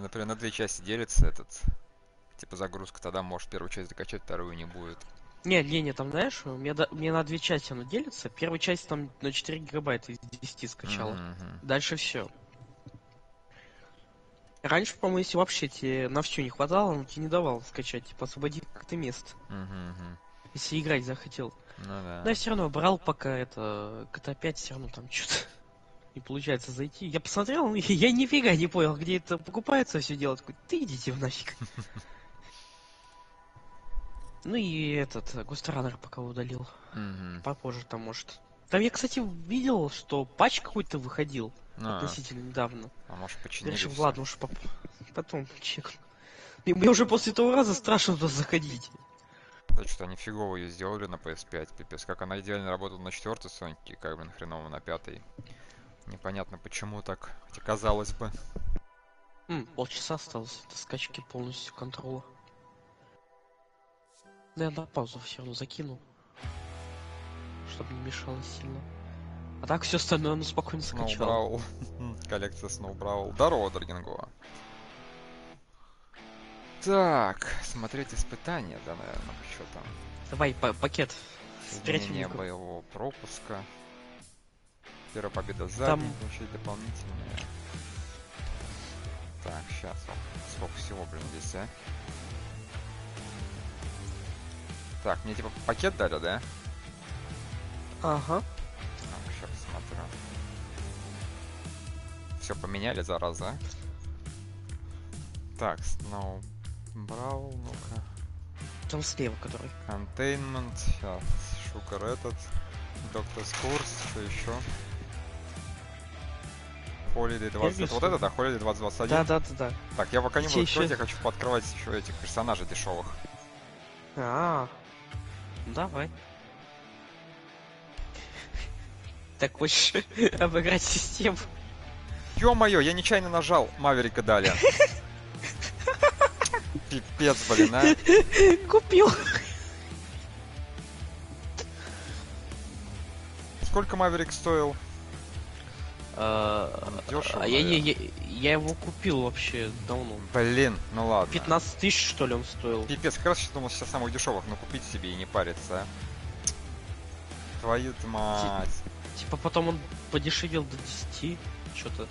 например, на две части делится этот, типа загрузка, тогда может первую часть закачать, вторую не будет. Не, там, знаешь, мне на две части оно делится. Первая часть там на 4 гигабайта из 10 скачала. Мгм. Дальше все. Раньше, по-моему, если вообще тебе на все не хватало, он тебе не давал скачать, типа освободи как-то место. Мгм. Если играть захотел. Ну Но я да. все равно брал, пока это GTA 5 все равно там что-то не получается зайти. Я посмотрел, ну, я нифига не понял, где это покупается все дело. Такой, ты идите в нафиг. Ну и этот Ghost Runner пока удалил. Мгм. Попозже там может. Там я, кстати, видел, что патч какой-то выходил А, относительно недавно. а может Я починили решил, все. ладно, уж потом чекну. И мне уже после того раза страшно туда заходить. Да что-то они фигово ее сделали на PS5, пипец. Как она идеально работала на четвертой Соньке, как, блин, хреново на пятой. Непонятно почему так, хотя казалось бы. Полчаса осталось до скачки полностью контрола. Да я на паузу все равно закинул. Чтобы не мешало сильно. А так все остальное оно спокойно скачал. Сноубраул. Коллекция Сноубраул. Здорово, Драгингова. Так, смотреть испытания, да, наверное, что там. Давай пакет с Изменение противником. боевого пропуска. Первая победа за Там- день, получить дополнительные. Так, сейчас. Сколько всего, блин, здесь, а? Так, мне типа пакет дали, да? Ага. Так, сейчас смотрю. Все поменяли, зараза. Так, Сноубраул, ну-ка. Там слева который. Containment, сейчас, Шукар этот, Докторс Курс, что еще? Holiday 20, это вот это, да, Holiday 2021? Да. Так, я пока не буду Еще- открывать, я хочу пооткрывать еще этих персонажей дешевых. Давай. Так хочешь обыграть систему? Ё-моё, я нечаянно нажал, Маверика дали. Пипец, блин, а. Купил. Сколько Маверик стоил? Дешево, Я его купил вообще давно. Блин, ну ладно. 15 тысяч, что ли, он стоил. Пипец, как раз сейчас думал сейчас самых дешевых, но купить себе и не париться, а. Твою-то мать. Типа потом он подешевел до 10, что-то.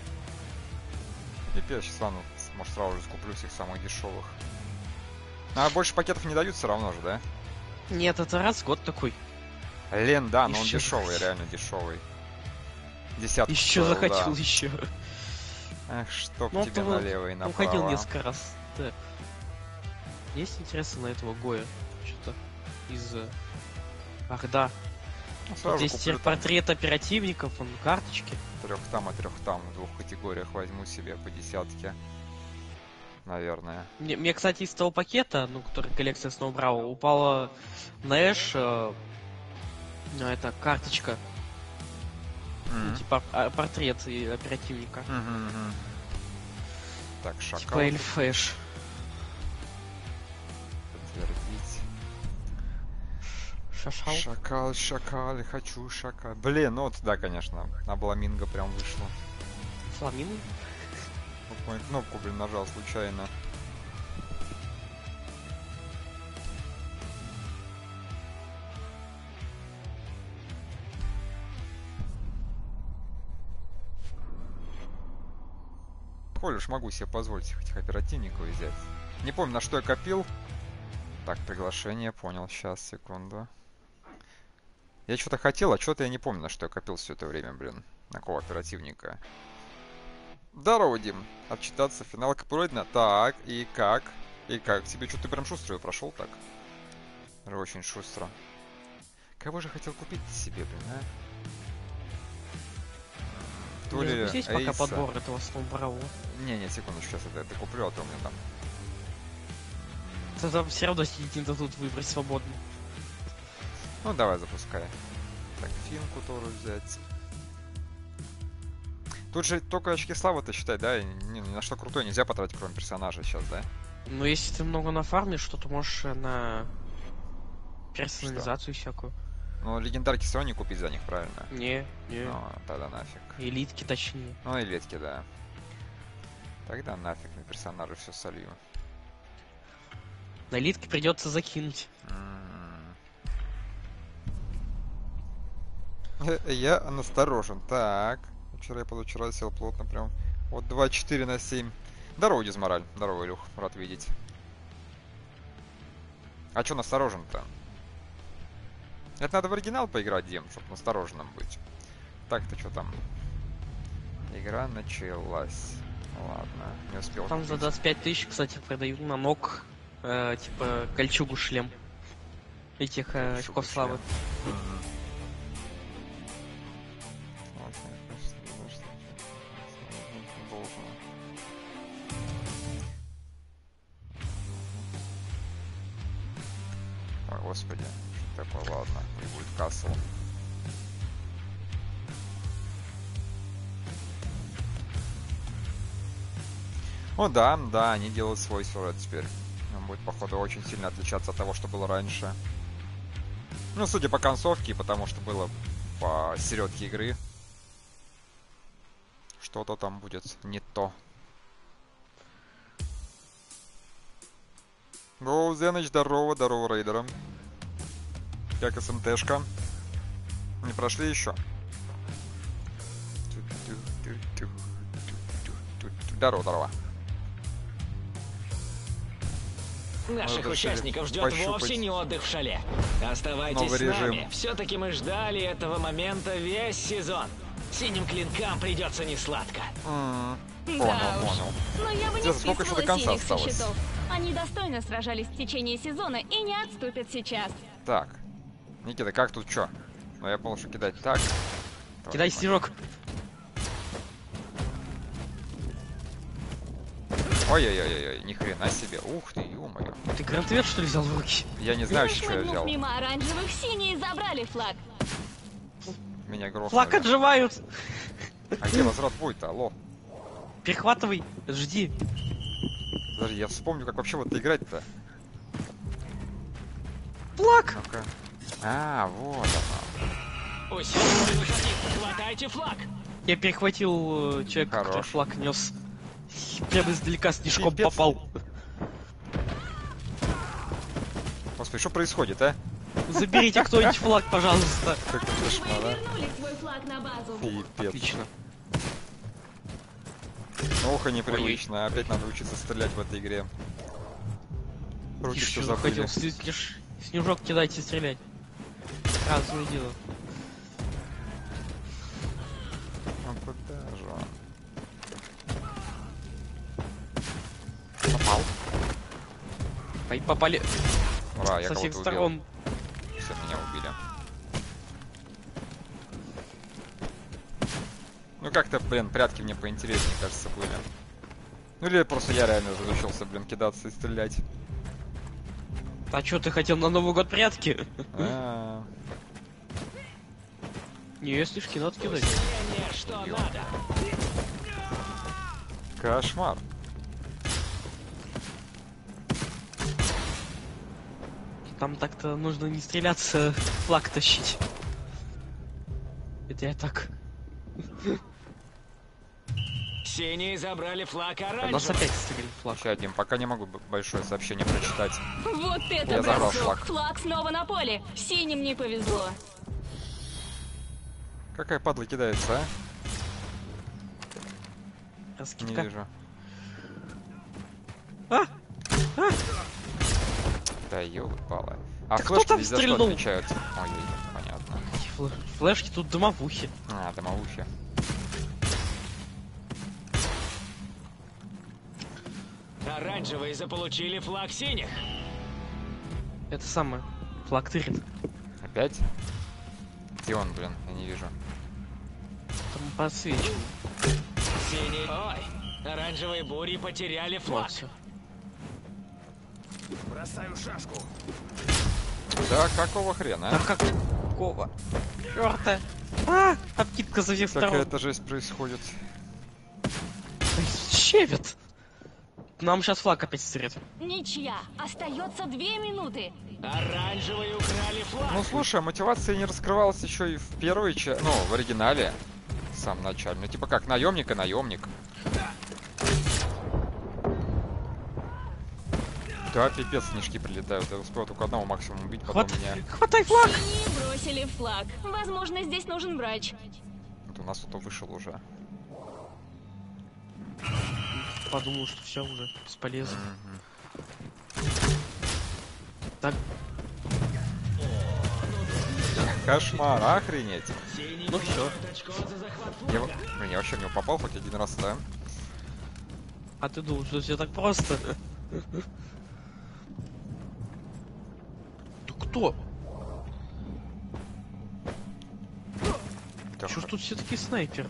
Пипец, сейчас ладно, может сразу же скуплю всех самых дешевых. А больше пакетов не дают все равно же, да? Нет, это раз в год такой. Лен, да, но он Еще. дешевый, реально дешевый. Десятку Еще стоил, захотел, да. еще. Эх, чтоб Ну, тебе он налево и направо. уходил несколько раз. Да. Есть интересно на этого Гоя? Что-то из... Ах, да. Ну, Тут сразу же есть куплю там портрет оперативников, он карточки. трех там, в двух категориях возьму себе по десятке. Наверное. Мне, кстати, из того пакета, ну, который коллекция Сноубрау, упала Нэш, ну, это карточка, ну, типа портрет и оперативника. Так, шакал. Типа Эльфэш. Подтвердить. Шашал. Шакал, я хочу шакал. Блин, ну вот, да, конечно. Обламинго прям вышло. Фламин. Буквально кнопку, блин, нажал случайно. Коль уж могу себе позволить этих оперативников взять. Не помню, на что я копил. Так, приглашение, понял. Сейчас, секунду. Я что-то хотел, а что-то я не помню, на что я копил все это время, блин. На какого оперативника. Здорово, Дим. Отчитаться, финалка пройдена. Так, и как? И как? Тебе что, ты прям шустро прошел так? Уже очень шустро. Кого же хотел купить себе, блин, а? То ли Здесь пока Эйса. подбор этого Сноубрау. Не, секунду, сейчас это куплю, а то у меня там... Тогда все равно сидеть не дадут выбрать свободно. Ну, давай, запускай. Так, Финку тоже взять. Тут же только очки славы-то считай, да? И ни на что крутое нельзя потратить, кроме персонажа сейчас, да? Но если ты много нафармишь, что ты можешь на персонализацию всякую. Ну, легендарки все равно не купить за них, правильно? Не. Ну, тогда нафиг. Элитки точнее. Ну, и летки, да. Тогда нафиг на персонажа все солью. На элитке придется закинуть. Я насторожен. Так. Вчера я позавчера сел плотно прям. Вот 24 на 7. Здорово, Дизмораль. Здорово, Илюх. Рад видеть. А чё насторожен-то? Это надо в оригинал поиграть, Дим, чтобы настороженным быть. Так-то что там? Игра началась. Ладно, не успел. Там за 25 тысяч, кстати, продают на ног, типа, кольчугу-шлем. Этих очков славы. Ой, господи, что такое, ладно, не будет кассел. О, да, да, они делают свой сюжет теперь. Он будет, походу, очень сильно отличаться от того, что было раньше. Ну, судя по концовке, и потому что было по середке игры. Что-то там будет не то. Гоу, Зеныч, здорово, здорово, рейдерам. Как СМТшка? Не прошли еще? Здорово, здорово. Наших участников ждет вовсе не отдых в шале. Оставайтесь с нами. Все-таки мы ждали этого момента весь сезон. Синим клинкам придется несладко. Понял. Но я бы не Сколько еще до списывала конца синих со осталось? счетов. Они достойно сражались в течение сезона и не отступят сейчас. Так. Никита, как тут что? Ну я понял, что кидать так. Кидай снежок. Ой-ой-ой-ой, ни хрена себе.Ух ты, ё-моё. Ты гранатомет, что ли, взял в руки? Я не знаю, что я Шмыгнув взял. мимо оранжевых, синие забрали флаг. Меня грохнули. Флаг отживают! А где возврат будет-то? Алло. Перехватывай, жди. Подожди, я вспомню, как вообще вот играть-то. Флаг! Ну-ка. А, вот она. Усиленный выходи, хватайте флаг. Я перехватил человека, который Хорош. флаг нес. Прямо издалека снежком Пипец. попал. Господи, что происходит, а? Заберите кто-нибудь флаг, пожалуйста. Как это Вы кошмар, а? вернули свой флаг на базу. Пипец. Отлично. Ох, и непривычно. Опять надо учиться стрелять в этой игре. Руки Тише, все забыли. хотел снежок кидать и стрелять. Разное дело. Ну куда же он? Попал. Попали Ура, я со всех кого-то убил. сторон. Все, меня убили. Ну как-то, блин, прятки мне поинтереснее, кажется, были. Ну или просто я реально разучился, блин, кидаться и стрелять. А чё, ты хотел на Новый год прятки? А, Не, снежки надо кидать. Усиление, что Ё. надо. Кошмар. Там так-то нужно не стреляться, флаг тащить. Это я так. Синие забрали флаг У нас оранжевый. опять стреляли флаг. Сейчас, Дим, пока не могу большое сообщение прочитать. Вот это Я забрал бросок. флаг. Флаг снова на поле. Синим не повезло. Какая падла кидается, а? Не Раскидка. вижу. А! Да ёлы-палы. А Да кто флешки там здесь за что стрельнул? отвечают? Ой, понятно. Флешки тут дымовухи. А, домовухи. Оранжевые заполучили флаг синих. Это самое. Флаг тырит. Опять? Где он, блин? Я не вижу. Там подсвечен. Синие... Ой, оранжевые бури потеряли флаг. Вот все. Бросаю шашку. Да, какого хрена, Да а? какого? Чёрта! А! Обкидка со всех сторон. Какая-то жесть происходит. Щевет! Нам сейчас флаг опять стерет. Ничья. Остается 2 минуты. Оранжевые украли флаг. Ну слушай, мотивация не раскрывалась еще и в первой части, ну, в оригинале. В самом начале. Ну, типа как наемник и наемник. Да, пипец, снежки прилетают. Я успел только одного максимум убить, потом меня... Хватай флаг! Синие бросили флаг. Возможно, здесь нужен врач. Вот у нас кто-то вышел уже. Подумал, что все уже бесполезно. Так. Кошмар, охренеть. Ну все. Я вообще в него попал хоть один раз, да? А ты думал, что все так просто? Ты кто? Чё ж тут все такие снайперы?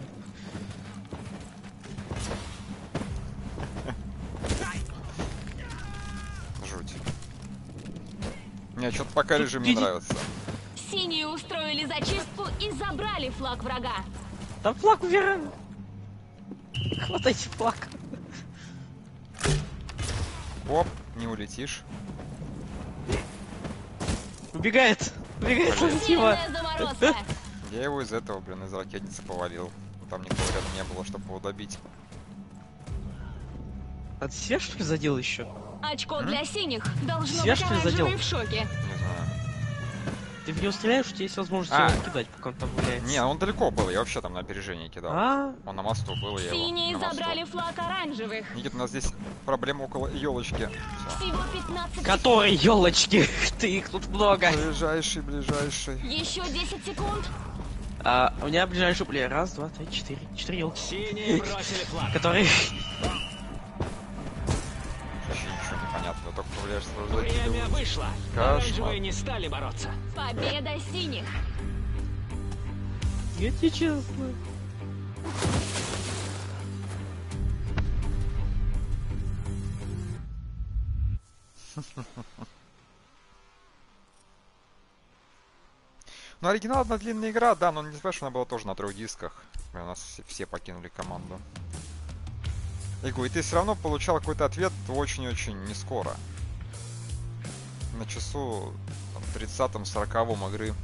Жуть. Мне что-то пока режим не нравится. Синие устроили зачистку и забрали флаг врага. Там флаг вверх. Хватайте флаг. Оп, не улетишь. Убегает. Убегает лазива. Я его из этого, блин, из ракетницы повалил. Там никого рядом не было, чтобы его добить. А ты себя, что ли, задел еще? Очко для синих. Должно Себя, быть, что ли, задел? оранжевый в шоке. Не знаю. Ты в него стреляешь, у тебя есть возможность его кидать, пока он там валяется. Не, он далеко был, я вообще там на опережение кидал. Он на мосту был, я его Синие на мосту. забрали флаг оранжевых. Никита, у нас здесь проблема около елочки. Всего 15 Которые елочки? Ты их тут много. Ближайший. Еще 10 секунд. У меня ближайший плеер. Раз, два, три, четыре. 4 елки. Синие бросили флаг. Которые... Вообще ничего не понятно, только повлияешь сразу Время вышло. Оранжевые не стали бороться. Победа синих. Я тебе честно. Ну, оригинал одна длинная игра, да, но не знаю, что она была тоже на 3 дисках. У нас все покинули команду. И ты все равно получал какой-то ответ очень-очень не скоро. На часу 30-40 игры.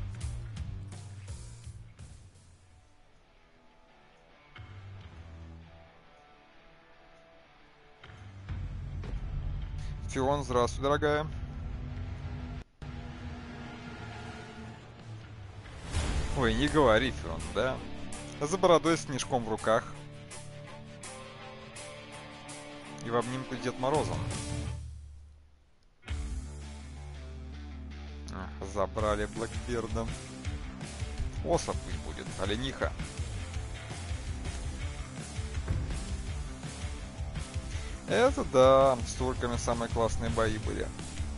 Фион, здравствуй, дорогая. Ой, не говори, Фион, да? За бородой с снежком в руках. И в обнимку с Дед Морозом. Забрали Блэкберда. Оса пусть будет, олениха. Это да, с турками самые классные бои были.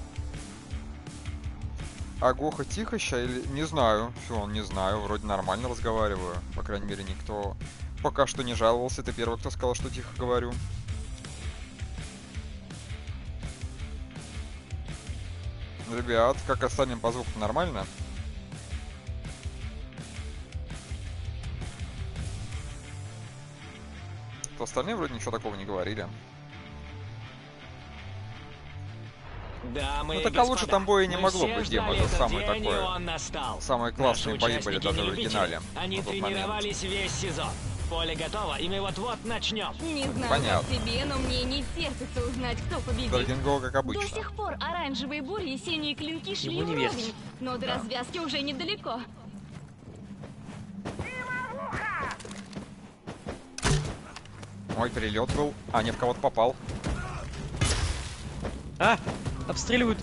А Гоха тихо ща или... Не знаю, Фион, не знаю, вроде нормально разговариваю. По крайней мере, никто пока что не жаловался. Ты первый, кто сказал, что тихо говорю. Ребят, как остальным по звуку нормально? То остальные вроде ничего такого не говорили. Дамы ну так а лучше там боя не могло быть, Дим. Это самое такое. Самые классные бои были даже в оригинале. Они тренировались весь сезон. Поле готово, и мы вот-вот начнем. Не знаю, понятно. как тебе, но мне не терпится узнать, кто победит. Дорогинго, как обычно. До сих пор оранжевые бури и синие клинки шли вровень, но до развязки уже недалеко. Мой перелет был. А, не в кого-то попал. Обстреливают.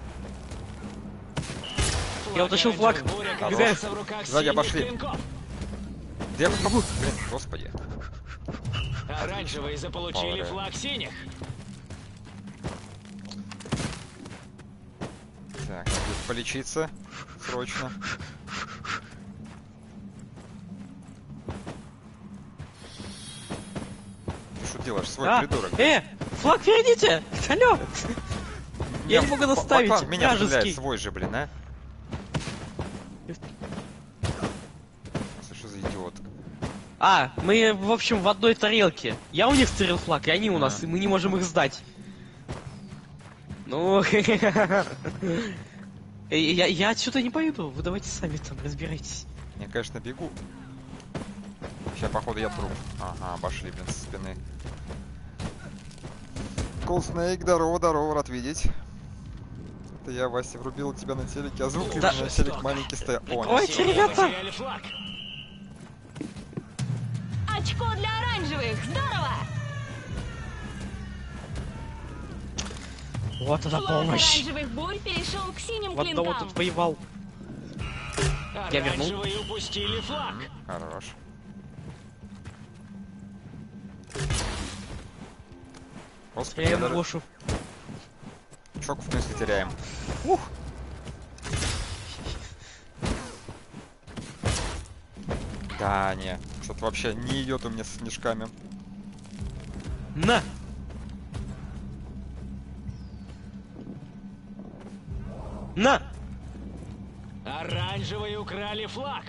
Я утащил флаг. Сзади обошли. Где я могу? Блин, господи. Оранжевые заполучили флаг синих. Так, надо полечиться. Срочно. Ты что делаешь? Свой придурок. Флаг верните! Алло! Я не могу доставить. Меня стреляет свой же, блин, а? Что за идиот? Мы, в общем, в одной тарелке. Я у них стырил флаг, и они у нас, и мы не можем их сдать. Ну, я отсюда не пойду. Вы давайте сами там разбирайтесь. Я, конечно, бегу. Сейчас, походу, я труп. Ага, обошли, блин, со спины. Пришел Снейк, здорово, рад видеть. Это я, Вася, врубил тебя на телеке, а звук да. На телек маленький стоял. Ой, ребята! Очко для оранжевых! Здорово! Вот это помощь! Оранжевых бурь перешел к синим вот клинкам. Вот тут воевал. Я вернул. Упустили флаг. Хорош. Господи, я даже... Гошу. Чок в смысле теряем. Ух! Да, не. Что-то вообще не идет у меня с снежками. На! На! Оранжевые украли флаг.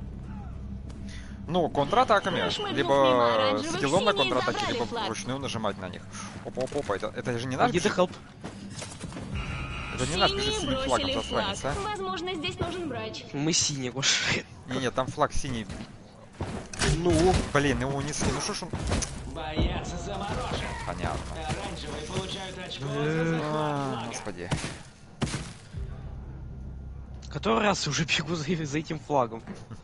Ну, контратаками. Либо скиллом на контратаке, либо вручную нажимать на них. Опа, это же не наш бежит. Это не наш бежит синим флагом засранец, а? Возможно, здесь нужен врач. Мы синий, Гош. Не, там флаг синий. Ну, блин, его унесли. Ну что ж он... Боец заморожен. Понятно. Оранжевые получают очко за захват флага. Господи. Который раз уже бегу за этим флагом.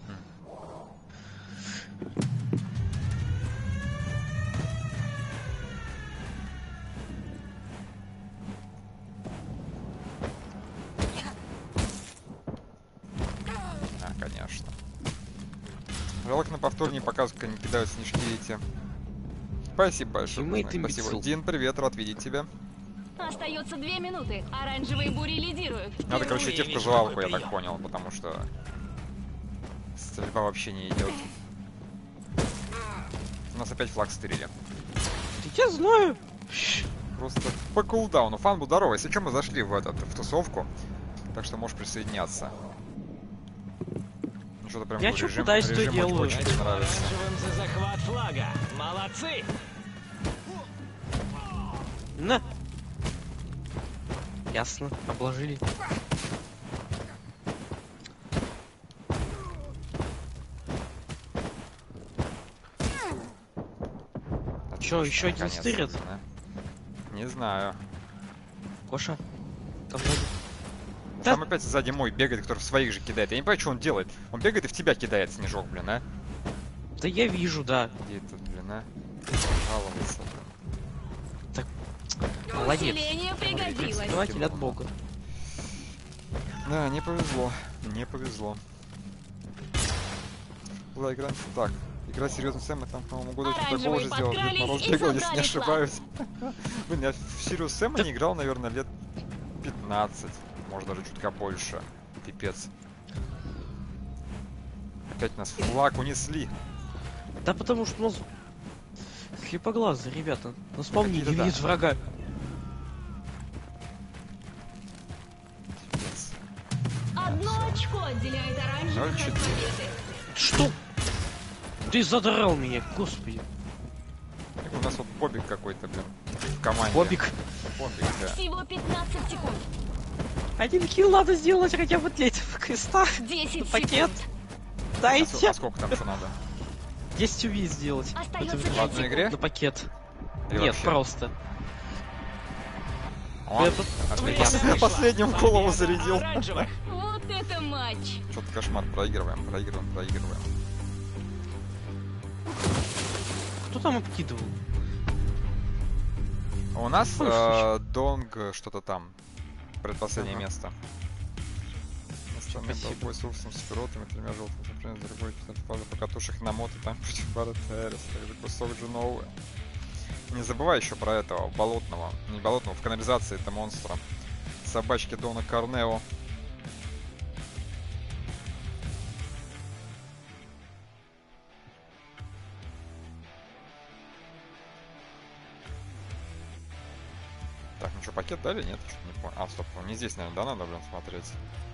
Конечно. Жалко на повтор не показывают, как они кидают снежки эти. Спасибо большое. Спасибо. Дин, привет, рад видеть тебя. Остается 2 минуты. Оранжевые бури лидируют. Надо, короче, идти в казуалку, я так понял, потому что стрельба вообще не идет. У нас опять флаг стырили. Я знаю. Просто по кулдауну. Фанбу, здорово. Если что, мы зашли в тусовку, так что можешь присоединяться. Что-то прям я что пытаюсь, то делаю. Очень нравится. За захват флага. Молодцы. На. Ясно, обложили. Чё, еще один стырит? Да? Не знаю. Коша, там там опять сзади мой бегает, который в своих же кидает. Я не понимаю, что он делает. Он бегает и в тебя кидает снежок, блин, а? Да я вижу, да. Где этот, блин, а? Жаловался, блин. Так, молодец. Пригодилось. От бога. Да, не повезло. Не повезло. Была игра... Так, игра серьезно Сэма, там, по-моему, года что-то такого же сделал. Дед Мороз бегал, если не ошибаюсь. Блин, я в Сириус Сэма не играл, наверное, лет 15. Может, даже чутка больше. Пипец. Опять нас флаг унесли. Да потому что у нас слепоглазые, ребята. На спавне не видит врага. Одно очко отделяет оранжевых от победы. Что? Ты задрал меня, господи. Так у нас вот Бобик какой-то, блин, в команде. Бобик? Бобик, да. Всего 15 секунд. 1 килл надо сделать хотя бы для этого креста. 10 пакет. секунд. Дайте. А сколько там что надо? 10 убийств сделать. Остается в одной игре? На пакет. Или нет, вообще? Просто. Последним в голову зарядил. Вот это матч. Что-то кошмар. Проигрываем. Кто там обкидывал? У нас Донг что-то там. Предпоследнее место. Остальные толпой с уксом, с пиротами, 3 желтыми запрямляют за любой покатушек на мото, там против пара Террис, также кусок Джуновы. Не забывай еще про этого болотного, не болотного, в канализации это монстра. Собачки Дона Корнео. Так, ну что, пакет дали? Нет, что-то не понял. А, стоп, не здесь, наверное, да, надо, блин, смотреть.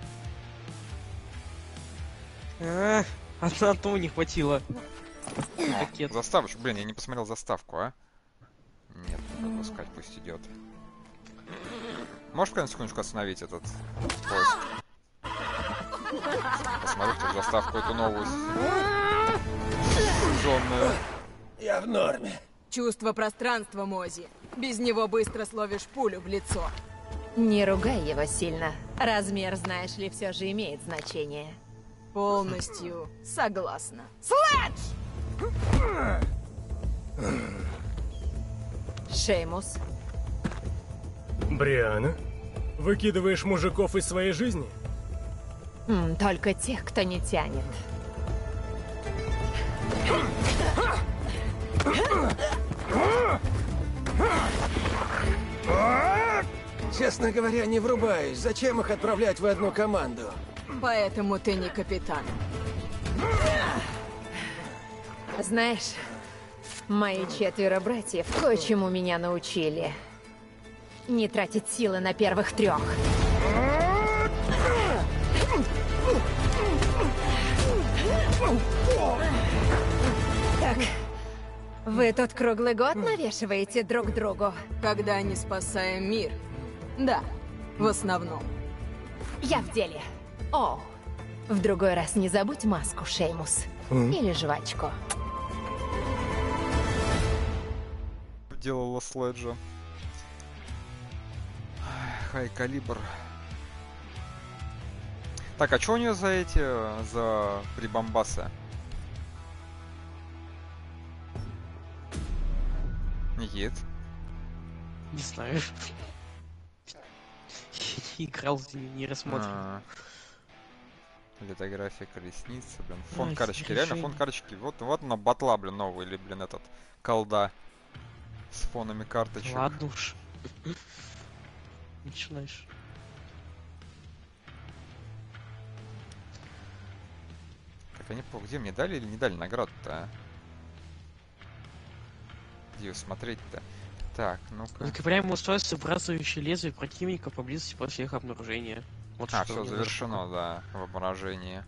Одного не хватило. Пакет. Заставочку, блин, я не посмотрел заставку, а? Нет, не пропускать, пусть идет. Можешь на секундочку остановить этот поиск? Посмотрю тут заставку эту новую. Жжённую. Я в норме. Чувство пространства, Мози. Без него быстро словишь пулю в лицо. Не ругай его сильно. Размер, знаешь ли, все же имеет значение. Полностью согласна. Слэдж! Шеймус. Бриана, выкидываешь мужиков из своей жизни? Только тех, кто не тянет. Честно говоря, не врубаюсь. Зачем их отправлять в одну команду? Поэтому ты не капитан. Знаешь, мои 4 братьев кое-чему меня научили. Не тратить силы на первых 3. Так, вы тут круглый год навешиваете друг другу? Когда не спасаем мир. Да, в основном. Я в деле. О, в другой раз не забудь маску, Шеймус. Или жвачку. Делала Слэджа. Хай калибр. Так, а что у нее за эти, за прибамбасы? Никит? Не знаю. Не играл, не рассмотрел. Литография колесницы, блин. Фон карточки, реально фон карточки. Вот она батла, блин, новый, или, блин, этот колда с фонами карточек. Ладно уж. Начинаешь. Так, они где мне дали или не дали награду-то, а? Где ее смотреть-то? Так, ну-ка. Закрепляемое устройство, выбрасывающее лезвие противника поблизости после их обнаружения. Вот все завершено, да, в обнаружении.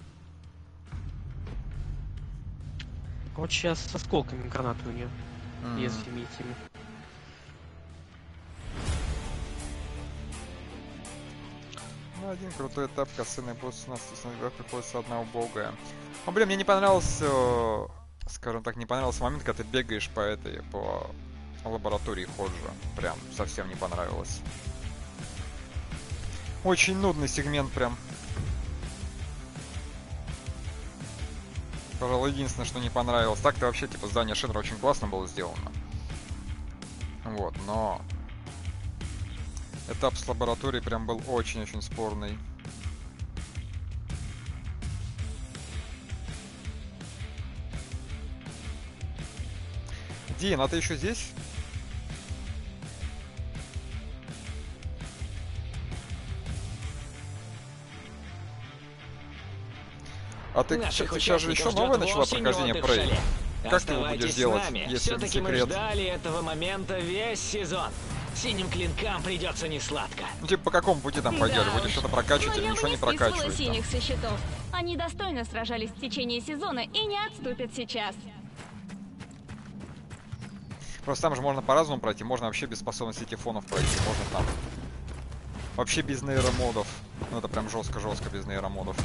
Короче, сейчас с осколками гранаты у нее. Лезвиями этими. Ну, один крутой этап, косыный босс у нас наверх приходится одна убогая. Ну, блин, мне не понравился, скажем так, не понравился момент, когда ты бегаешь по лаборатории Ходжа. Прям совсем не понравилось. Очень нудный сегмент прям. Пожалуй, единственное, что не понравилось. Так-то вообще, типа, здание Шинра очень классно было сделано. Вот, но... этап с лабораторией прям был очень-очень спорный. Дин, а ты еще здесь? А ты сейчас же еще новое начала прохождение Prey. Как ты его будешь делать, если не секрет? Мы ждали этого момента весь сезон. Синим клинкам придется несладко. Ну типа по какому пути там пойдешь? Будешь что-то прокачивать или ничего не прокачивать? Синих со счетов. Они достойно сражались в течение сезона и не отступят сейчас. Просто там же можно по-разному пройти. Можно вообще без способности тифонов пройти. Можно там вообще без нейромодов. Ну это прям жестко-жестко без нейромодов.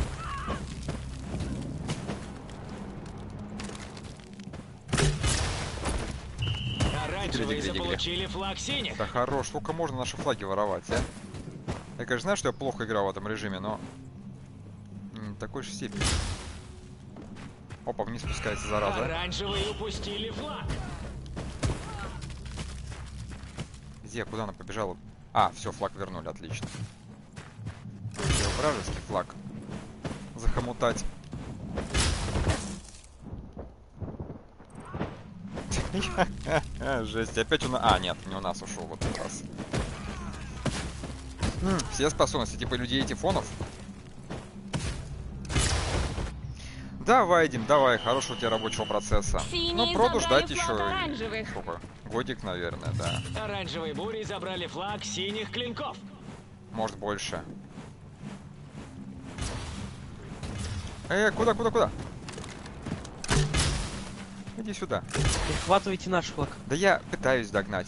Оранжевые заполучили флаг синих. Да хорош, сколько можно наши флаги воровать, а? Я, конечно, знаю, что я плохо играл в этом режиме, но... не такой же степени. Опа, вниз спускается, зараза. Оранжевые упустили флаг. Где? Куда она побежала? А, все, флаг вернули, отлично. Вражеский флаг. Захомутать. Жесть, опять у нас... А, нет, не у нас ушел вот этот раз. Все способности, типа людей тифонов. Давай, Дим, давай, хорошего у тебя рабочего процесса. Ну, проду ждать еще. Сколько? Годик, наверное, да. Оранжевые бури забрали флаг синих клинков. Может, больше. Куда? Иди сюда. Перехватывайте наш флаг. Да я пытаюсь догнать.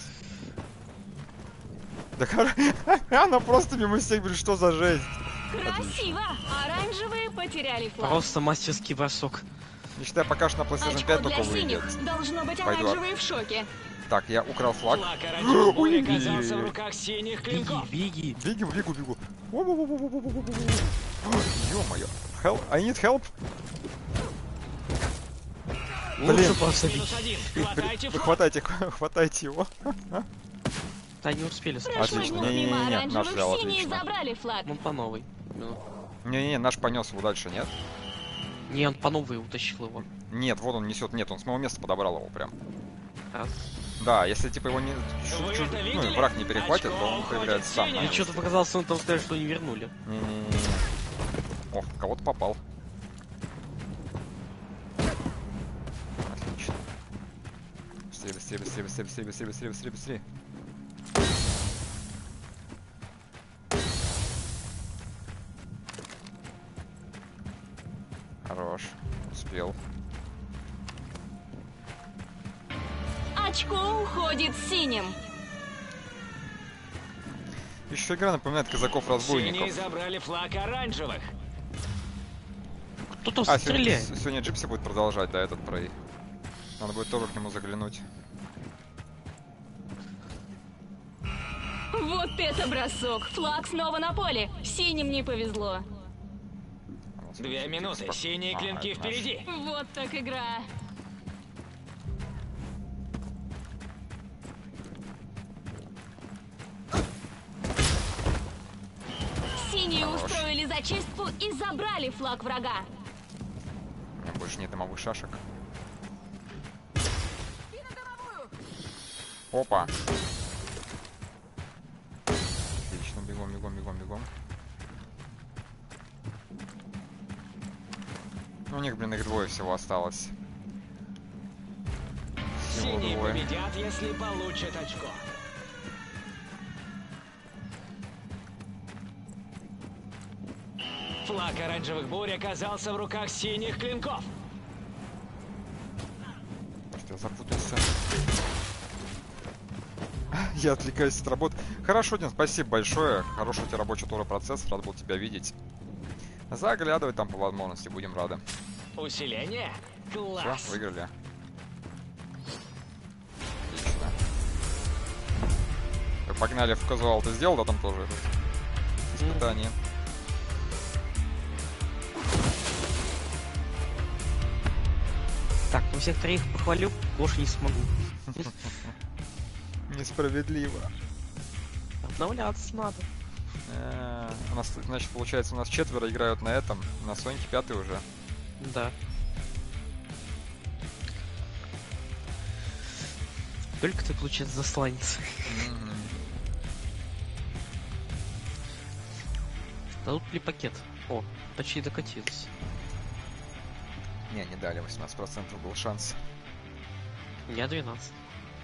Да она просто мимо всех, блин, что за жесть. Красиво! Оранжевые потеряли флаг. Просто мастерский бросок. Не считая, пока что на PlayStation 5 только выйдет. Должно быть, Пойду. оранжевые в шоке. Так, я украл флаг. Ой, оказался в руках синих клинков. Беги. Бегу. Ё-моё. Help, I need help. Лучше посадить. Вы хватайте его. Да, не успели. Отлично. Не, наш взял, Синие отлично. забрали флаг. Он по новой. Не, наш понес его дальше, нет? Не, он по новой утащил его. Нет, вот он несет, нет, он с моего места подобрал его прям. А. Да, если типа его не, ну, враг не перехватит, то он появляется сам. Мне что-то показалось, что он там сказал, что не вернули. Не. Ох, кого-то попал. Отлично. Быстрее. Хорош. Успел. Очко уходит синим. Еще игра напоминает казаков-разбойников. Синие забрали флаг оранжевых. Кто там стреляет? Сегодня Джипси будет продолжать, да, этот прой. Надо будет тоже к нему заглянуть. Вот это бросок. Флаг снова на поле. Синим не повезло. 2 минуты. Синие клинки впереди. Вот так игра. Синие устроили зачистку и забрали флаг врага. У меня больше нет дымовых шашек. Опа. Отлично, бегом. Ну, у них, блин, их двое всего осталось. Всего Синие двое. победят, если получат очко. Флаг оранжевых бурь оказался в руках синих клинков. Может, я запутался. Я отвлекаюсь от работы. Хорошо, Дин, спасибо большое. Хороший у тебя рабочий процесс. Рад был тебя видеть. Заглядывай там по возможности, будем рады. Усиление? Класс. Все, выиграли. Отлично. Так, погнали в казуал. Ты сделал, да, там тоже испытание? Так, ну всех троих похвалю, больше не смогу. Несправедливо. Обновляться надо. У нас, значит, получается, у нас 4 играют на этом. На Соньке 5 уже. Да. Только ты, получается, засланец. Дадут ли пакет? О, почти докатились. Не дали, 18% был шанс. Я 12.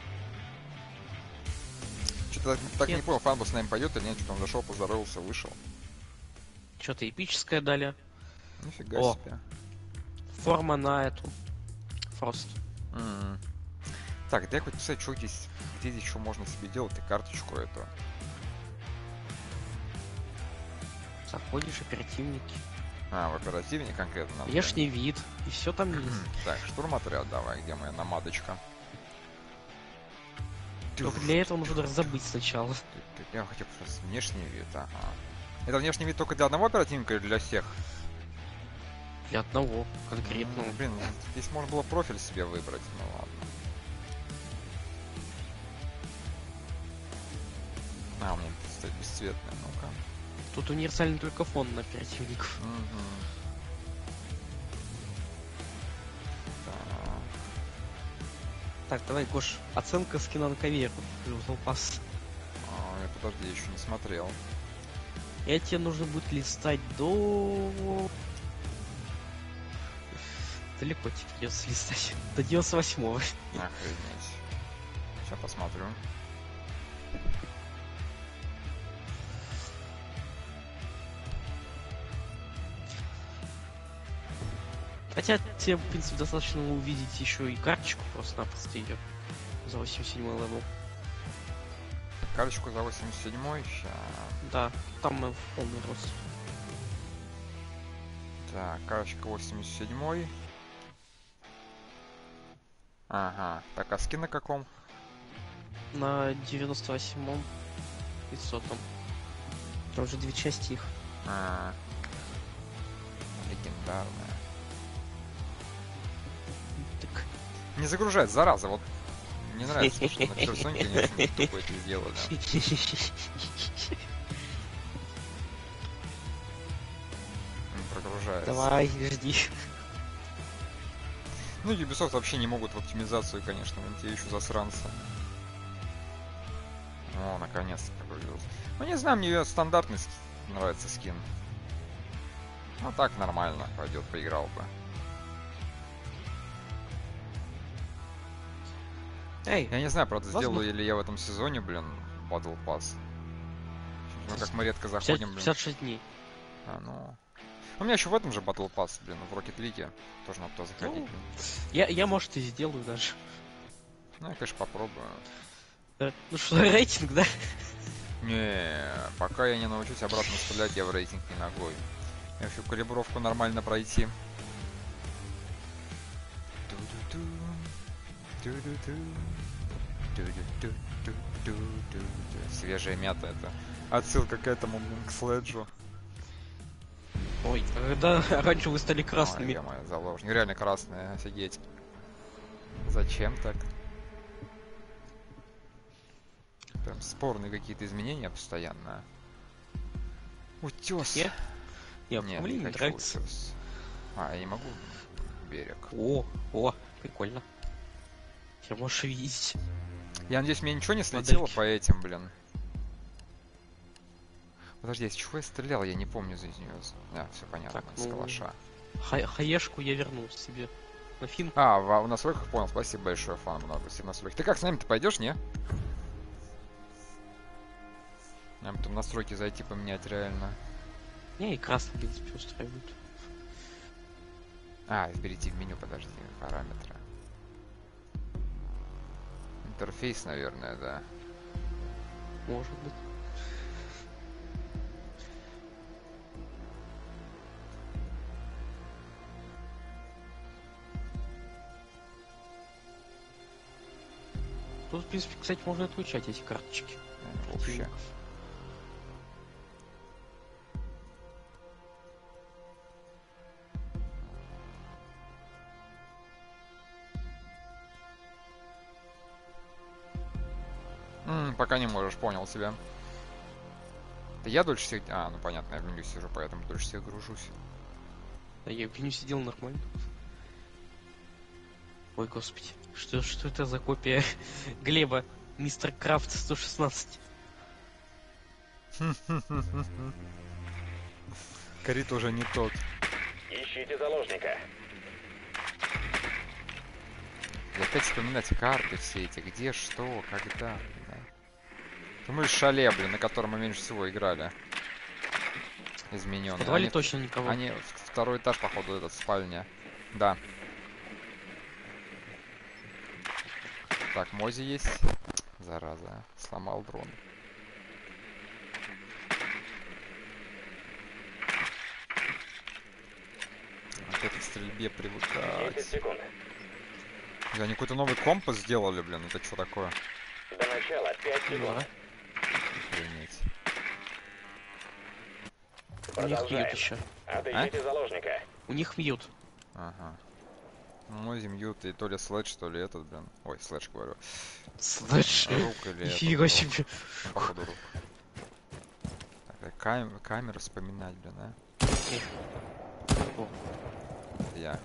Что-то так не понял, Фанбус с нами пойдет или нет, что он зашел, поздоровался, вышел. Что-то эпическое дали. Нифига себе. Форма на эту. Фрост. Так, дай хоть писать, что здесь, где здесь что можно себе делать, и карточку эту. Заходишь, оперативники. В оперативник конкретно надо. Внешний вид. И все там есть. Так, штурмотряд давай, где моя намадочка? Только для этого нужно разобыть сначала. Я хотел просто внешний вид, ага. Это внешний вид только для одного оперативника или для всех? Для одного конкретного. Блин, здесь можно было профиль себе выбрать, ну ладно. У меня стоит бесцветная, ну-ка. Тут универсальный только фон на оперативников. Так, давай, Гош, оценка скина на каверу. Пас. Я подожди, я еще не смотрел. И тебе нужно будет листать до... Далеко тебе придется листать. До 98-го. Охренеть. Сейчас посмотрю. Хотя тебе, в принципе, достаточно увидеть еще и карточку просто-напросто ее за 87 левел. Карточку за 87-й? Да, там мы в полный рост. Так, карточка 87-й. Ага, так, а скин на каком? На 98-м 500-м. Там уже 2 части их. Легендарная. Так. Не загружает, зараза, вот не нравится, что на Persona, конечно, не тупо это сделали. Прогружается. Давай, жди. Ну, Ubisoft вообще не могут в оптимизацию, конечно, вон те еще засранцы. О, наконец-то прогрузился. Ну, не знаю, мне стандартный нравится скин. Ну, так нормально пойдет, поиграл бы. Эй, я не знаю, правда, сделаю ли я в этом сезоне, блин, Battle Pass. Ну, как мы редко заходим, 56 дней. Ну... У меня еще в этом же Battle Pass, блин, в Rocket League. Тоже надо туда заходить. Ну, я, может, и сделаю даже. Ну, я, конечно, попробую. Ну что, рейтинг, да? Не, пока я не научусь обратно стрелять, я в рейтинг не ногой. Я всю калибровку нормально пройти. Свежая мята, это отсылка к этому, к Следжу. Ой, когда раньше вы стали красными. Ой, моя заложник. Реально красные, офигеть. Зачем так? Прям спорные какие-то изменения постоянно. Утес. Нет, мне не нравится. Утес. Я не могу. Берег. О, прикольно. Я можешь видеть. Я надеюсь, мне ничего не слетело по этим, блин. Подожди, с чего я стрелял? Я не помню за нее. Все понятно, так, с калаша. Хаешку я вернул себе. На фин. В настройках понял, спасибо большое, фан много. Спасибо, настройки. Ты как с нами-то пойдешь, не? Нам там настройки зайти поменять реально. Не, и красный, в принципе, устраивают. Перейти в меню, подожди, параметры. Интерфейс, наверное, да. Может быть. Тут, в принципе, кстати, можно отключать эти карточки. Вообще. Пока не можешь, понял себя. Да я дольше всех... ну понятно, я в меню сижу, поэтому дольше всех гружусь. Да я в меню сидел нормально. Ой, господи. Что это за копия Глеба? Мистер Крафт 116. Крит уже не тот. Ищите заложника. И опять вспоминать карты все эти. Где, что, когда. Да. Мы в шале, блин, на котором мы меньше всего играли. Измененные. В подвале точно никого. Они второй этаж, походу, этот, спальня. Да. Так, Мози есть. Зараза. Сломал дрон. Вот это к стрельбе привыкать. 10 секунд. Они какой-то новый компас сделали, блин. Это что такое? До начала 5 секунд. Охренеть. У них мьют еще. Отыщите заложника. У них мьют. Ага. Мози мьют и то ли Следж, то ли этот, блин. Ой, Следж говорю. Следж. Рук или нифига себе. Походу рук. Так, камеру вспоминать, блин, Я.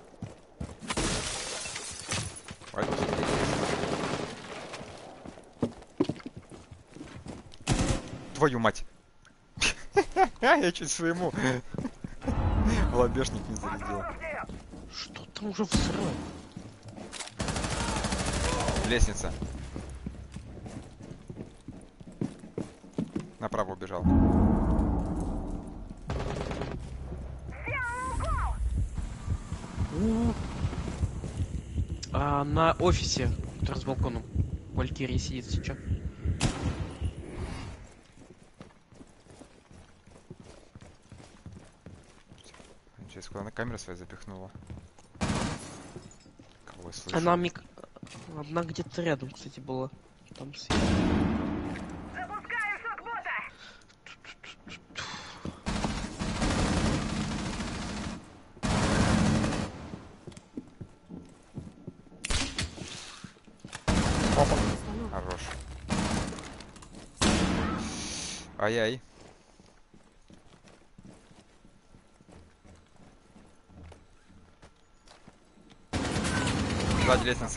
Твою мать! Я чуть своему лобешник не зарядил. Что там уже взрыв? Лестница. Направо убежал. На офисе, который с балконом. Валькирия сидит сейчас. Сейчас куда на камеру свою запихнула. Кого я слышу? Одна где-то рядом, кстати, была. там Запускаю шок-бота! Опа. Хорош. Ай-яй. Сзади лестница.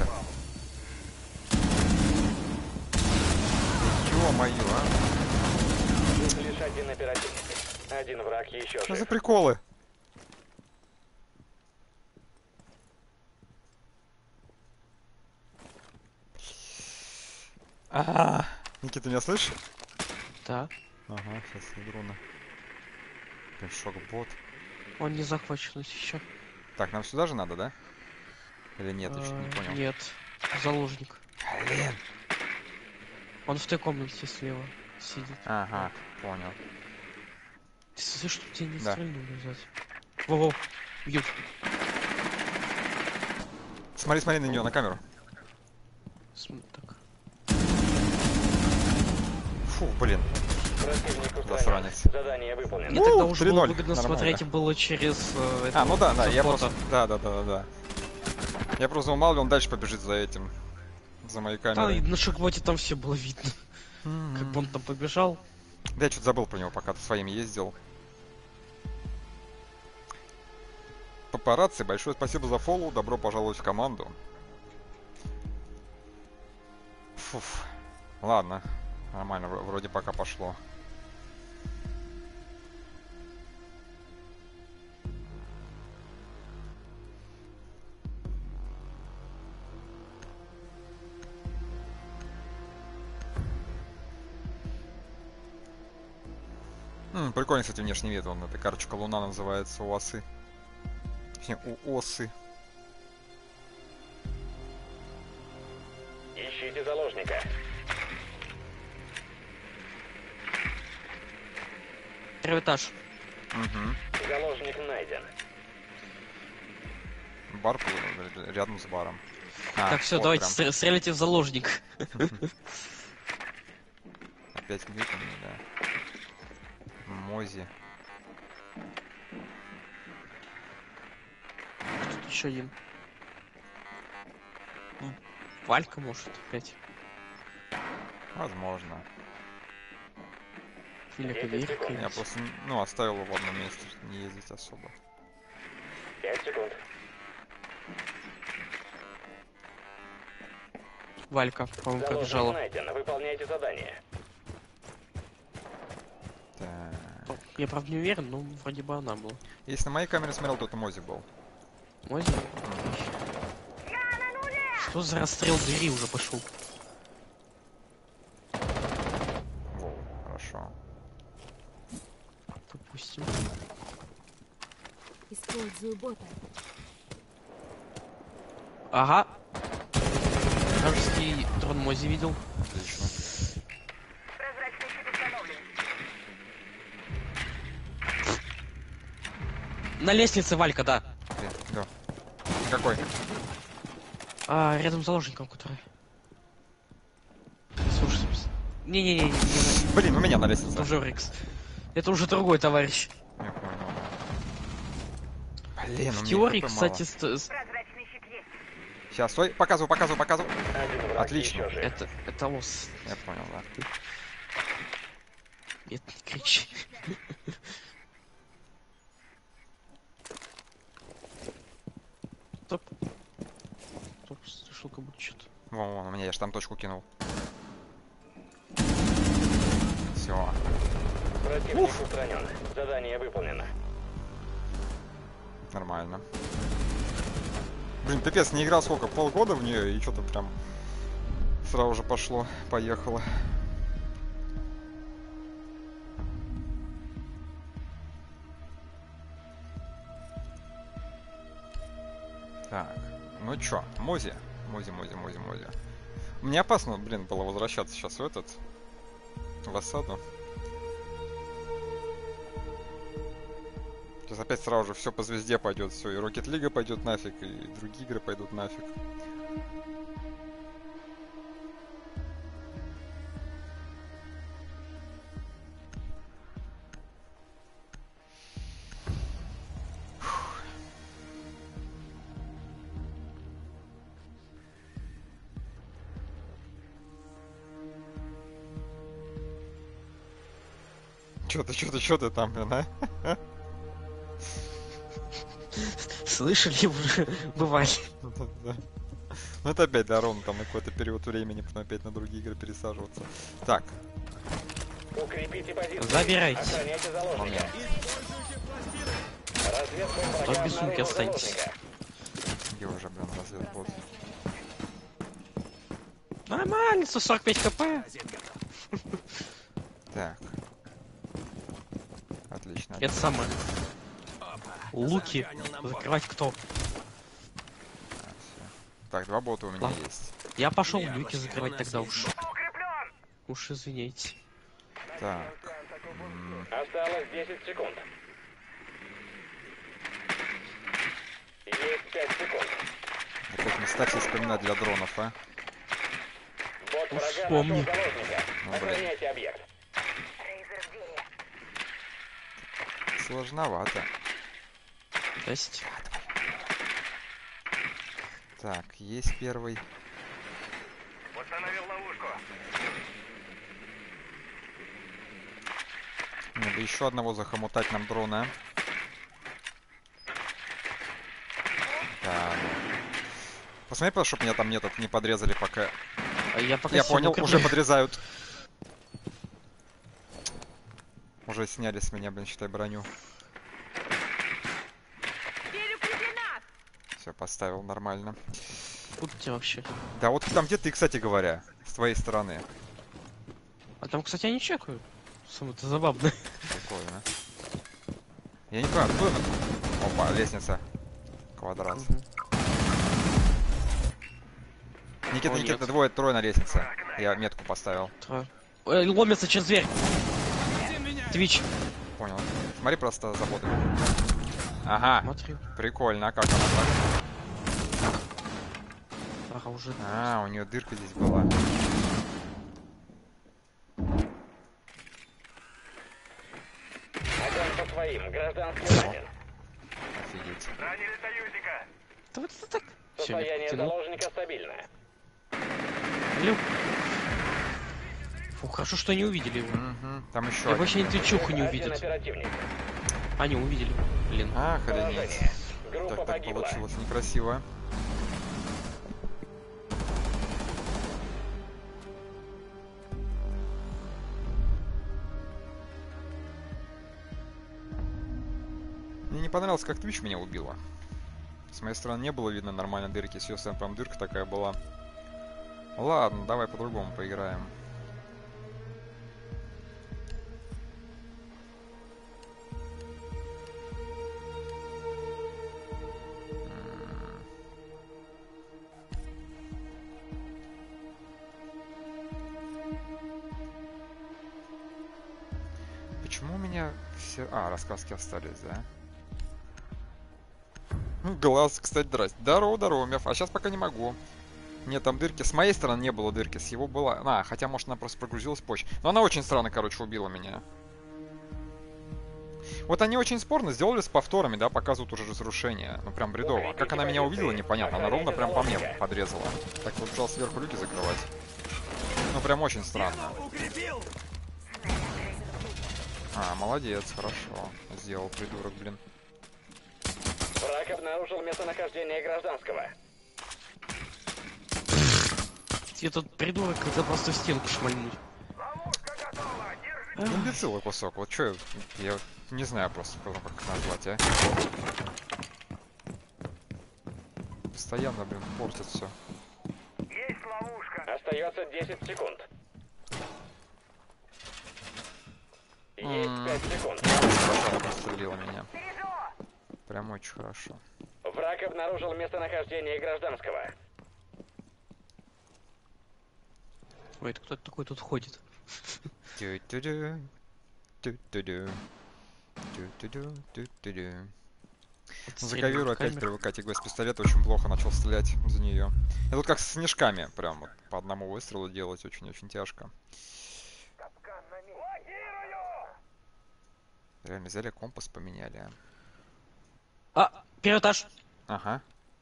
Ё-моё, а. Лишь один оперативник. Один враг еще. Что за приколы? Никита, меня слышишь? Да. Ага, сейчас игру на. Блин, шок-бот. Он не захвачен еще. Так, нам сюда же надо, да? Или нет, еще не понял. Нет, заложник. Блин. Он в той комнате слева сидит. Ага, понял. Ты слышишь, что тебя не Да. стрельнули сзади? Во-во, бьют. Смотри, смотри на нее, на камеру. Так. Фу, блин. Засранец. Задание выполнено. Мне тогда уже было 3-0. выгодно Нормально. смотреть было через... Ну да, я фото. просто... Да. Я просто думал, мало ли он дальше побежит за этим. За моей Да, и камерой. на шокботе там все было видно. Как бы он там побежал. Да, я что-то забыл про него, пока ты своими ездил. Папарацци, большое спасибо за фоллоу, добро пожаловать в команду. Фуф. Ладно, нормально, вроде пока пошло. Прикольный, кстати, внешний вид. Вон, эта карточка Луна называется у осы. У осы. Ищите заложника. Первый этаж. Угу. Заложник найден. Бар рядом с баром. Так, все, вот давайте прям. стреляйте в заложник. Опять глюками, да. Мози. Тут еще один. Валька, может, опять. Возможно. Или Каверка. Я просто, оставил его в одном месте, чтобы не ездить особо. 5 секунд. Валька, по-моему, Заложник побежала. найден. Выполняйте задание. Так. Я, правда, не уверен, но вроде бы она была. Если на моей камере смотрел, то это Мози был. Мози? Что за расстрел двери уже пошел? Воу, хорошо. Допустим. Использую бота. Ага. Вражеский дрон Мози видел. Отлично. Прозрачный щит установлен. На лестнице Валька, да. Блин, да. Какой? Рядом с заложником, который. Слушай, не-не-не. Блин, у меня на лестнице. Это уже Рикс. Это уже другой товарищ. Я понял. Блин, В теории, кстати, Прозрачный щит есть. Сейчас, стой, показываю. Один враг Отлично. еще жив. это ос. Я понял, да. Нет, не кричи. Стоп. Стоп, слышал, как будто что-то. Вон, у меня, я же там точку кинул. Все. Противник устранен. Задание выполнено. Нормально. Блин, пипец, не играл сколько? Полгода в нее, и что-то прям сразу же поехало. Так, ну чё, Мози. Мне опасно, блин, было возвращаться сейчас в осаду. Сейчас опять сразу же все по звезде пойдет, все, и Rocket League пойдет нафиг, и другие игры пойдут нафиг. Чё ты там, блин, а? Слышали уже? Бывали. Ну это опять, да, ровно там на какой-то период времени, потом опять на другие игры пересаживаться. Так. Укрепите позиции. Забирайте. Охраняйте заложника. Разведбомба То без сумки останетесь. Где уже, блин, разведбот? Нормально, 145 кп. Так. Отлично. Это самое. Луки. Закрывать кто? Так, 2 бота у меня есть. Я пошел люки закрывать тогда уж. Уж извиняйте. Так. Осталось 10 секунд. Есть 5 секунд. Опять места все вспоминать для дронов, а? Бот врага нашел Вспомни. заложника. Ну, блин. Охраняйте объект. Сложновато. Здрасте. Так, есть первый. Установил ловушку. Надо еще одного захомутать нам дрона. Так. Посмотри, чтобы меня там не подрезали пока. Я понял, укреплю. уже подрезают. Уже сняли с меня, блин, считай, броню. Все, поставил нормально. Будьте вообще. Да, вот там где ты, кстати говоря, с твоей стороны. А там, кстати, они чекают. Самое-то забавно. Прикольно. Я не понимаю, кто это? Опа, лестница. Квадрат. Никита, трое на лестнице. Я метку поставил. Ломится через дверь. Твич. Понял. Смотри просто за ботами. Ага. Смотрю. Прикольно, а как она так? Ага, уже. А, у нее дырка здесь была. Огонь по своим. Гражданский ранен. Офигеть. Ранили союзника. Да вот это так. Состояние заложника стабильное. Люк. Фу, хорошо, что они увидели его. Там еще Я вообще не твичуху не Один увидеть. оперативник. Они увидели. Блин. Охренеть. Группа Так погибла. получилось некрасиво. Мне не понравилось, как Twitch меня убила. С моей стороны не было видно нормально дырки, с ее стороны прям дырка такая была. Ладно, давай по-другому поиграем. Почему у меня все... А, рассказки остались, да? Глаз, кстати, здрасте. Здорово, Меф. А сейчас пока не могу. Нет, там дырки. С моей стороны не было дырки, с его была... А, хотя, может, она просто прогрузилась позже. Но она очень странно, короче, убила меня. Вот они очень спорно сделали с повторами, да, показывают уже разрушение. Ну, прям бредово. Как она меня увидела, непонятно. Она ровно прям по мне подрезала. Так вот, жал сверху люки закрывать. Ну, прям очень странно. А, молодец, хорошо. Сделал, придурок, блин. Враг обнаружил местонахождение гражданского. Этот придурок, это просто в стенку шмальнуть. Имбецилый кусок. Вот что я не знаю просто, как назвать, а. Постоянно, блин, портит все. Есть ловушка. Остается 10 секунд. Есть 5 секунд. Хорошо, она прострелила меня. Прям очень хорошо. Враг обнаружил местонахождение гражданского. Ой, это кто-то такой тут ходит. Заковеру опять привыкать, играть с пистолета очень плохо начал стрелять за нее. Это вот как с снежками, прям вот по одному выстрелу делать очень-очень тяжко. Реально взяли компас, поменяли. А, первый этаж. Ага.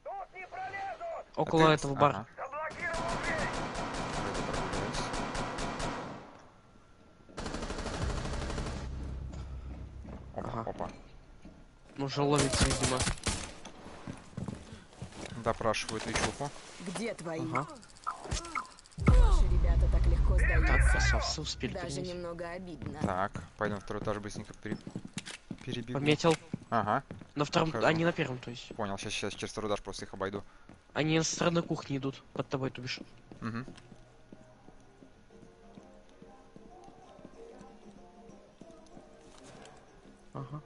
Около этого бара. Ага. Ну, уже ловится, видимо. Допрашивают Вичуху. Где твои? Ага. Ваши ребята так легко сдаются. Так, красавцы, успели Даже принять. немного обидно. Так, пойдем второй этаж быстренько перебегу. Пометил. Ага. На втором, Хожу. а не на первом, то есть. Понял, сейчас через второй этаж просто их обойду. Они со стороны кухни идут, под тобой, то бишь. Угу. Ага.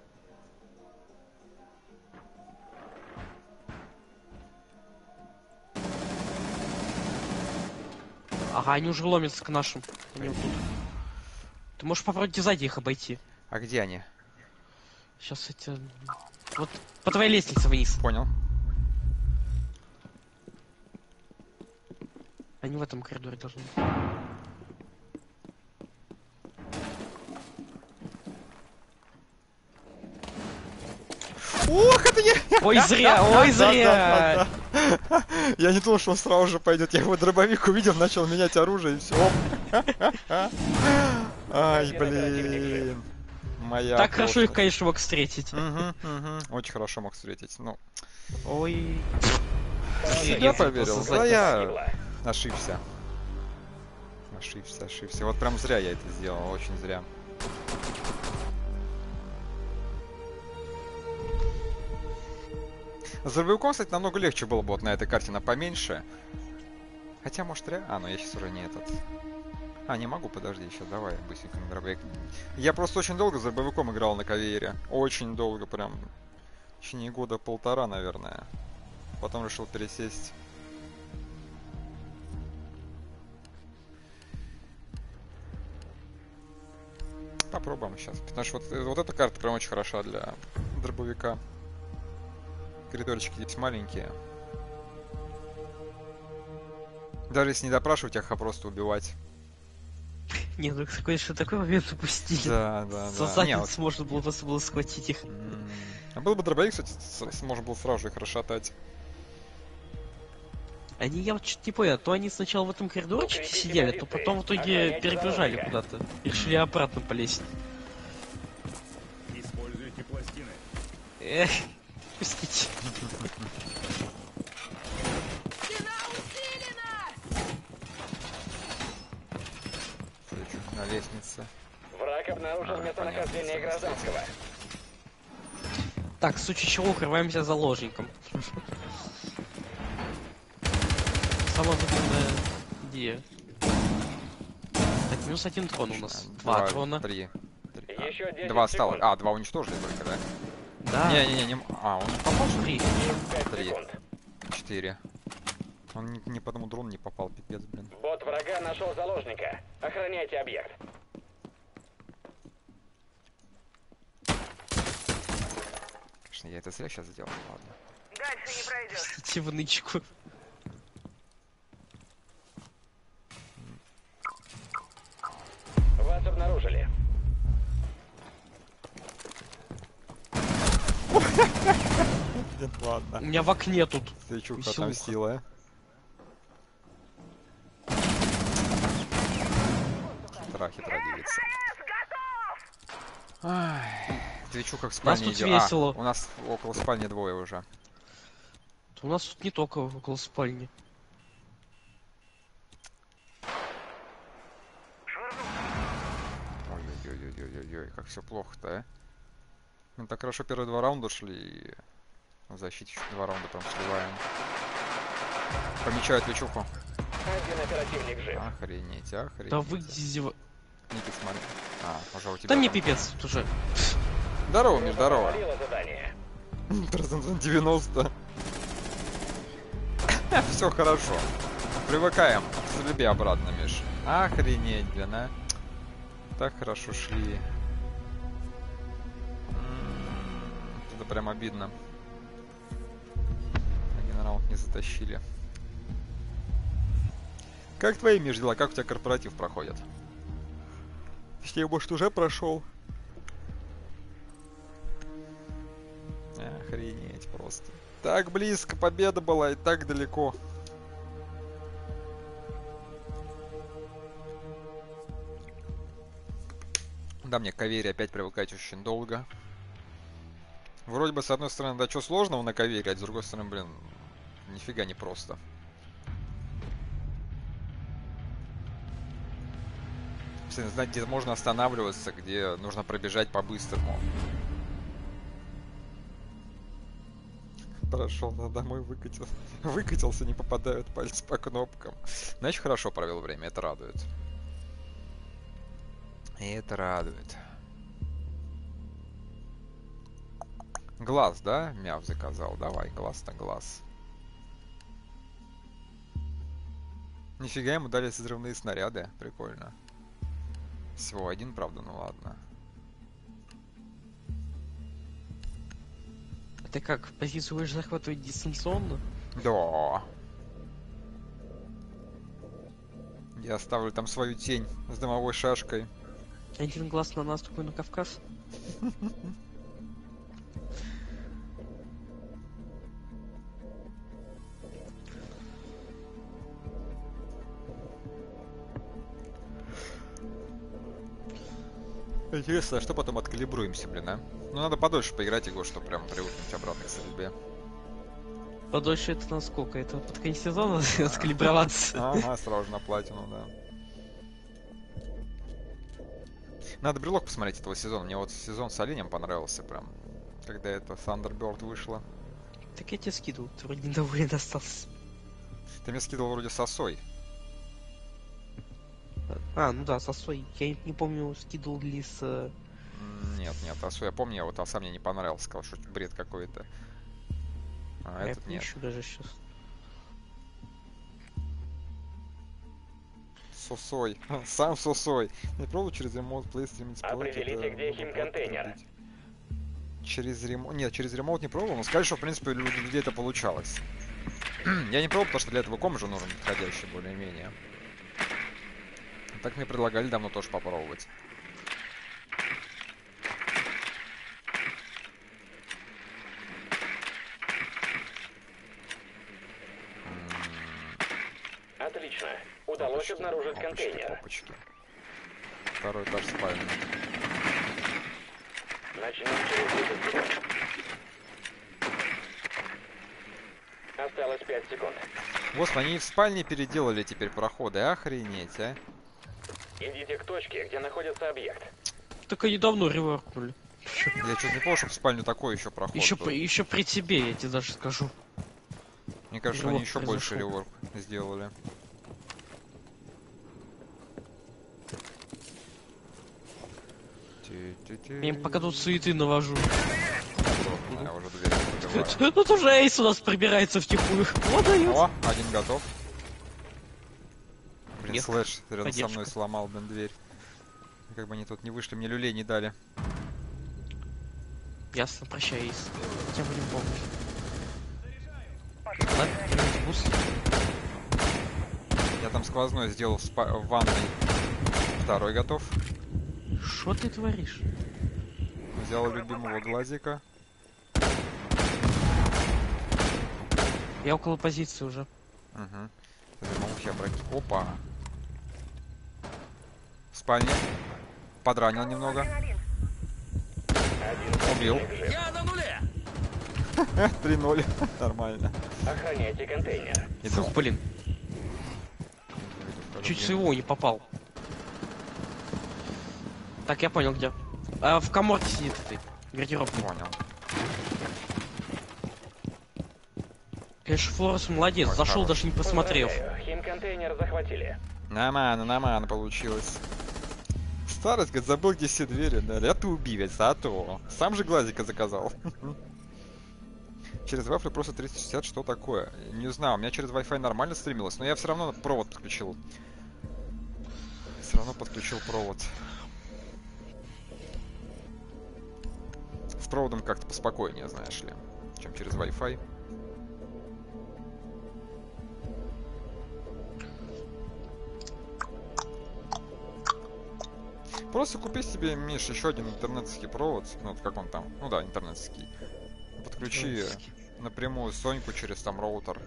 Ага, они уже ломятся к нашим. Они вот тут. Ты можешь попробовать сзади их обойти. А где они? Сейчас эти... Вот по твоей лестнице вниз. Понял. Они в этом коридоре должны быть. Ох, это я! Ой, зря, ой, зря! Я не думал, что он сразу же пойдет. Я его дробовик увидел, начал менять оружие и все. Ай, блин. Моя. Так хорошо их, конечно, мог встретить. Очень хорошо мог встретить. Ну. Ой. Я поверил. Да я ошибся. Ошибся. Вот прям зря я это сделал, очень зря. С дробовиком, кстати, намного легче было бы вот на этой карте, на поменьше. Хотя, может, реально... А, ну я сейчас уже не этот... А, не могу, подожди, еще давай быстренько на дробовик. Я просто очень долго с дробовиком играл на кавере. Очень долго, прям... В течение года полтора, наверное. Потом решил пересесть. Попробуем сейчас. Потому что вот эта карта прям очень хороша для дробовика. Коридорчики здесь маленькие. Даже если не допрашивать их, а просто убивать. Не, ну конечно, такой момент упустили. Да. За задницу можно было схватить их. А был бы дробовик, кстати, можно было сразу же их расшатать. Я вот что-то не понял, то они сначала в этом коридорчике сидели, то потом в итоге перебежали куда-то. И решили обратно полезть. Используйте пластины. Эх, пустите. На лестнице. Враг обнаружил местонахождение гражданского. Так, в случае чего укрываемся заложником. Самое выгодное идея. Так, минус один трон у нас. Два трона. Три. Еще 10 Два осталось. секунд. А, два уничтожили только, да? Да. Не. А, он попал, что ли? 5 Три. секунд. 4. Он ни по одному дрону не попал, пипец, блин. Бот врага нашел заложника. Охраняйте объект. Конечно, я это зря сейчас сделал, ладно. Дальше не пройдешь. Идти в нычку. Вас обнаружили. Ладно. У меня в окне тут. Свечуха веселуха. отомстила. Хитра девица. Свечуха в спальне тут идет. весело. У нас около спальни двое уже. У нас тут не только около спальни. Ой-ой-ой, как все плохо-то, а? Мы так хорошо первые два раунда шли, и в защите еще два раунда прям сливаем. Помечают Вичуху. Один оперативник жив. Охренеть. Да вы зева... Ники, смотри. А, уже у тебя. Да мне пипец тут уже. Здорово, Миш, здорово. Провалило задание. Процентов 90. Все хорошо. Привыкаем к стрельбе обратно, Миш. Охренеть, блин, а. Так хорошо шли. Это прям обидно. Один раунд не затащили. Как твои, Миш, дела? Как у тебя корпоратив проходит? Точнее, может, уже прошел? Охренеть просто. Так близко победа была и так далеко. Да, мне к кавере опять привыкать очень долго. Вроде бы, с одной стороны, да, что сложного на кове, а с другой стороны, блин, нифига не просто. Знать, где можно останавливаться, где нужно пробежать по-быстрому. Прошел домой, выкатился, не попадают пальцы по кнопкам. Значит, хорошо провел время, это радует. И это радует. Глаз, да? Мяв заказал. Давай, глаз-то глаз. Нифига, ему дали взрывные снаряды. Прикольно. Всего один, правда, ну ладно. А ты как, позицию будешь захватывать дистанционно? Да. Я оставлю там свою тень с дымовой шашкой. Один глаз на нас, такой на Кавказ. Интересно, а что потом откалибруемся, блин, а? Ну, надо подольше поиграть его, чтобы прям привыкнуть обратно к стрельбе. Подольше это насколько? Это под конец сезона откалиброваться? Ага, сразу на платину, да. Надо брелок посмотреть этого сезона. Мне вот сезон с оленем понравился прям. Когда это Thunderbird вышло. Так я тебе скидывал, ты вроде недоволен остался. Ты мне скидывал вроде с осой. А, ну да, с осой. Я не помню, скидывал ли с... Нет, осу я помню, а вот оса мне не понравился. Сказал, что бред какой-то. А я этот нет. даже сейчас. С осой. Сам с осой. Не пробовал через ремоут плей стримить. Определите, где химконтейнер. Через ремоут... Нет, через ремоут не пробовал, но сказали, что в принципе у людей это получалось. Я не пробовал, потому что для этого ком же нужен подходящий более-менее. Так мне предлагали давно тоже попробовать. Отлично. Удалось обнаружить контейнер. Опачки. Второй этаж спальни. Начнем через 10 секунд. Осталось 5 секунд. Вот, они и в спальне переделали теперь проходы. Охренеть, а. Идите к точке, где находится объект. Только недавно реворкнули. Я чуть не помню, что в спальню такой еще проход был. Еще при тебе, я тебе даже скажу. Мне кажется, они еще больше реворк сделали. Я им пока тут суеты навожу. Я уже дверь. Ну тоже Эйс у нас пробирается втихую. Вот дает. О, один готов. Блин, слэш рядом со мной сломал, блин, дверь. Как бы они тут не вышли, мне люлей не дали. Ясно, прощай, Эйс. Я будем помнить. Я там сквозной сделал в ванной. Второй готов. Что ты творишь? Взял любимого глазика. Я около позиции уже. Угу. Опа. В спальне. Подранил немного. Убил. Я на нуле! 3-0. Нормально. Охраняйте контейнер. Фух, блин. Чуть всего не попал. Так, я понял, где. В каморке сидит ты. Гардероб. Понял. Конечно, Флорес молодец. Зашел, даже не посмотрев. Химконтейнер захватили. Нормально получилось. Старость, говорит, забыл, где все двери. Да, это убивец, а то. Сам же глазика заказал. Через вафлю просто 360, что такое? Не знаю, у меня через Wi-Fi нормально стримилось, но я все равно провод подключил. Все равно подключил провод. С проводом как-то поспокойнее, знаешь ли, чем через Wi-Fi. Просто купи себе, Миш, еще один интернетский провод. Ну, вот как он там? Ну да, интернетский. Подключи напрямую Соньку через там роутер.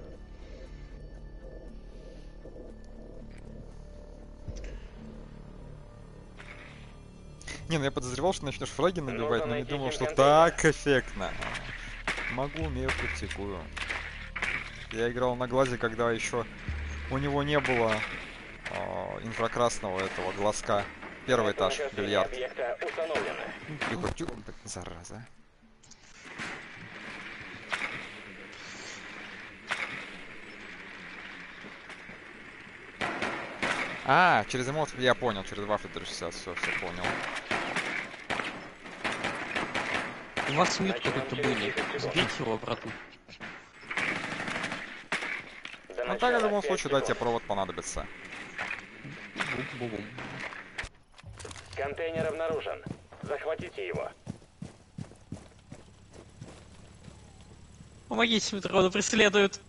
Не, ну я подозревал, что начнешь фраги набивать, но не думал, что так эффектно. Могу, умею, практикую. Я играл на глазе, когда еще у него не было инфракрасного этого глазка. Первый этаж, бильярд. Тихо, тихо, зараза. А, через эмоции, я понял, через вафли 360, все понял. У вас мид какой-то были, сбейте его обратно. Ну так, в любом случае, да, тебе провод понадобится. Контейнер обнаружен. Захватите его. Помогите, Метрода преследуют.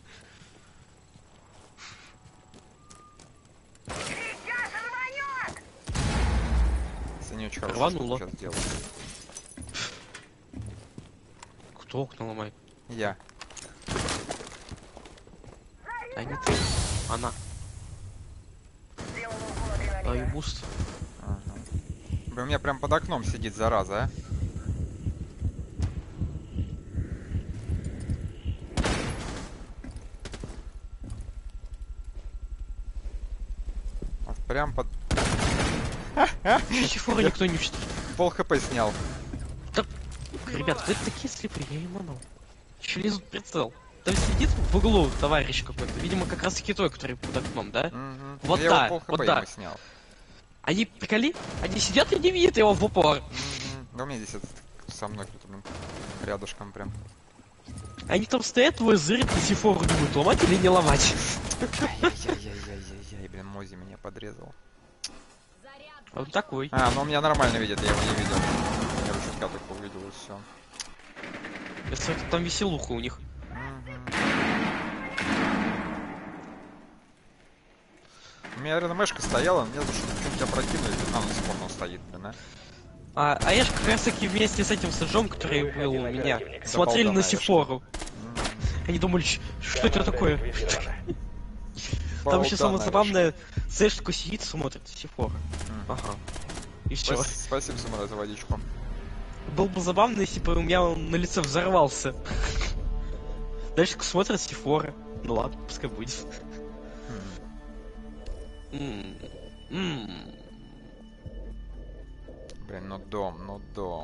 Санечка, рвануло. Сейчас делаю. Кто окна ломает? Я. А не ты. Она. Даю буст. Ага. Блин, у меня прям под окном сидит, зараза, а. Вот прям под... Сифора никто не читает. Пол хп снял. Да, ребят, вы такие слепые, я не манал. Еще лезут в прицел. Там сидит в углу товарищ какой-то. Видимо, как раз таки той, который под окном, да? Вот я да, его пол вот хп да. ему снял. Они, приколи, они сидят и не видят его в упор. Да у меня здесь со мной кто-то, блин, рядышком прям. Они там стоят, твой зырит на Сифору думают, ломать или не ломать. Ай-яй-яй-яй-яй, блин, Мози меня подрезал. Он такой. А, ну он меня нормально видит, я его не видел. Я ручейка только увидел и все. Представляете, там веселуха у них. У меня рядом мешка стояла, мне за что-нибудь опрокинули, она до сих пор стоит, блин, а. А я же как раз таки вместе с этим саджом, который был у меня, смотрели на Сифору. Они думали, что это такое? Там еще самое забавное, Сэш такой сидит, смотрит Сифора. Ага. И все. Спасибо, Самурай, за водичку. Было бы забавно, если бы у меня он на лице взорвался. Дальше смотрит Сифора. Ну ладно, пускай будет. Блин, ну дом.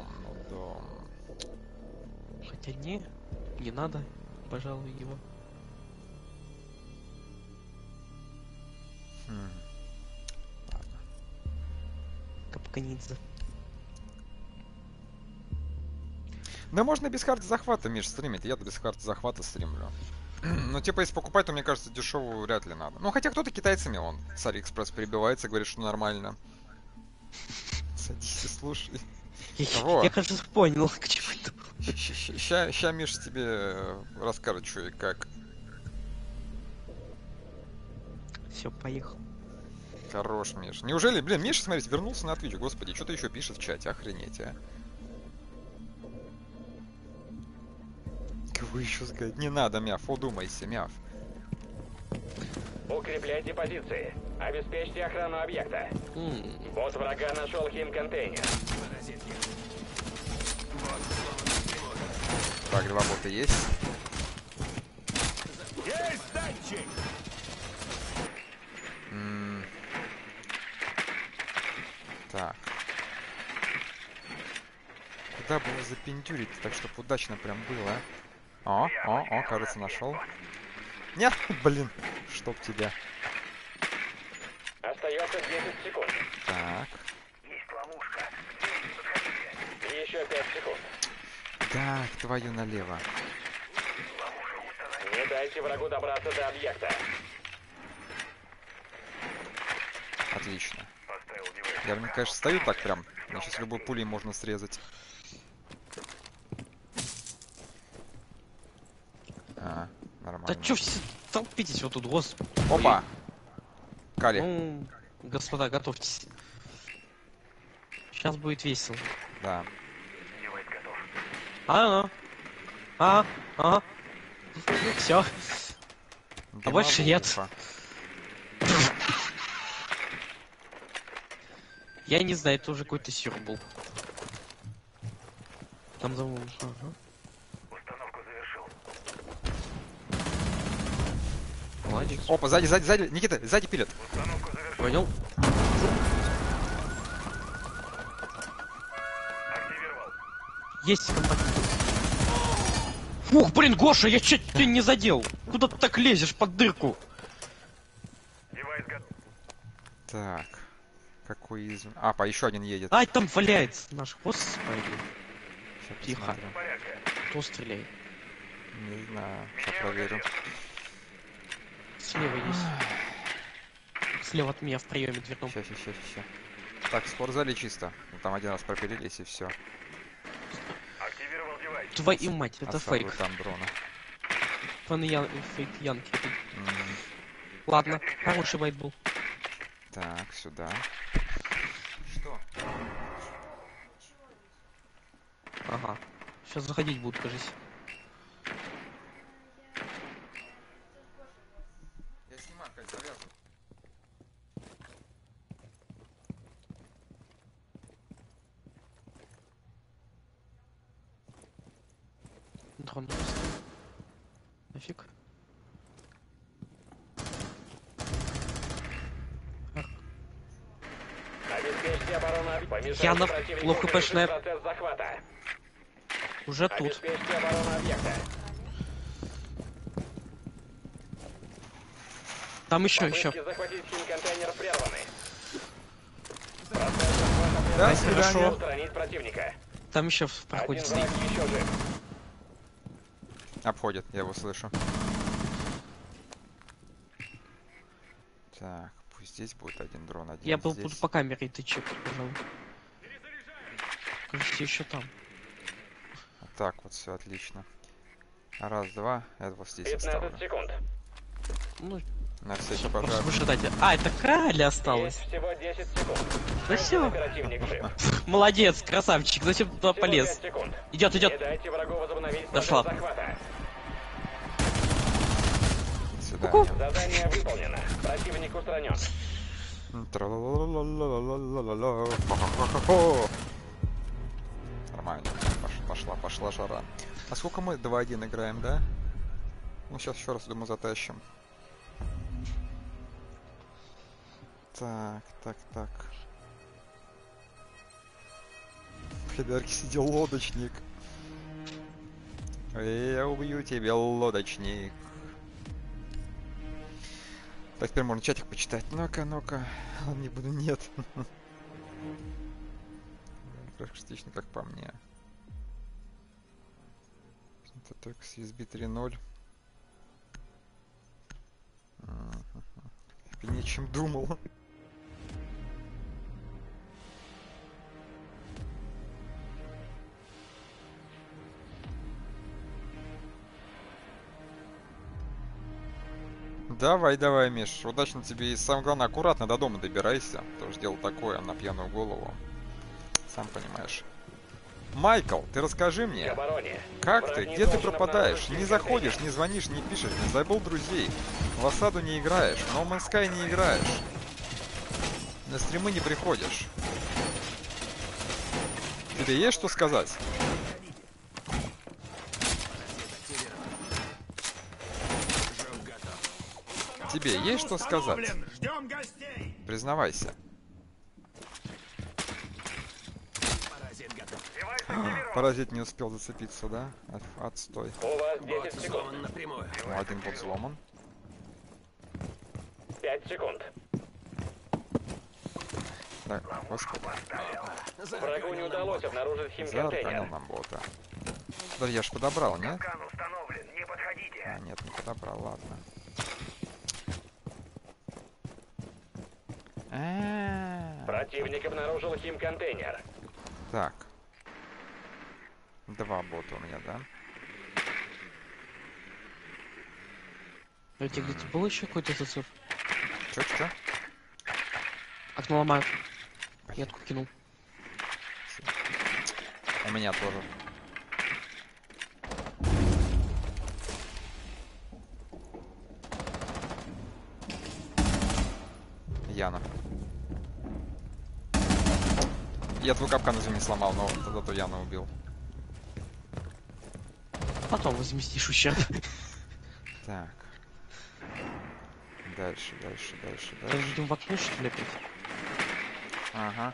Хотя не надо, пожалуй, его. Ладно. Капканидзе. Да можно без карты захвата, Миш, стримить. Я без карты захвата стримлю. Ну, типа, если покупать, то, мне кажется, дешевую вряд ли надо. Ну, хотя кто-то китайцами, он с Алиэкспресс перебивается, говорит, что нормально. Садись и слушай. Я, кажется, понял, к чему это было. Ща Миш тебе расскажет, что и как. Все, поехал. Хорош, Миш. Неужели, блин, Миша, смотрите, вернулся на Twitch, господи, что-то еще пишет в чате, охренеть, а. Кого еще сказать? Не надо, Мяв, удумайся, Мяв. Укрепляйте позиции. Обеспечьте охрану объекта. Босс врага нашел хим-контейнер. Так, 2 бота есть. Есть датчик! Так. Куда бы его запендюрить, так чтобы удачно прям было, а? О, кажется, нашел. Нет, блин, чтоб тебя. Остается 10 секунд. Так. Есть ловушка. Еще 5 секунд. Так, твою налево. Не дайте врагу добраться до объекта. Отлично. Я, мне, конечно, стою так прям. Меня сейчас любой пулей можно срезать. Нормально. Да чё все толпитесь вот тут, господи. Опа! Кали. Ну, господа, готовьтесь. Сейчас будет весело. Да. Все. А больше нет. Я не знаю, это уже какой-то сюр был. Там за мной. Ага. Установку завершил. Молодец. Опа, сзади, Никита, сзади пилят. Установку завершил. Понял? Активировал. Есть компактный. Фух, блин, Гоша, я чуть тебя не задел. Куда ты так лезешь под дырку? Девайс готов. Так. Какой из... А, еще один едет. Ай, там валяется наш господи. Сейчас Тихо. посмотрим. Кто стреляет? Не знаю, сейчас проверю. Слева есть. Слева от меня в проеме дверном. Сейчас. Так, в спортзале чисто. Там один раз пропилились и все. Активировал девайс. Твою мать, это фейк. Там дрона. Фейк Янки. Ладно, хороший байт был. Так, сюда. Что? Ага. Сейчас заходить будут, кажись. Я снимаю, как завязываю. Дрон. Нафиг. Обеспечьте оборону объекта. Помешайте Янов, противнику лов хпшная. завершить процесс захвата. Уже тут. Обеспечьте оборону объекта. Там еще. Попытки захватить химконтейнер прерваны. Да, хорошо. Устранить противника. Там еще в проходе Один стоит. враг еще жив. Обходит, я его слышу. Так, пусть здесь будет один дрон, один Я был здесь. буду по камере, ты чек, пожалуй. Кажется, еще там. Так, вот все отлично. Раз, два, я вот здесь 15 оставлю. секунд. Ну, На всякий всё, пожар. просто вышатать. А, это Кали осталось. Есть всего 10 секунд. Да все. Оперативник жив. Молодец, красавчик. Зачем туда Всего полез? 5 секунд. Идет. Не дайте врагу возобновить Дошла. процесс захвата. Сюда. Ку-ку. нет. Задание выполнено. Противник устранен. Тра-ла-ла-ла-ла-ла-ла-ла-ла. Хо-хо-хо-хо. Нормально. Пошла жара. А сколько мы 2-1 играем, да? Ну, сейчас еще раз, думаю, затащим. Так. В федерке сидел лодочник. Я убью тебя, лодочник. Так, теперь можно чатик почитать. Ну-ка. Не буду, нет. Практично как по мне. Это только с USB 3.0. Я нечем думал. Давай, Миш. Удачно тебе и самое главное, аккуратно до дома добирайся. Потому что дело такое, на пьяную голову. Сам понимаешь. Майкл, ты расскажи мне, как ты, где ты пропадаешь? Не заходишь, не звонишь, не пишешь, не забыл друзей. В осаду не играешь, в No Man's Sky не играешь. На стримы не приходишь. Тебе есть что сказать? Тебе есть что сказать? Признавайся. Паразит не успел зацепиться, да? Отстой. У вас 10 секунд. Ну, один бот взломан. 5 секунд. Так, господи. Врагу не удалось обнаружить Зарканил химконтейнер. нам бота. Подожди, я ж подобрал, нет? Капкан установлен, не подходите. А, нет, не подобрал, ладно. Противник обнаружил химконтейнер. Так. 2 бота у меня, да? Эти где-то был еще какой-то зацеп? Чё? Окно ломаю. Ветку кинул. У меня тоже. Яна. Я твой капкан, извини, сломал, но зато Яна убил. Потом возместишь ущерб. Так. Дальше. Будем в окно, что ли, опять? Ага.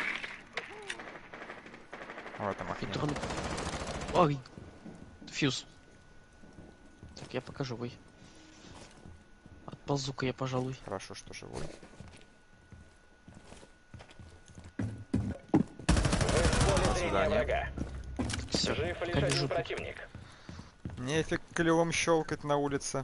В этом окне. Ой. Фьюз. Так, я пока живой. Отползу-ка я, пожалуй. Хорошо, что живой. До свидания. Все, Жив лишь один противник. Нефиг клювом щелкать на улице.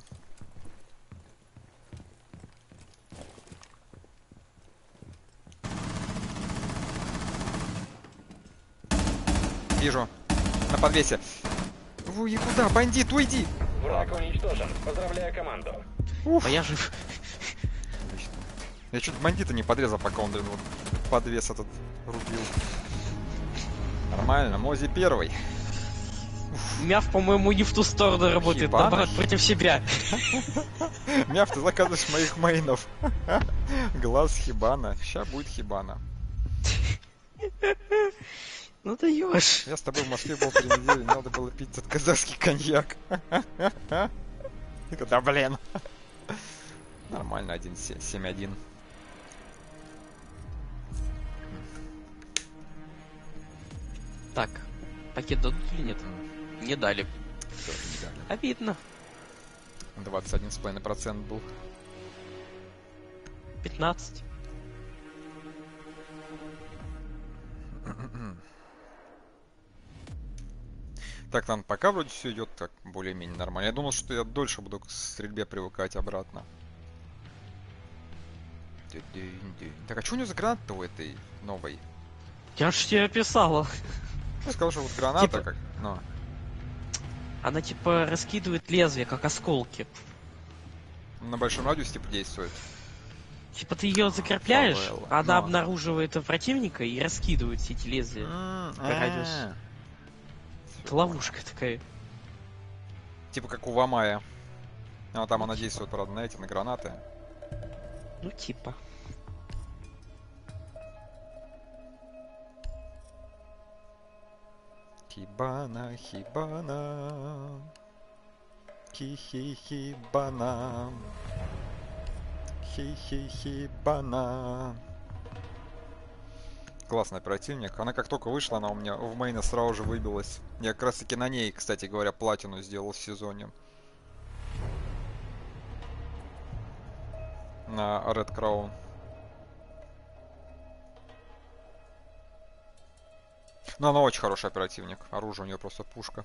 Вижу. На подвесе. Ой, куда? Бандит, уйди! Враг уничтожен. Поздравляю команду. А я жив. Отлично. Я чуть бандита не подрезал, пока он, блин, вот подвес этот рубил. Нормально, Мози первый. Мяв, по-моему, не в ту сторону работает, Хибана? наоборот, против себя. Мяв, ты заказываешь моих мейнов. Глаз Хибана. Ща будет Хибана. Ну даешь. Я с тобой в Москве был 3 недели, надо было пить этот казахский коньяк. Да блин. Нормально, 7-1. Так, пакет дадут или нет? Не дали. Всё, не дали. Обидно. 21,5% был. 15. Так, там пока вроде все идет так более-менее нормально. Я думал, что я дольше буду к стрельбе привыкать обратно. Так, а что у него за граната у этой новой? Я ж тебе описала. Я сказал, что вот граната Типа- как... Ну, Она типа раскидывает лезвие, как осколки. на большом радиусе типа действует. Типа ты ее закрепляешь, Фавелла. она Ну. обнаруживает противника и раскидывает все эти лезвия. По радиусу. Это ловушка такая. Типа как у Вамая. А там она действует, правда, на эти, на гранаты. Ну типа. Хибана, хибана. Хи-хи-хибана. Хи-хи-хибана. Классный противник. Она как только вышла, она у меня в мейна сразу же выбилась. Я как раз таки на ней, кстати говоря, платину сделал в сезоне. На Red Crown. Но она очень хороший оперативник. Оружие у нее просто пушка.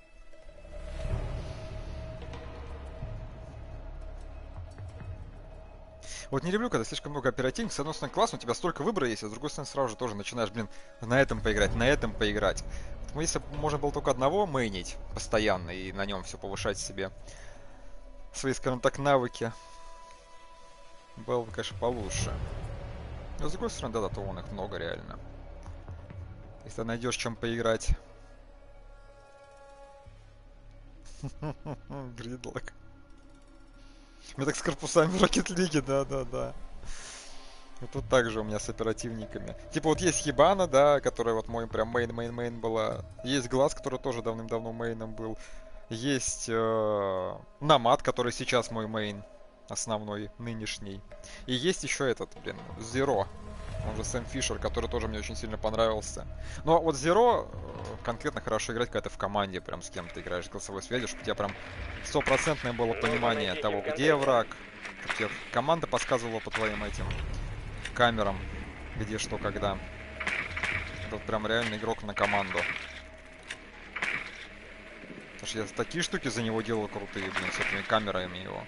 Вот не люблю, когда слишком много оперативников. С одной стороны, классно, у тебя столько выбора есть, а с другой стороны, сразу же тоже начинаешь, блин, на этом поиграть, на этом поиграть. Ну, если бы можно было только одного мейнить постоянно и на нем все повышать себе свои, скажем так, навыки, было бы, конечно, получше. Но с другой стороны, да, то вон их много реально. Если найдешь чем поиграть. Гридлок. У меня так с корпусами в Rocket League, да. Вот так же у меня с оперативниками. Типа вот есть Хибана, да, которая вот мой прям мейн была. Есть Глаз, который тоже давным-давно мейном был. Есть Намат, который сейчас мой мейн. Основной, нынешний. И есть еще этот, блин, Zero. Он же Сэм Фишер, который тоже мне очень сильно понравился. Но вот Zero конкретно хорошо играть, когда ты в команде прям с кем-то играешь, голосовой связи, чтобы у тебя прям 100% было понимание того, где враг. Чтобы тебе команда подсказывала по твоим этим камерам, где, что, когда. Это вот прям реально игрок на команду. Потому что я такие штуки за него делал крутые, блин, с этими камерами его.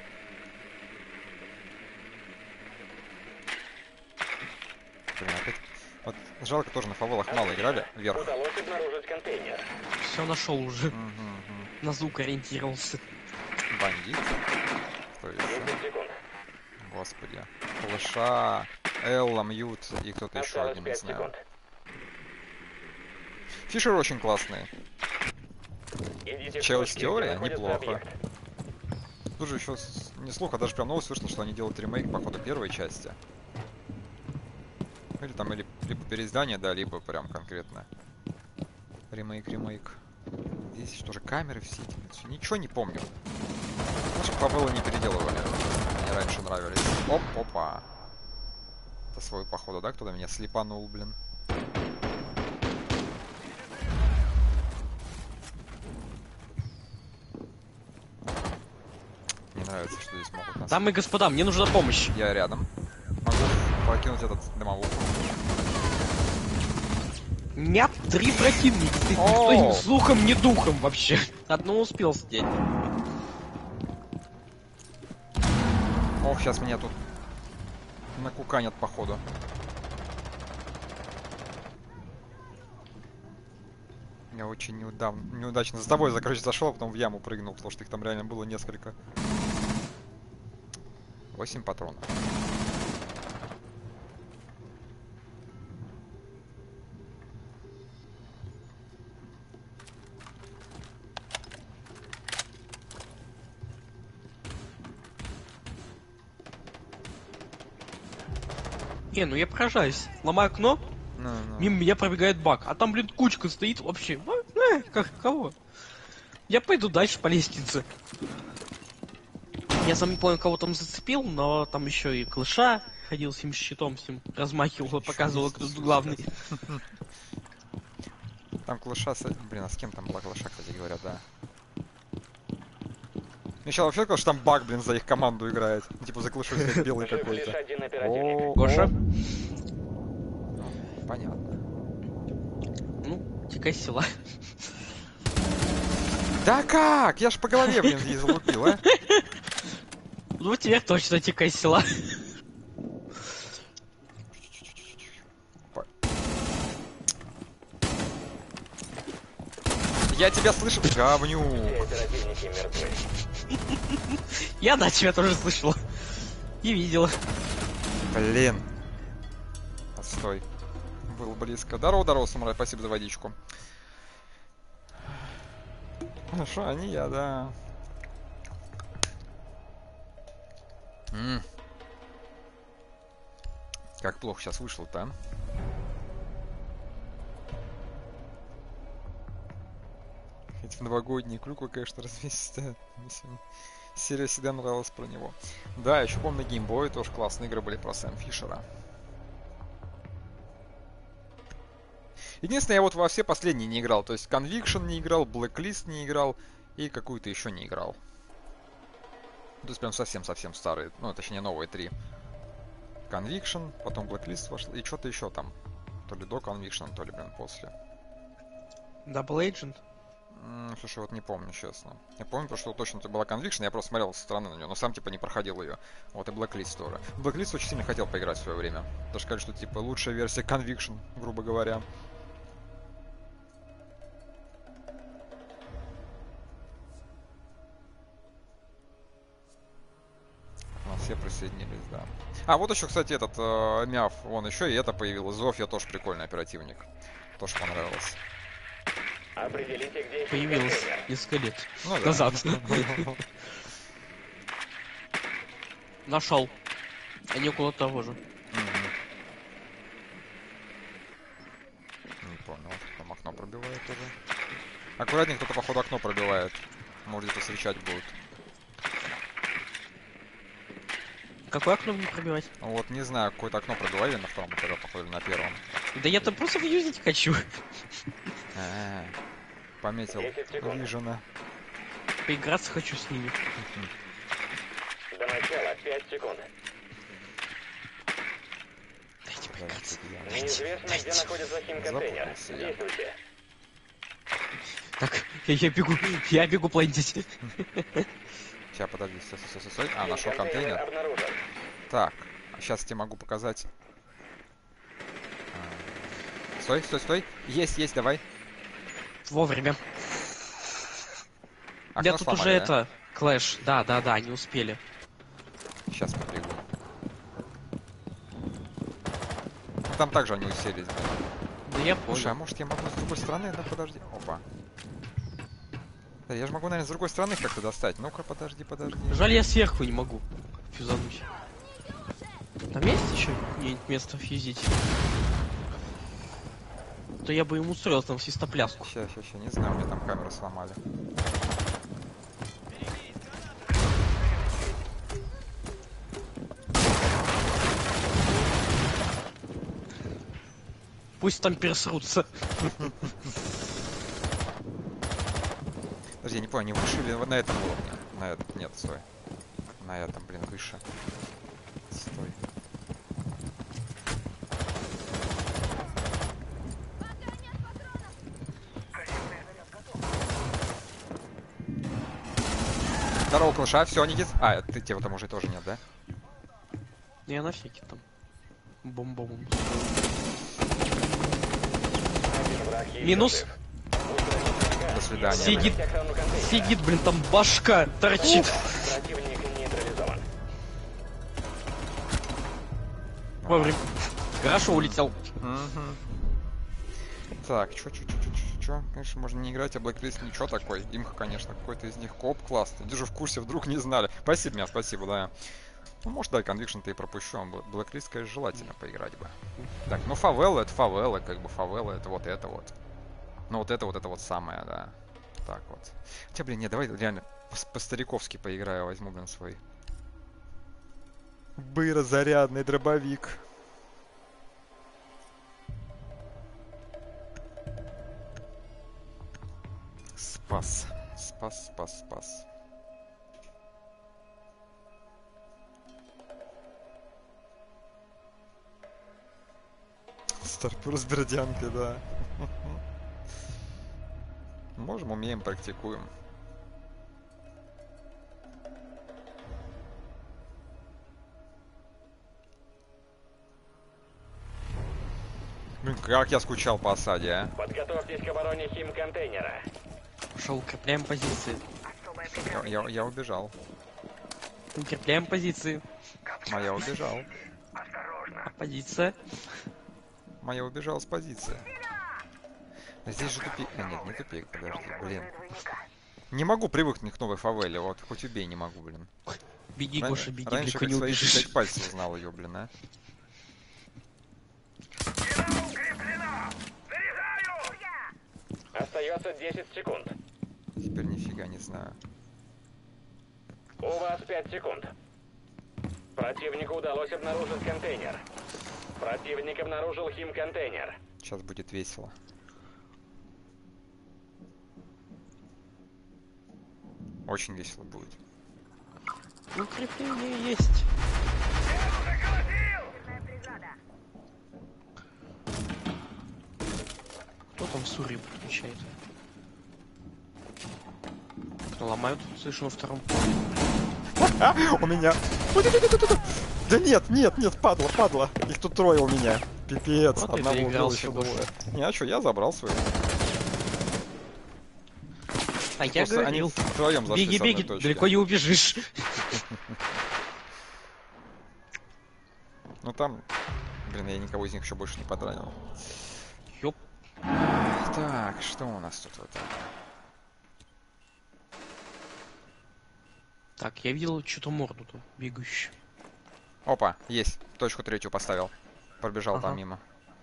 Блин, опять... Вот жалко, тоже на фавелах мало играли. Вверх. Удалось обнаружить контейнер. Все нашел уже. На звук ориентировался. Бандит. Кто еще? Господи. Флэша, Элла, Мьют и кто-то еще один, не знаю. Фишер очень классный. Челс теория неплохо. Тут же еще не слух, а даже прям новость слышно, что они делают ремейк, походу, первой части. Или там, или Либо переиздание, да, либо прям конкретно ремейк. Здесь что же, камеры все эти, ничего не помню. Лучше бы было не переделывали. Мне раньше нравились. Оп-опа. Это свой, походу, да? Кто-то меня слепанул, блин. Мне нравится, что здесь могут нас... Дамы и господа, мне нужна помощь. Я рядом. Могу покинуть этот дымовух. Нет, 3 противника. Ты никто ни слухом, ни духом вообще. Одно успел снять. Ох, сейчас меня тут накуканят, походу. Я очень неудачно за тобой, короче, зашел, а потом в яму прыгнул, потому что их там реально было несколько. 8 патронов. Ну я поражаюсь. Ломаю окно, мимо меня пробегает баг, а там, блин, кучка стоит вообще. Как кого? Я пойду дальше по лестнице. Я сам не понял, кого там зацепил, но там еще и Клыша ходил с щитом, всем размахивал, показывал, кто тут главный. Там Клыша, блин, а с кем там была Клыша, кстати говоря, да. Мне сейчас вообще сказал, что там баг, блин, за их команду играет. Типа за Клышу белый какой-то. Гоша? Понятно. Ну, текай с села. Да как? Я ж по голове, блин, ей залупил, а? Ну, теперь точно текай с села. Я тебя слышу, говню. Я, да, тебя тоже слышала. И видела. Блин. Отстой. Был близко. Здорово, самурай, спасибо за водичку. Хорошо, они я, да. Как плохо сейчас вышло-то, Хоть в новогодние клюквы, конечно, развесистая. Серия всегда нравилась про него. Да, еще помню геймбой, тоже классные игры были про Сэм Фишера. Единственное, я вот во все последние не играл. То есть Conviction не играл, Blacklist не играл и какую-то еще не играл. То есть прям совсем-совсем старые, ну, точнее, новые 3. Conviction, потом Blacklist вошел, и что-то еще там. То ли до Conviction, то ли, блин, после. Double Agent? Слушай, вот не помню, честно. Я помню, потому что точно это была Conviction, я просто смотрел со стороны на нее, но сам, типа, не проходил ее. Вот и Blacklist тоже. Blacklist очень сильно хотел поиграть в свое время. Даже сказали, что, типа, лучшая версия Conviction, грубо говоря. Все присоединились, да. А, вот еще, кстати, этот Мяв, вон еще и это появилось. Зофия тоже прикольный оперативник. Тоже понравилось. Появилось несколько лет ну, да. назад. Нашел. Они около того же. Не понял, там окно пробивает тоже. Аккуратнее, кто-то, походу, окно пробивает. Может, где-то встречать будут. Какое окно мне пробивать? Вот, не знаю, какое-то окно пробивали на втором этаже, походу, на первом. Да я-то просто вьюзить хочу. Пометил Вижена. Поиграться хочу с ними. До начала 5 секунд. Дайте поиграться. Неизвестно, где находится химконтейнер. Действуйте. Так, я бегу плантить. Сейчас, подожди, стой. А, нашел контейнер. Так, сейчас тебе могу показать. Стой. Есть, давай. Вовремя. Окно я тут сломали, уже да? это... Клэш. Да, не успели. Сейчас побегу. Ну, там также они уселись. Да я понял. Слушай, а может я могу с другой стороны? Да, подожди. Опа. Да, я же могу, наверное, с другой стороны как-то достать. Ну-ка, подожди. Жаль, я сверху не могу фьюзануть. Там есть еще место фьюзить? То я бы ему устроил там свистопляску. Сейчас, не знаю, у меня там камеру сломали. Пусть там пересрутся. Подожди, я не понял, они выше или на этом уровне? На этом, нет, стой. На этом, блин, выше. Стой. Здорово, клыша, все, Никит. А, ты тебя там уже тоже нет, да? Я на всякий там. Бомбовым. Минус. До свидания. Сидит, блин, там башка торчит. Противник нейтрализован. Вовремя. Хорошо улетел. Так, чё? Конечно, можно не играть, а Blacklist ничего такой. Имха, конечно, какой-то из них коп классный. Держу в курсе, вдруг не знали. Спасибо, меня, спасибо, да. Ну, может, да, Conviction-то и пропущу. Blacklist, конечно, желательно поиграть бы. Так, ну, фавелла это фавелла, как бы фавелла это вот это вот. Ну, вот это вот самое, да. Так вот. Хотя, блин, не, давай реально по-стариковски поиграю, возьму, блин, свой. Зарядный дробовик. Спас. Старпер с бердянкой, да. Можем, умеем, практикуем. Блин, как я скучал по осаде, а. Подготовьтесь к обороне хим-контейнера. Пошел, укрепляем позиции. Я убежал. Укрепляем позиции. Моя убежал. А позиция? Моя убежала с позиции. Здесь же тупик. А, нет, не тупик, подожди, блин. Не могу привыкнуть к новой фавеле, вот хоть убей, не могу, блин. Беги, Гоша, беги, раньше далеко не свои убежишь. 5 пальцев знал ее, блин, а. Остается 10 секунд. Теперь нифига не знаю. У вас 5 секунд. Противнику удалось обнаружить контейнер. Противник обнаружил хим-контейнер. Сейчас будет весело. Очень весело будет. Укрепление есть. Кто там Сури подключает? Кто ломают? Слышу на втором. У меня. Да нет, падла. Их тут трое у меня. Пипец, вот одного убил, еще двое. Не, а что, я забрал свою. А я говорил. Втроем зашли беги, с одной точки. далеко не убежишь. Ну там, блин, я никого из них еще больше не подранил. Ёп. Так, что у нас тут вот это? Так, я видел что-то морду тут бегающую. Опа, есть. Точку третью поставил. Пробежал там мимо.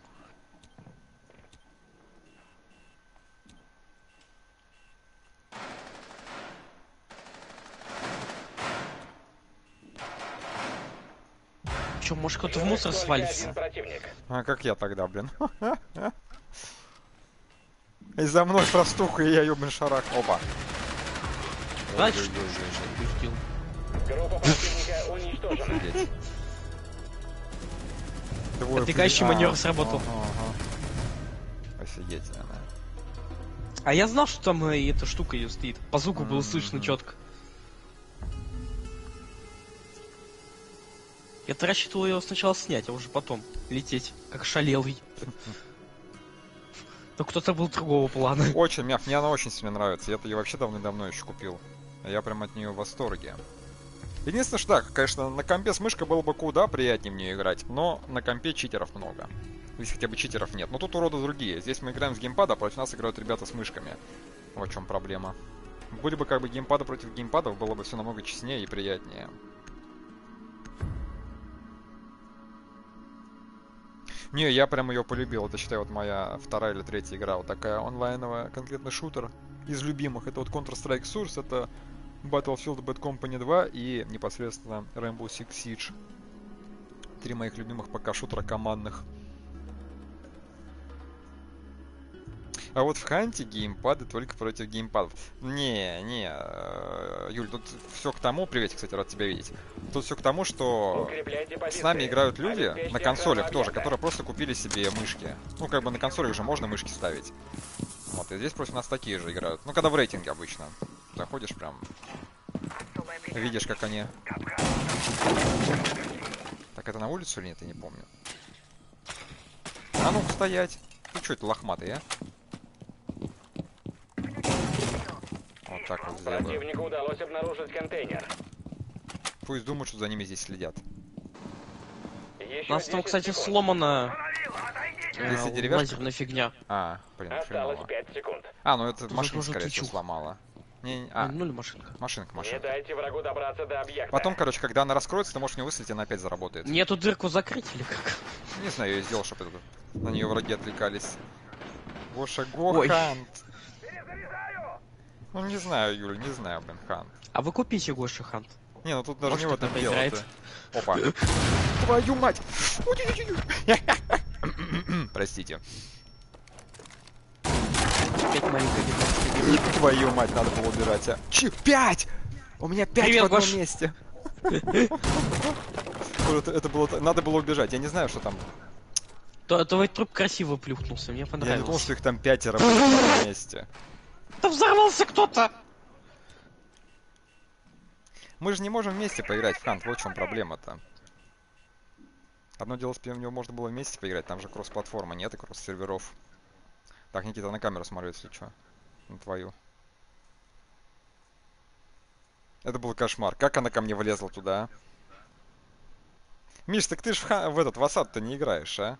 Чё, может кто-то в мусор свалится? А как я тогда, блин? И за мной простуха, и я ёбан шарак. Опа. Значит, группа противника уничтожена. Отвлекающий маневр сработал. Офигеть, она. А я знал, что там эта штука ее стоит. По звуку было слышно четко. Я-то рассчитывал ее сначала снять, а уже потом лететь, как шалелый. Но кто-то был другого плана. Очень, мне она очень сильно нравится. Я ее вообще давно еще купил. Я прям от нее в восторге. Единственное, что так, конечно, на компе с мышкой было бы куда приятнее мне играть, но на компе читеров много. Здесь хотя бы читеров нет. Но тут уроды другие. Здесь мы играем с геймпада, против нас играют ребята с мышками. Вот в чем проблема. Были бы как бы геймпады против геймпадов, было бы все намного честнее и приятнее. Не, я прям ее полюбил. Это, считай, вот моя вторая или третья игра. Вот такая онлайновая, конкретно шутер из любимых. Это вот Counter-Strike Source, это Battlefield Bad Company 2 и непосредственно Rainbow Six Siege. 3 моих любимых пока шутера командных. А вот в Ханте геймпады только против геймпадов. Не, Юль, тут все к тому, привет, кстати, рад тебя видеть. Тут все к тому, что с нами играют люди на консолях тоже, которые просто купили себе мышки. Ну, как бы на консолях же можно мышки ставить. Вот, и здесь против нас такие же играют. Ну, когда в рейтинге обычно. Заходишь прям, видишь, как они... Так, это на улицу или нет, я не помню. А ну, стоять. Ты что это лохматый, а? Вот так вот сделаю. Противнику удалось обнаружить контейнер. Пусть думают, что за ними здесь следят. У нас там, кстати, сломана лазерная фигня. А, блин, осталось 5 секунд. А, ну это машина, скорее всего, сломала. Ну или машинка. Машинка. Не дайте врагу добраться до объекта. Потом, короче, когда она раскроется, ты можешь не выстрелить, она опять заработает. Мне эту дырку закрыть или как? Не знаю, я ее сделал, чтобы на нее враги отвлекались. Гоша, Хант. Ну не знаю, Юля, не знаю, блин, Хант. А вы купите Гоша Хант. Не, ну тут даже может, не в этом дело. Опа. Твою мать! Простите. Твою мать, надо было убирать, а. 5! У меня 5 в одном месте. Это было... Надо было убежать, я не знаю, что там. Твой труп красиво плюхнулся, мне понравилось. Я не думал, что их там 5 в одном месте. Да взорвался кто-то! Мы же не можем вместе поиграть в Хант, вот в чем проблема-то. Одно дело, в него можно было вместе поиграть, там же кросс-платформа, нет и кросс-серверов. Так, Никита, на камеру смотрю, если что. На твою. Это был кошмар. Как она ко мне влезла туда, а? Миш, так ты ж в Асад-то не играешь, а?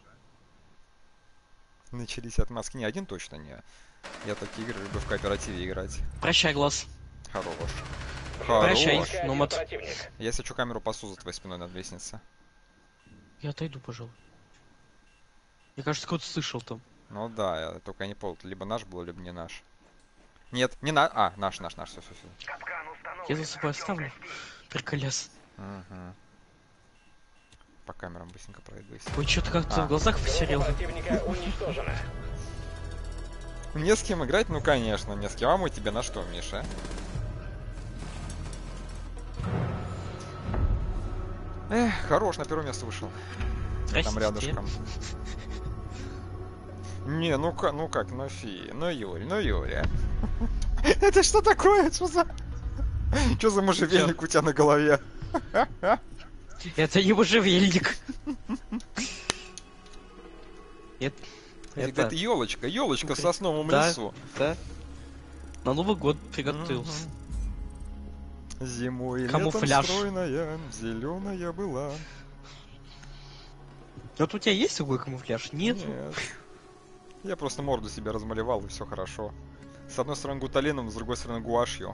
Начались отмазки. Не, один точно не. Я такие игры люблю в кооперативе играть. Прощай, глаз. Хорош. Прощай, Номад. Я сечу камеру пасу за твоей спиной над лестницей. Я отойду, пожалуй. Мне кажется, кто-то слышал там. Ну да, я только не помню, либо наш был, либо не наш. Нет, не наш. А, наш, все. Я за собой оставлю. Приколес. Угу. По камерам быстренько пройдусь. Ой, что-то как-то в глазах посерел. Не с кем играть? Ну конечно, не с кем. А мы тебе на что, Миша? Эх, хорош, на первое место вышел. Там рядышком. Не, ну как, ну фи, ну Юля. Это что такое? Что за можжевельник у тебя на голове? Это не можжевельник. Это елочка в сосновом лесу. Да. На Новый год приготовился. Зимой камуфляж. Летом стройная, зеленая была. Вот у тебя есть такой камуфляж? Нет. Я просто морду себе размалевал, и все хорошо. С одной стороны гуталином, с другой стороны гуашью.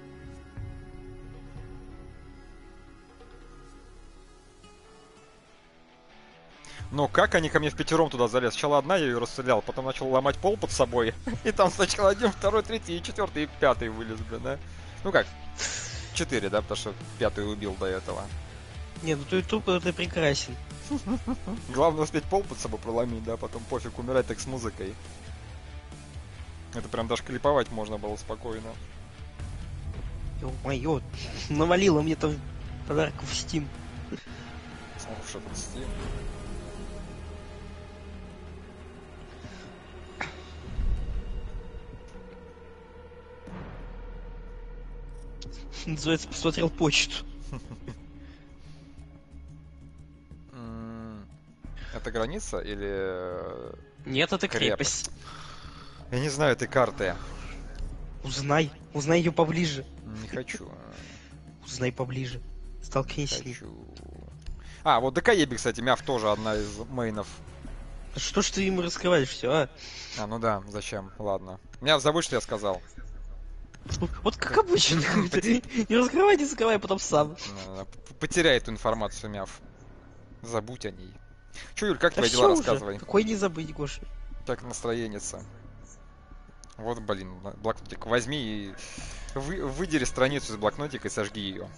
Но как они ко мне впятером туда залез? Сначала одна, я ее расстрелял, потом начал ломать пол под собой. И там сначала 1, 2, 3, и 4, и 5 вылез, блин, да? Ну как? 4, да, потому что 5 убил до этого. Не, ну ты тупо, ты прекрасен. Главное успеть пол под собой проломить, да, потом пофиг, умирать так с музыкой. Это прям даже клиповать можно было спокойно. Ё-моё, навалило мне там подарков в Steam. Ох, что тут Steam. Называется, посмотрел почту. Это граница или... Нет, это крепость. Я не знаю этой карты. Узнай ее поближе. Не хочу. Узнай поближе. Столкнись с ней. А, вот ДКЕБИ, кстати, мяв тоже одна из мейнов. Что ж ты ему раскрываешь все, а? А, ну да, зачем? Ладно. Мяв, забудь, что я сказал. Вот как обычно. Не раскрывай, не закрывай, потом сам. Потеряй эту информацию, Мяв. Забудь о ней. Чё, Юль, как Да твои дела, всё уже. рассказывай? Какой не забыть, Гоша. Как настроение-то? Вот, блин, блокнотик возьми и выдери страницу из блокнотика и сожги ее.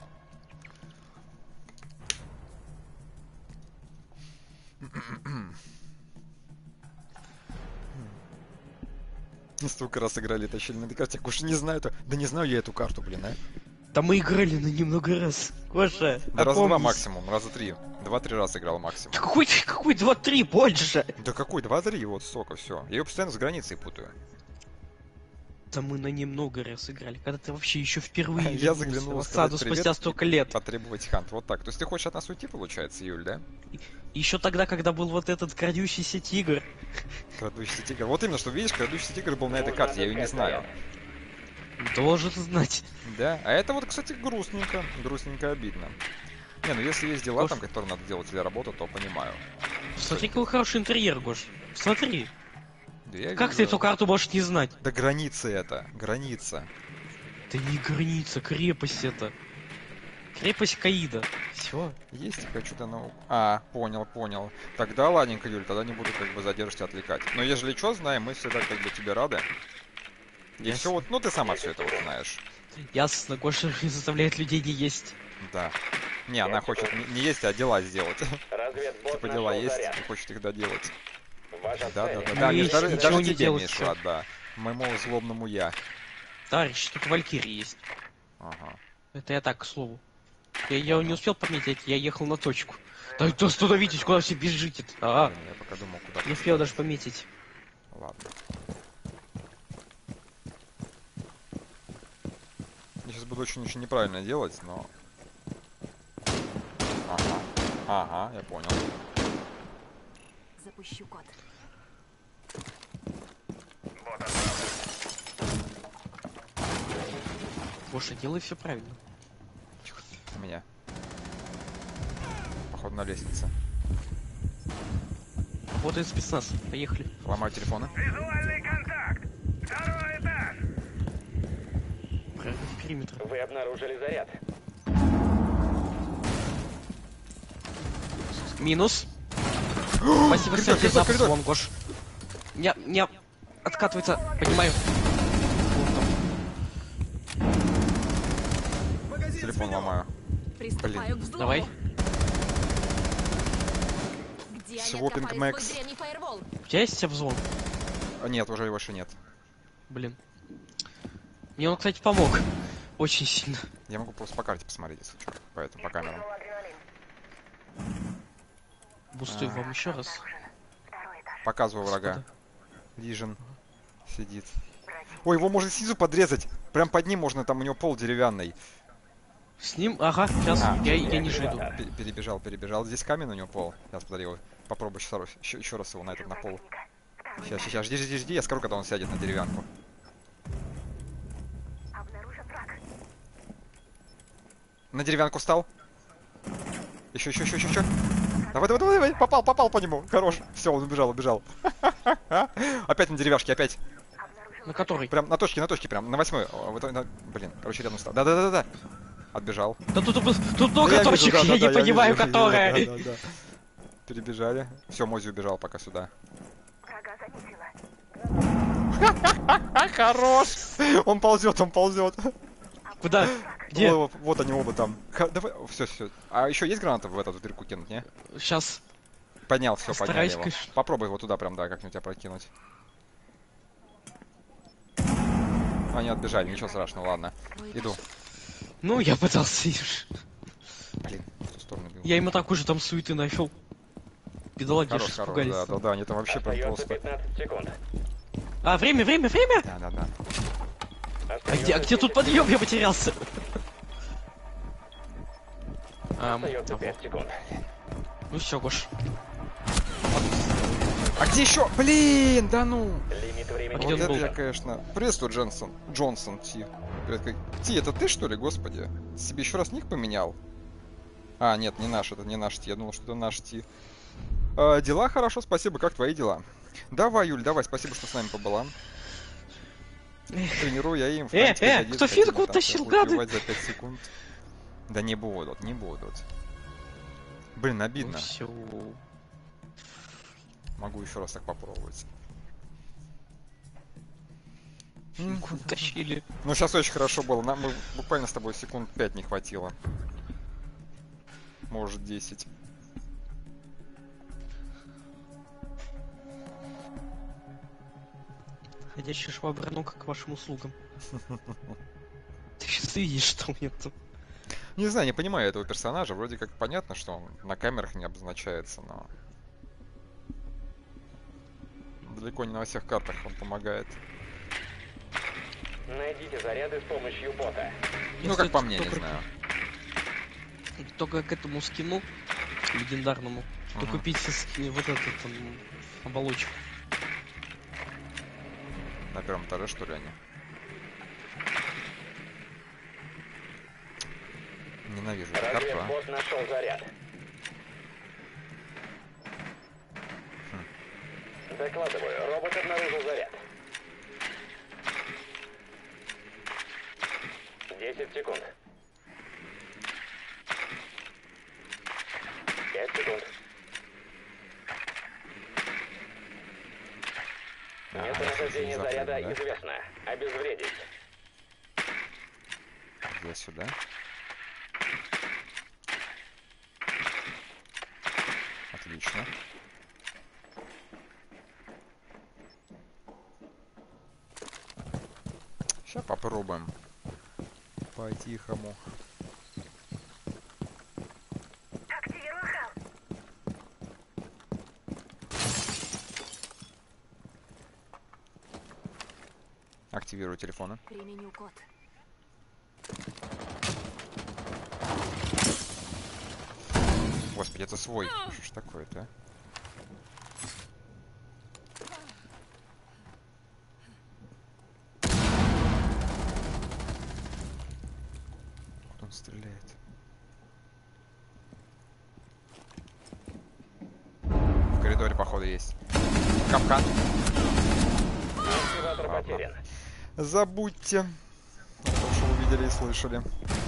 Столько раз играли, тащили на этой карте. Я уж не знаю это. Да не знаю я эту карту, блин, а. Да мы играли на немного раз. Гоша, Да раза два максимум, раза три. 2-3 раза играл максимум. Да какой 2-3 больше? Да какой 2-3, вот столько, все. Я ее постоянно с границей путаю. Да мы на немного раз играли, когда ты вообще еще впервые Я заглянул в саду спустя столько лет. Потребовать хант, вот так. То есть ты хочешь от нас уйти, получается, Юль, да? Еще тогда, когда был вот этот крадущийся тигр. Крадущийся тигр. Вот именно, что видишь, крадущийся тигр был на этой карте, я ее не знаю. Должен знать. Да, а это вот, кстати, грустненько. Грустненько, обидно. Не, ну если есть дела там, которые надо делать для работы, то понимаю. Смотри, какой хороший интерьер, Гош. Смотри. Да я как вижу. ты эту карту можешь не знать? Да граница это, граница. Да не граница, крепость это. Крепость Каида. Все. Есть у тебя что-то наука? А, понял. Тогда ладненько, Юль, тогда не буду как бы задерживать, отвлекать. Но ежели что, знаем, мы всегда как бы тебе рады. И все вот, ну ты сама все это вот знаешь. Ясно, Гоша заставляет людей не есть. Да. Не, она хочет не есть, а дела сделать. Разведбот Типа дела нашел есть заряд. и хочет их доделать. Ваша Да, цель. даже ничего не тебе, делать, Миша, да. Моему злобному я. Товарищ, тут Валькирия есть. Ага. Это я так, к слову. Я не успел пометить, я ехал на точку. Да это остановитесь, куда все бежите? Я пока думал, куда. Не успел даже пометить. Ладно. Я сейчас буду очень неправильно делать, но... Ага, я понял. Запущу код. Гоша, делай все правильно. У меня. Походу на лестнице. Вот и спецназ. Поехали. Ломаю телефоны. Визуальный контакт! Второй этаж! Периметр. Вы обнаружили заряд. Минус. Спасибо, кстати, за взлом, Гош. Не откатывается, понимаю. Телефон ломаю. Приступаю к взлому. Давай. Где Свопинг они Макс. свой древний фаервол? У тебя есть взлом? Нет, уже его больше нет. Блин. Мне он, кстати, помог. Очень сильно. Я могу просто по карте посмотреть, если что. Поэтому по камерам. Бустую вам еще раз. Показываю врага. Вижен. Сидит. Ой, его можно снизу подрезать. Прям под ним можно, там у него пол деревянный. С ним, ага, сейчас я не жду. Перебежал. Здесь камень у него пол. Сейчас подарил. Попробуй еще раз его на этот на пол. Сейчас, жди, я скажу, когда он сядет на деревянку. На деревянку встал. Еще. Давай. Попал по нему. Хорош. Все, он убежал. Опять на деревяшке, опять. На которой? Прям на точке, прям на 8-й. Блин, короче, рядом стал. Да. Отбежал. Да тут много точек, я не понимаю, которая. Да. Перебежали. Все, Мози убежал пока сюда. Хорош! Он ползет. Куда? Где? Вот они оба там. Давай, все. А еще есть граната в эту дырку кинуть, не? Сейчас. Поднял, все, поднял его. Конечно. Попробуй его туда прям, да, как-нибудь опрокинуть. Они отбежали, ничего страшного, ладно. Иду. Ну, я пытался. Блин, в ту сторону бил. Я ему так уже там суеты начал. Бедолаги Хорош, испугались. да, они там вообще прям Остается просто... 15 секунд. А, время! Да. А где тут подъем? Я потерялся. Остается 5 секунд. Ну все, Гош. А где еще? Блин, да ну! Лимит времени. Где Вот он это был? я, конечно... Приветствую, Джонсон, Ти. Ти, это ты, что ли, господи? Себе еще раз ник поменял? А, нет, не наш, это не наш Ти. Я думал, что это наш Ти. Дела хорошо, спасибо. Как твои дела? Давай, Юль, давай, спасибо, что с нами побыла. Тренирую я им. Кто финку утащил, гады? За 5 секунд. Да не будут. Блин, обидно. Ну, все. Могу еще раз так попробовать. Тащили. Ну, сейчас очень хорошо было. Нам буквально с тобой секунд 5 не хватило. Может, 10. Ходящая швабра-нога к вашим услугам. Ты сейчас видишь, что у меня тут. Не знаю, не понимаю этого персонажа. Вроде как понятно, что он на камерах не обозначается, но... Далеко не на всех картах он помогает. Найдите заряды с помощью бота. Ну, как по мне, не знаю. Только к этому скину легендарному, то купить вот этот оболочку. На первом этаже, что ли, они? Ненавижу эту карту, а. Бот нашел заряд. Докладываю, робот обнаружил заряд. 10 секунд. 5 секунд. Местонахождение заряда известно. Обезвредить. Где сюда? Отлично. Сейчас попробуем. По-тихому. Активирую телефоны. Применю код. Господи, это свой. Что ж такое-то, а? Он стреляет. В коридоре, походу, есть. Капкан. Потерян. Забудьте. То, что увидели и слышали.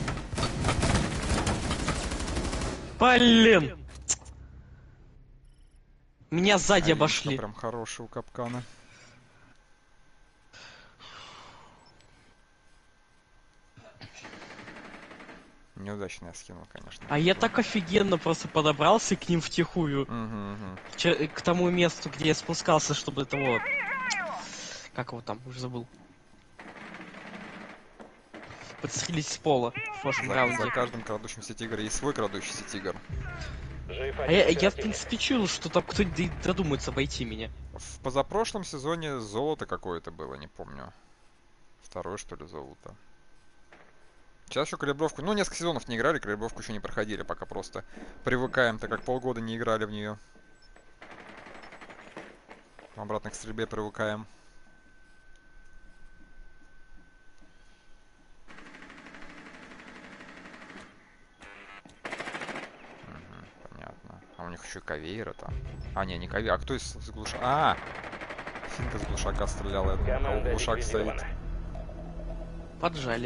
Блин! Меня сзади обошли. Прям хороший у капкана. Неудачно я скинул, конечно. А я так офигенно просто подобрался к ним втихую. К тому месту, где я спускался, чтобы это вот... Как его там? Уже забыл. Подстрелить с пола в вашем раунде. За каждым крадущимся тигром есть свой крадущийся тигр. А я в принципе чуял, что там кто-то додумается обойти меня. В позапрошлом сезоне золото какое-то было, не помню. Второе, что ли, золото. Сейчас еще калибровку... Ну, несколько сезонов не играли, калибровку еще не проходили, пока просто привыкаем, так как полгода не играли в нее. Обратно к стрельбе привыкаем. Понятно. А у них еще и кавейра-то. А, не кавейра. А кто из глушака? А! Финка с глушака стреляла. Я думал, кого глушак стоит. Поджали.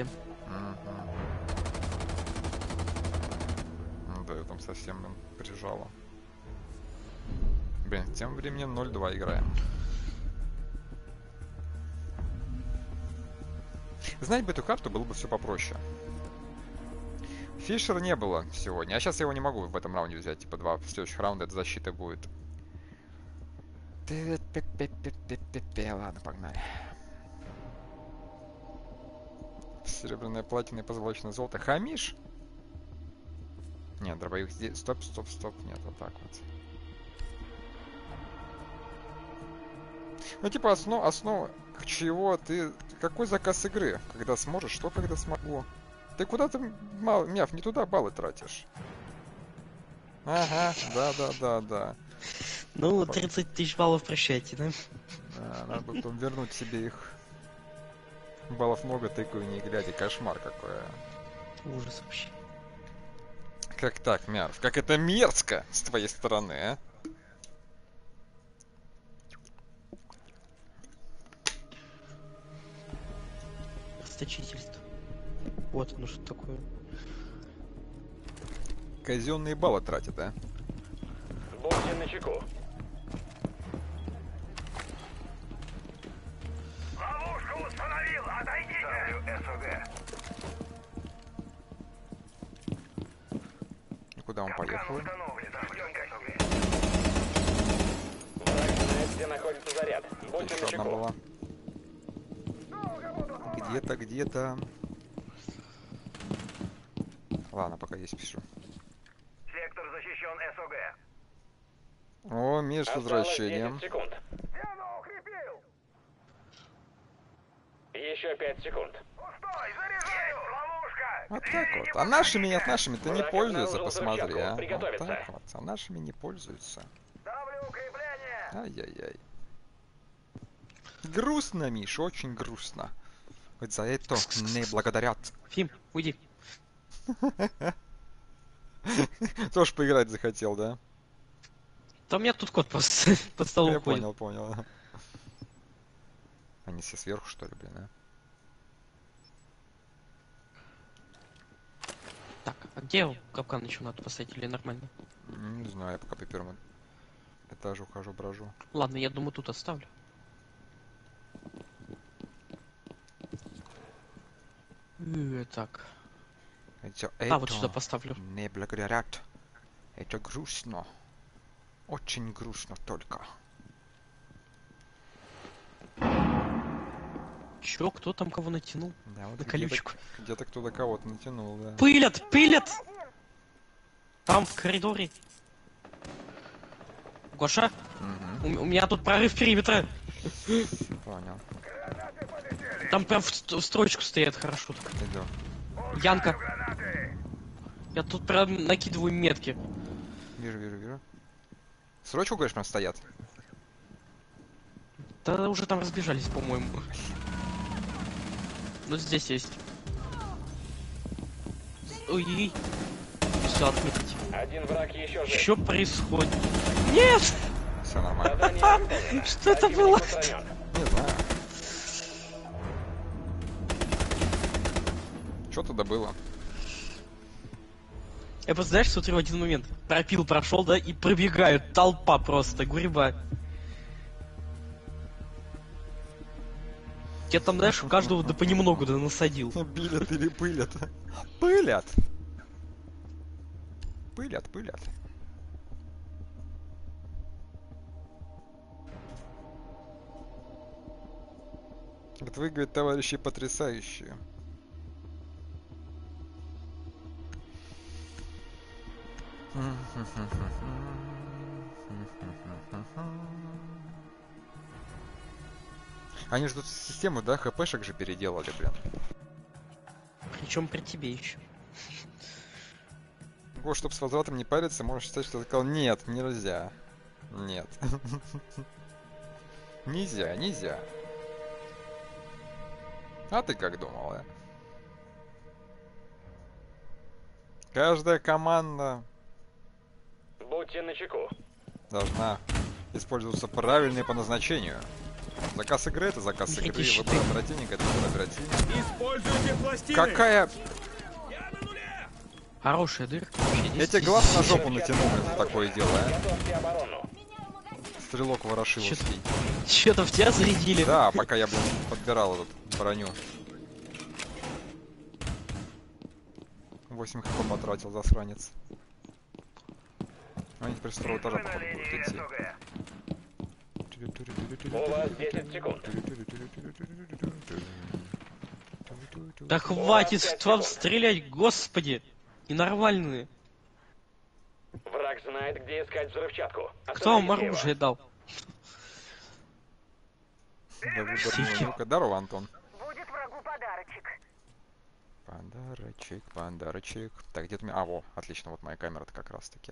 Да, я там совсем прижало. Блин, тем временем 0-2 играем. Знать бы эту карту было бы все попроще. Фишера не было сегодня. А сейчас я его не могу в этом раунде взять. Типа 2 в следующих раунда это защита будет. Ладно, погнали. Серебряная платина и позолоченное золото. Хамишь? Нет, дробовик здесь. Стоп. Нет, вот так вот. Ну, типа, основа чего ты... Какой заказ игры? Когда сможешь? Что, когда смогу? Ты куда ты, Мяв, не туда баллы тратишь? Ага, да. Ну, 30 тысяч баллов прощайте, да? Да, надо бы потом вернуть себе их. Баллов много, тыкаю не глядя. Кошмар какой. Ужас вообще. Как так, Мяв? Как это мерзко с твоей стороны, а? Расточительство. Вот оно что такое. Казенные баллы тратят, а? Будьте начеку. наверху. Где находится заряд. Будьте начеку. Где-то. Ладно, пока здесь пишу. Сектор защищен СОГ. О, Миш, с возвращением. 10 секунд. Еще 5 секунд. Пустой, заряжаю! Ловушка! Вот так вот. А нашими-то не пользуются, посмотри, а. Вот так вот. А нашими не пользуются. Ставлю укрепление! Ай-яй-яй. Грустно, Миш, очень грустно. Хоть за это не благодарят. Фим, уйди. Тоже поиграть захотел, да? Да у меня тут кот просто под столом Я ходит. понял. Они все сверху, что ли, блин, а? Так, а где капкан еще надо поставить или нормально? Не знаю, я пока по первому этажу хожу, брожу. Ладно, я думаю, тут оставлю. Так. Вот сюда поставлю. Не благодарят. Это грустно. Очень грустно только. Чё, кто там кого натянул? Да, вот на колючку. Где-то кто-то кого-то натянул, да. Пылят! Там в коридоре. Гоша? У меня тут прорыв периметра. Понял. Там прям в строчку стоят, хорошо так. Иду. Янка. Я тут прям накидываю метки. Вижу. Срочку, говоришь, прям стоят? Да уже там разбежались, по-моему. Ну здесь есть. Ой. Все, отметить. Один враг еще жив. Что происходит? Нет! Все нормально. Что это было? Не знаю. Что тогда было? Я просто, знаешь, смотрю в один момент. Пропил прошел, да, и пробегают. Толпа просто, гурьба. Я там, знаешь, у каждого да понемногу да насадил. Билят или пылят? Пылят. Вот вы, говорит, товарищи, потрясающие. Они же тут систему, да, хпшек же переделали, блин. Причем при тебе еще. Вот, чтобы с возвратом не париться, можешь считать, что ты сказал, нет, нельзя. Нет. Нельзя. А ты как думал, а? Каждая команда Будьте начеку. должна использоваться правильно и по назначению. Заказ игры — это заказ игры, выбор оперативника — это выбор оперативника. Используйте пластины! Какая... Хорошая дырка. Я тебе глаз на жопу натянул, это такое дело, а? Стрелок Ворошиловский. Что-то в тебя зарядили? Да, пока я, блин, подбирал эту броню. 8 хп потратил, засранец. Они теперь с второго этажа, походу, будут идти. У вас 10 секунд. Да хватит вам стрелять, господи! Ненормальные. Враг знает, где искать взрывчатку. Кто вам оружие дал? Да, ну-ка, здорово, Антон. Будет врагу подарочек. Подарочек. Так, где-то у меня... А, во, отлично, вот моя камера-то как раз-таки.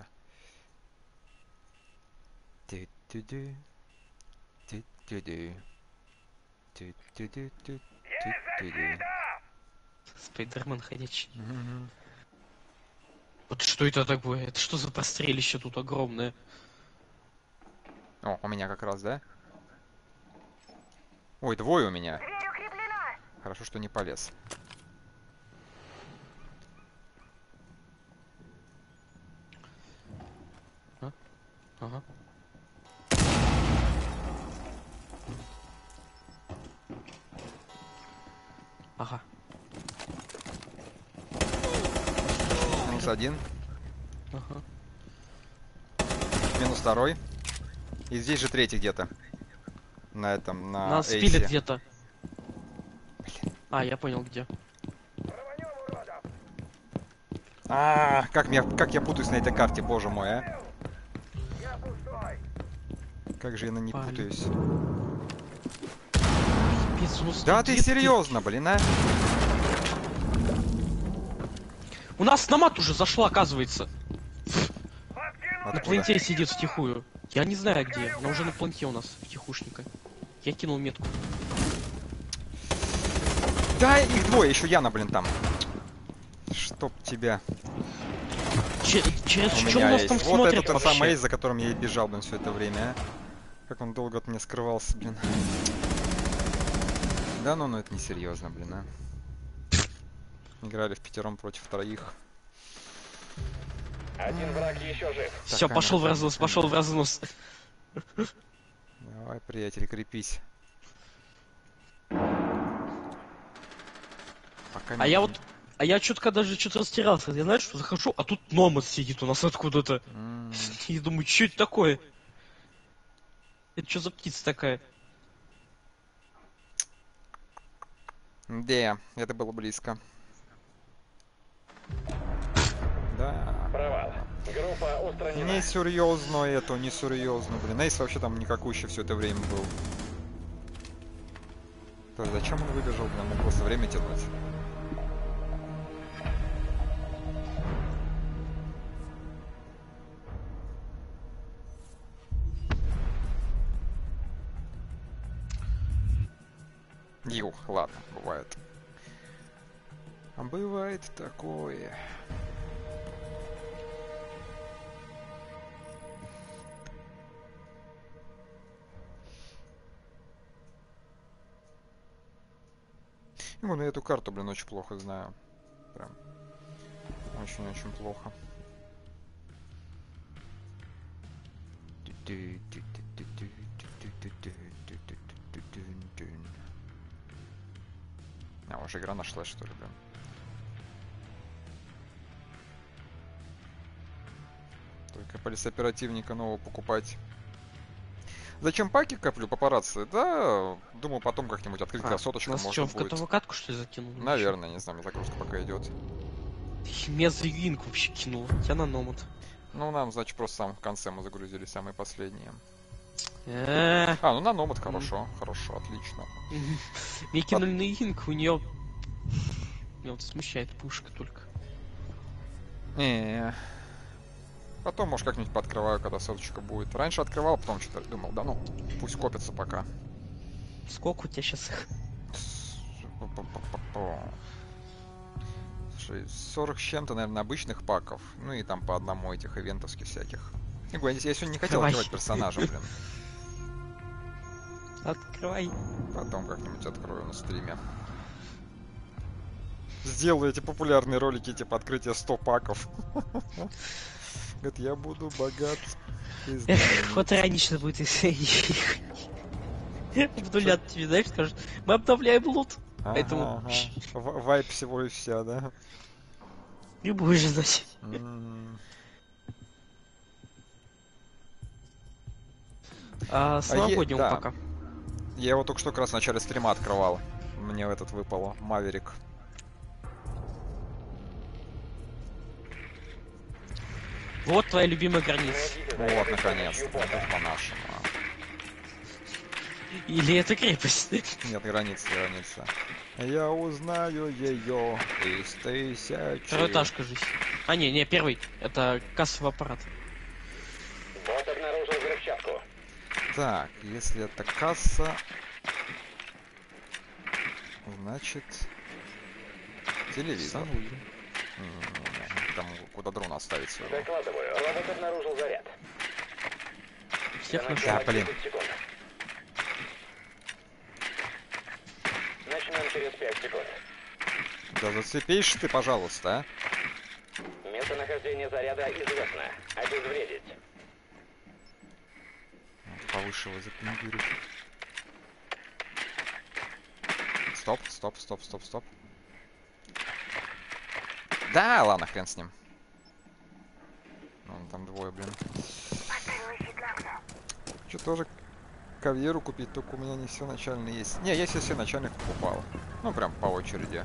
Спайдермен ходячий. Вот что это такое? Это что за прострелище тут огромное? О, у меня как раз, да? Ой, двое у меня. Хорошо, что не полез. Ага. Ага. Минус один. Ага. Минус второй. И здесь же третий где-то. На этом, на Нас эйсе. спилит где-то. А, я понял где. Как я путаюсь на этой карте, боже мой, а. Как же я на ней путаюсь. Да ты серьезно, блин, а? У нас намат уже зашла, оказывается. Откуда? На планете сидит втихую. Я не знаю где, но уже на планете у нас втихушника. Я кинул метку. Да, их двое, еще Яна, блин, там. Чтоб тебя. Через у что у меня нас есть. там Вот смотрят это тот вообще? самый эйс, за которым я и бежал, блин, все это время, а. Как он долго от меня скрывался, блин. Да, ну это не серьезно, блин, а. Играли в пятером против троих. Один враг еще жив. Все, пошел в разнос, пошел в разнос. Давай, приятель, крепись. Пока А я что-то даже что-то растерялся. Я знаешь, что захожу, а тут Номад сидит у нас откуда-то. И думаю, что это такое? Это что за птица такая? Да, это было близко. Да. Провал. Группа устранена. Не серьезно это, не серьезно, блин. Эйс вообще там никакущий все это время был. То есть зачем он выбежал, блин, мог просто время тянуть. Ладно, бывает. А бывает такое. Ну, я эту карту, блин, очень плохо знаю. Прям. Очень-очень плохо. А, уже игра нашлась, что ли, блин. Только полисоперативника нового покупать. Зачем паки коплю, папарацци? Да, думаю, потом как-нибудь открыть красоточку можно что, будет. в готовую катку, что ли, закинул? Наверное, не знаю, загрузка пока идет. Мезовинку вообще кинул. Я на Номад. Ну, нам, значит, просто в самом конце мы загрузили самые последние. Ну на Номад хорошо, хорошо, отлично. Мне кинули на Инк, у нее... Меня вот смущает пушка только. Потом, может, как-нибудь пооткрываю, когда соточка будет. Раньше открывал, потом что-то думал, да ну, пусть копится пока. Сколько у тебя сейчас их? 40 с чем-то, наверное, обычных паков. Ну и там по одному этих ивентовских всяких. Я сегодня не хотел открывать персонажа, блин. Открывай. Потом как-нибудь открою на стриме. Сделаю эти популярные ролики, типа открытия 100 паков. Говорит, я буду богат. Вот иронично будет, если вдулят тебе, знаешь, скажут, мы обновляем лут. Поэтому... Вайп всего и вся, да? Не будешь знать. С новогодним пока. Я его только что как раз в начале стрима открывал. Мне этот выпал Маверик. Вот твоя любимая граница. Вот, наконец-то. Это по-нашему. Или это крепость? Нет, граница. Я узнаю ее из тысячи. Второй этаж, кажись. Не, первый. Это кассовый аппарат. Бот обнаружил взрывчатку. Так, если это касса, значит телевизор. Там куда дрон оставить своего. Докладываю, робот обнаружил заряд. Всех нашел. Да, блин. Начнем через 5 секунд. Да зацепишь ты, пожалуйста, а? Местонахождение заряда известно. Обезвредить. Повыше его запендюрить. Стоп. Да, ладно, хрен с ним. Там двое, блин. Что тоже кавьеру купить, только у меня не все начальные есть. Не, если все начальных покупал. Ну, прям по очереди.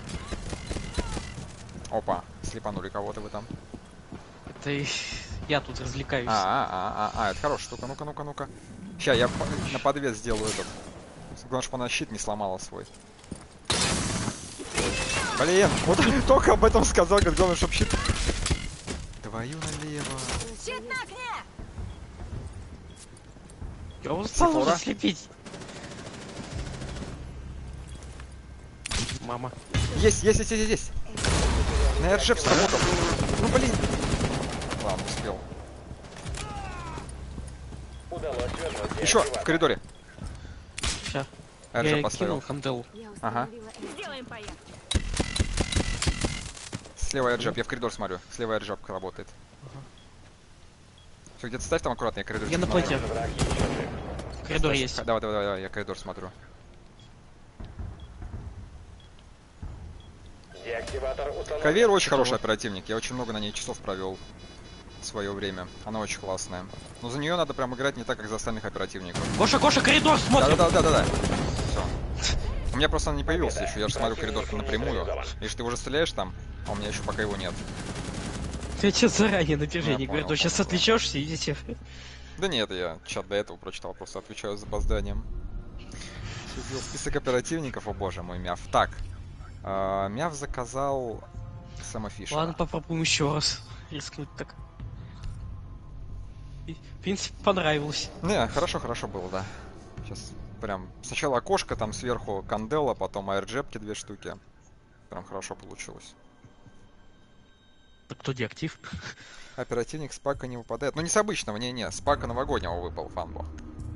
Опа, слепанули кого-то вы там. Это я тут развлекаюсь. Это хорошая штука. Ну-ка. Сейчас я на подвес сделаю этот. Главное, чтобы она щит не сломала свой. Блин, вот только об этом сказал, как главное, чтобы щит... Твою налево. Щит на окне! Я устал уже слепить. Мама. Есть. На Эрджеп сработал. Ну блин. Ладно, успел. Еще в коридоре. Сейчас. Эрджеп Я поставил. кинул Канделу. Ага. Сделаем поярче. Слева Эрджеп, я в коридор смотрю. Слева Эрджеп работает. Все, где-то ставь там аккуратно, я коридор. Я на плоте. Коридор есть. Давай, я коридор смотрю. Кавьер очень хороший оперативник, я очень много на ней часов провел в свое время. Она очень классная. Но за нее надо прям играть не так, как за остальных оперативников. Гоша, коридор смотрим! Да. Все. У меня просто она не появился еще, я же смотрю коридор напрямую. Если ты уже стреляешь там, а у меня еще пока его нет. Ты че заранее напряжение говорю, то сейчас отвлечешься, идите. Да нет, я чат до этого прочитал, просто отвечаю с запозданием. Список оперативников, о боже мой, Мяв. Так, Мяв заказал Сэма Фишера. Ладно, попробуем еще раз рискнуть так. В принципе, понравилось. Не, хорошо было, да. Сейчас прям сначала окошко, там сверху Кандела, потом аэрджепки 2 штуки. Прям хорошо получилось. Так кто деактив? Оперативник с пака не выпадает. Ну не с обычного, не, с пака новогоднего выпал Фанбо.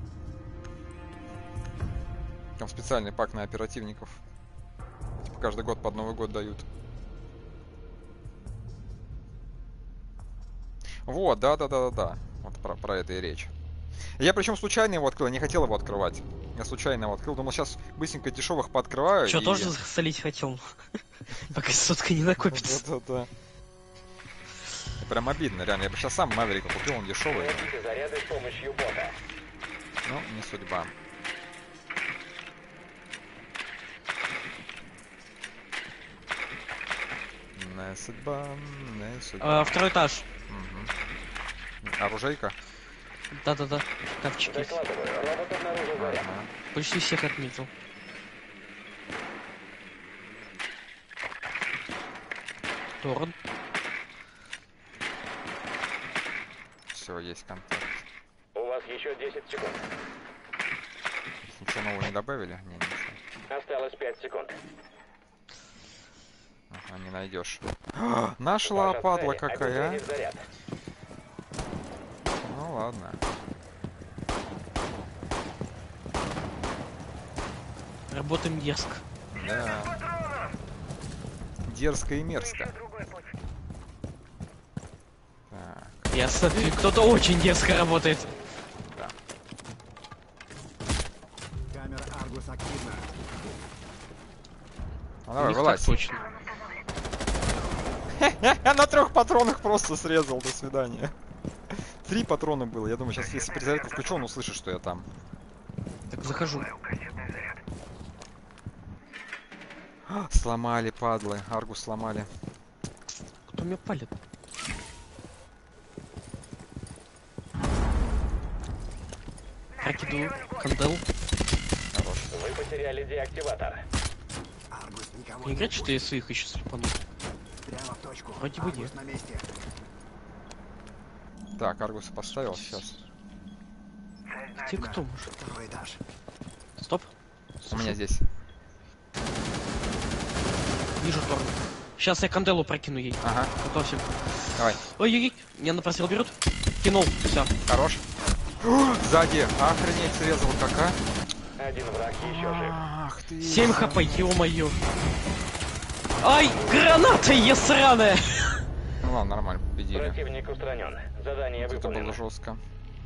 Там специальный пак на оперативников. Типа каждый год под Новый год дают. Вот, да. Вот про это и речь. Я причем случайно его открыл, я не хотел его открывать. Я случайно его открыл, думал, сейчас быстренько дешевых пооткрываю. Что, тоже солить хотел? Пока сотка не накопится. Да. Прям обидно, реально. Я бы сейчас сам Маверика купил, он дешевый. Заряды с помощью бота. Ну, не судьба. Не судьба. Второй этаж. Угу. Оружейка? Да. Капчик есть. Почти всех отметил. Торн. Все, есть контакт. У вас еще 10 секунд. Ничего нового не добавили? Не, ничего. Осталось 5 секунд. Ага, не найдешь. Нашла, падла какая. Ну ладно. Работаем дерзко. Да. Дерзко и мерзко. Так. Ясно. Кто-то очень дерзко работает. Да. Камера Аргус активна. Ну, давай, вылазь. Точно. На 3 патронах просто срезал, до свидания. 3 патрона было, я думаю, сейчас если перезарядку включу, он услышит, что я там. Так, захожу. Сломали, падлы, Аргус сломали. Кто меня палит? Прокидываю. Кандел. Хорош. Вы потеряли деактиватор. Не играть, что я своих еще слепану. Вроде бы нет. Так, Аргуса поставил сейчас. Ты кто, мужик? Стоп. У меня здесь. Вижу Торн. Сейчас я Канделу прокину ей. Ага. Готовься. Давай. Ой-ой-ой. Меня на прострел берут. Кинул. Все. Хорош. Сзади. Охренеть, срезал кака. Один враг еще жив. Ах ты. 7 хп, ё-моё. Ай, граната сраная! Ну ладно, нормально, победили. Противник устранен. Задание Это выполнено. было жестко.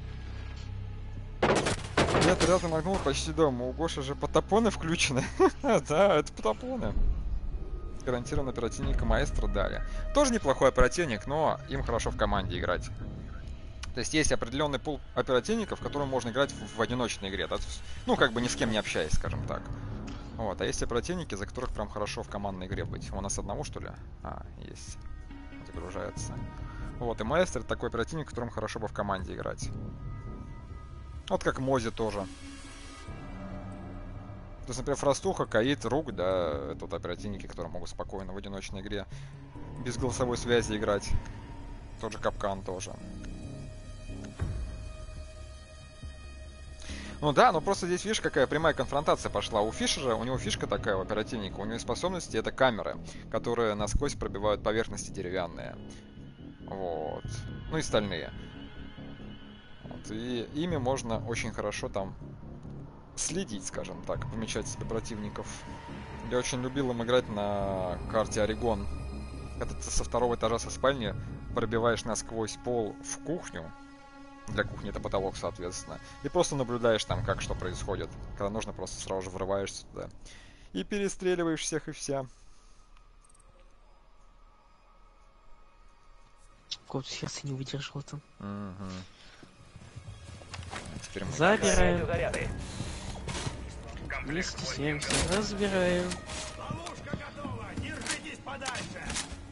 Я рядом нагнул почти дома. У Гоши же потопоны включены. Да, это потопоны. Гарантированно оперативника маэстро дали. Тоже неплохой оперативник, но им хорошо в команде играть. То есть есть определенный пул оперативников, в котором можно играть в одиночной игре. Да? Ну, как бы ни с кем не общаясь, скажем так. Вот. А есть оперативники, за которых прям хорошо в командной игре быть. У нас одного, что ли? А, есть. Загружается. Вот. И Маэстро — это такой оперативник, в котором хорошо бы в команде играть. Вот как Мози тоже. То есть, например, Фростуха, Каид, Рук, да, это вот оперативники, которые могут спокойно в одиночной игре без голосовой связи играть. Тот же Капкан тоже. Ну да, но просто здесь, видишь, какая прямая конфронтация пошла. У Фишера, у него фишка такая, у оперативника, у него способности — это камеры, которые насквозь пробивают поверхности деревянные. Вот. Ну и стальные. Вот. И ими можно очень хорошо там следить, скажем так, помечать себе противников. Я очень любил им играть на карте Орегон. Когда ты со второго этажа со спальни пробиваешь насквозь пол в кухню. Для кухни это потолок, соответственно. И просто наблюдаешь там, как что происходит. Когда нужно, просто сразу же врываешься туда. И перестреливаешь всех и вся. Кот сердце не выдержал там. Угу. Теперь мы забираем. 270. Разбираем. Ловушка готова! Держитесь подальше!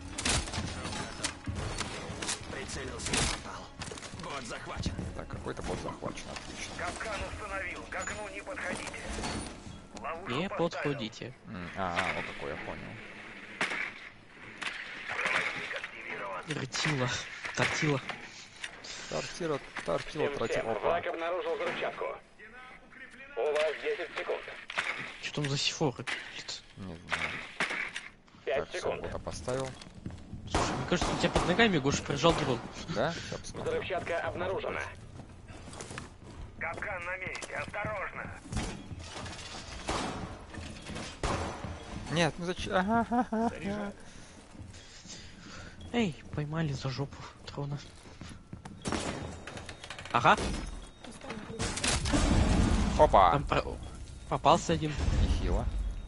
Прицелился и попал. Бот захвачен. Так, какой-то бот захвачен, отлично. Капкан установил, к окну не подходите. Ловушку Не поставил. подходите. Вот такой, я понял. Тортила. Тортила. Тортила. Враг обнаружил взрывчатку. У вас 10 секунд. Что там за сифоры? Не знаю. 5 Так, все, секунд. бота поставил. Слушай, мне кажется, у тебя под ногами Гоша прижал дрон. Да? Сейчас посмотрим. Взрывчатка обнаружена. Капкан на месте, осторожно! Нет, ну зачем? Эй, поймали за жопу дрона. Ага. Опа! Там попался один. Нехило.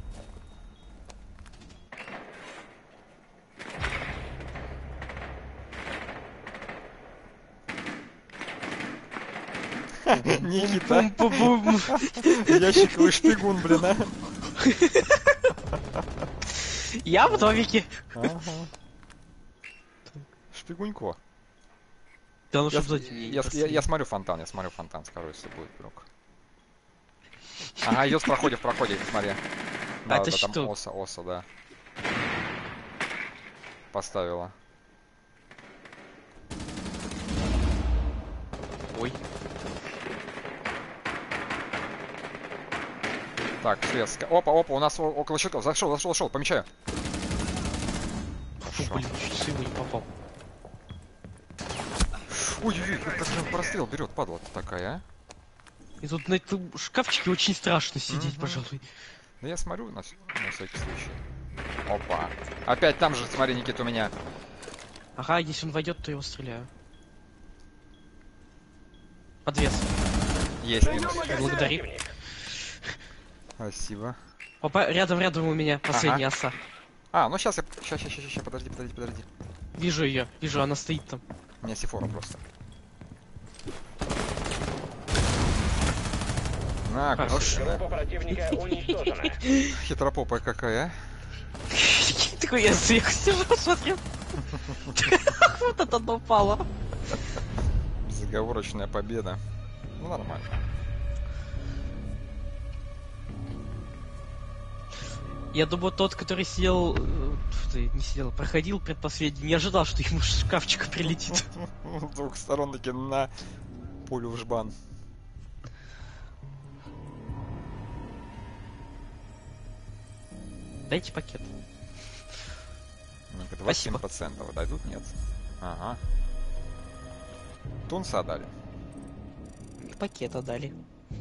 Никита. Ящиковый шпигун, блин, а. Я в домике. Шпигунько. Да, ну чтоб сзади не я смотрю фонтан, скажу, если будет вдруг. Ага, идет в проходе, смотри. Да, это да, там что? Оса, да. Поставила. Ой. Так, светска. Опа, у нас около щитков. Зашел, помечаю. Фу, блин, чуть с его не попал. Ой-ой-ой, как же он прострел берет, падла-то такая, а? И тут на этом шкафчике очень страшно сидеть, пожалуй. Да я смотрю на всякий случай. Опа. Опять там же, смотри, Никита, у меня. Ага, если он войдет, то его стреляю. Подвес. Есть минус. Благодари. Спасибо. Опа, рядом у меня последняя оса. Ну сейчас подожди. Вижу, она стоит там. У меня сифора просто. На, хорош. Группа противника уничтожена. Хитропопая какая, а? Такой я сверху сижу, смотрю. Вот это упало. Безоговорочная победа. Ну, нормально. Я думаю, тот, который сидел... проходил предпоследний, не ожидал, что ему с шкафчика прилетит. С двух сторон таки на пулю в жбан. Дайте пакет. Ну-ка, 27% дадут? Нет. Ага. Тунца дали. И пакета дали.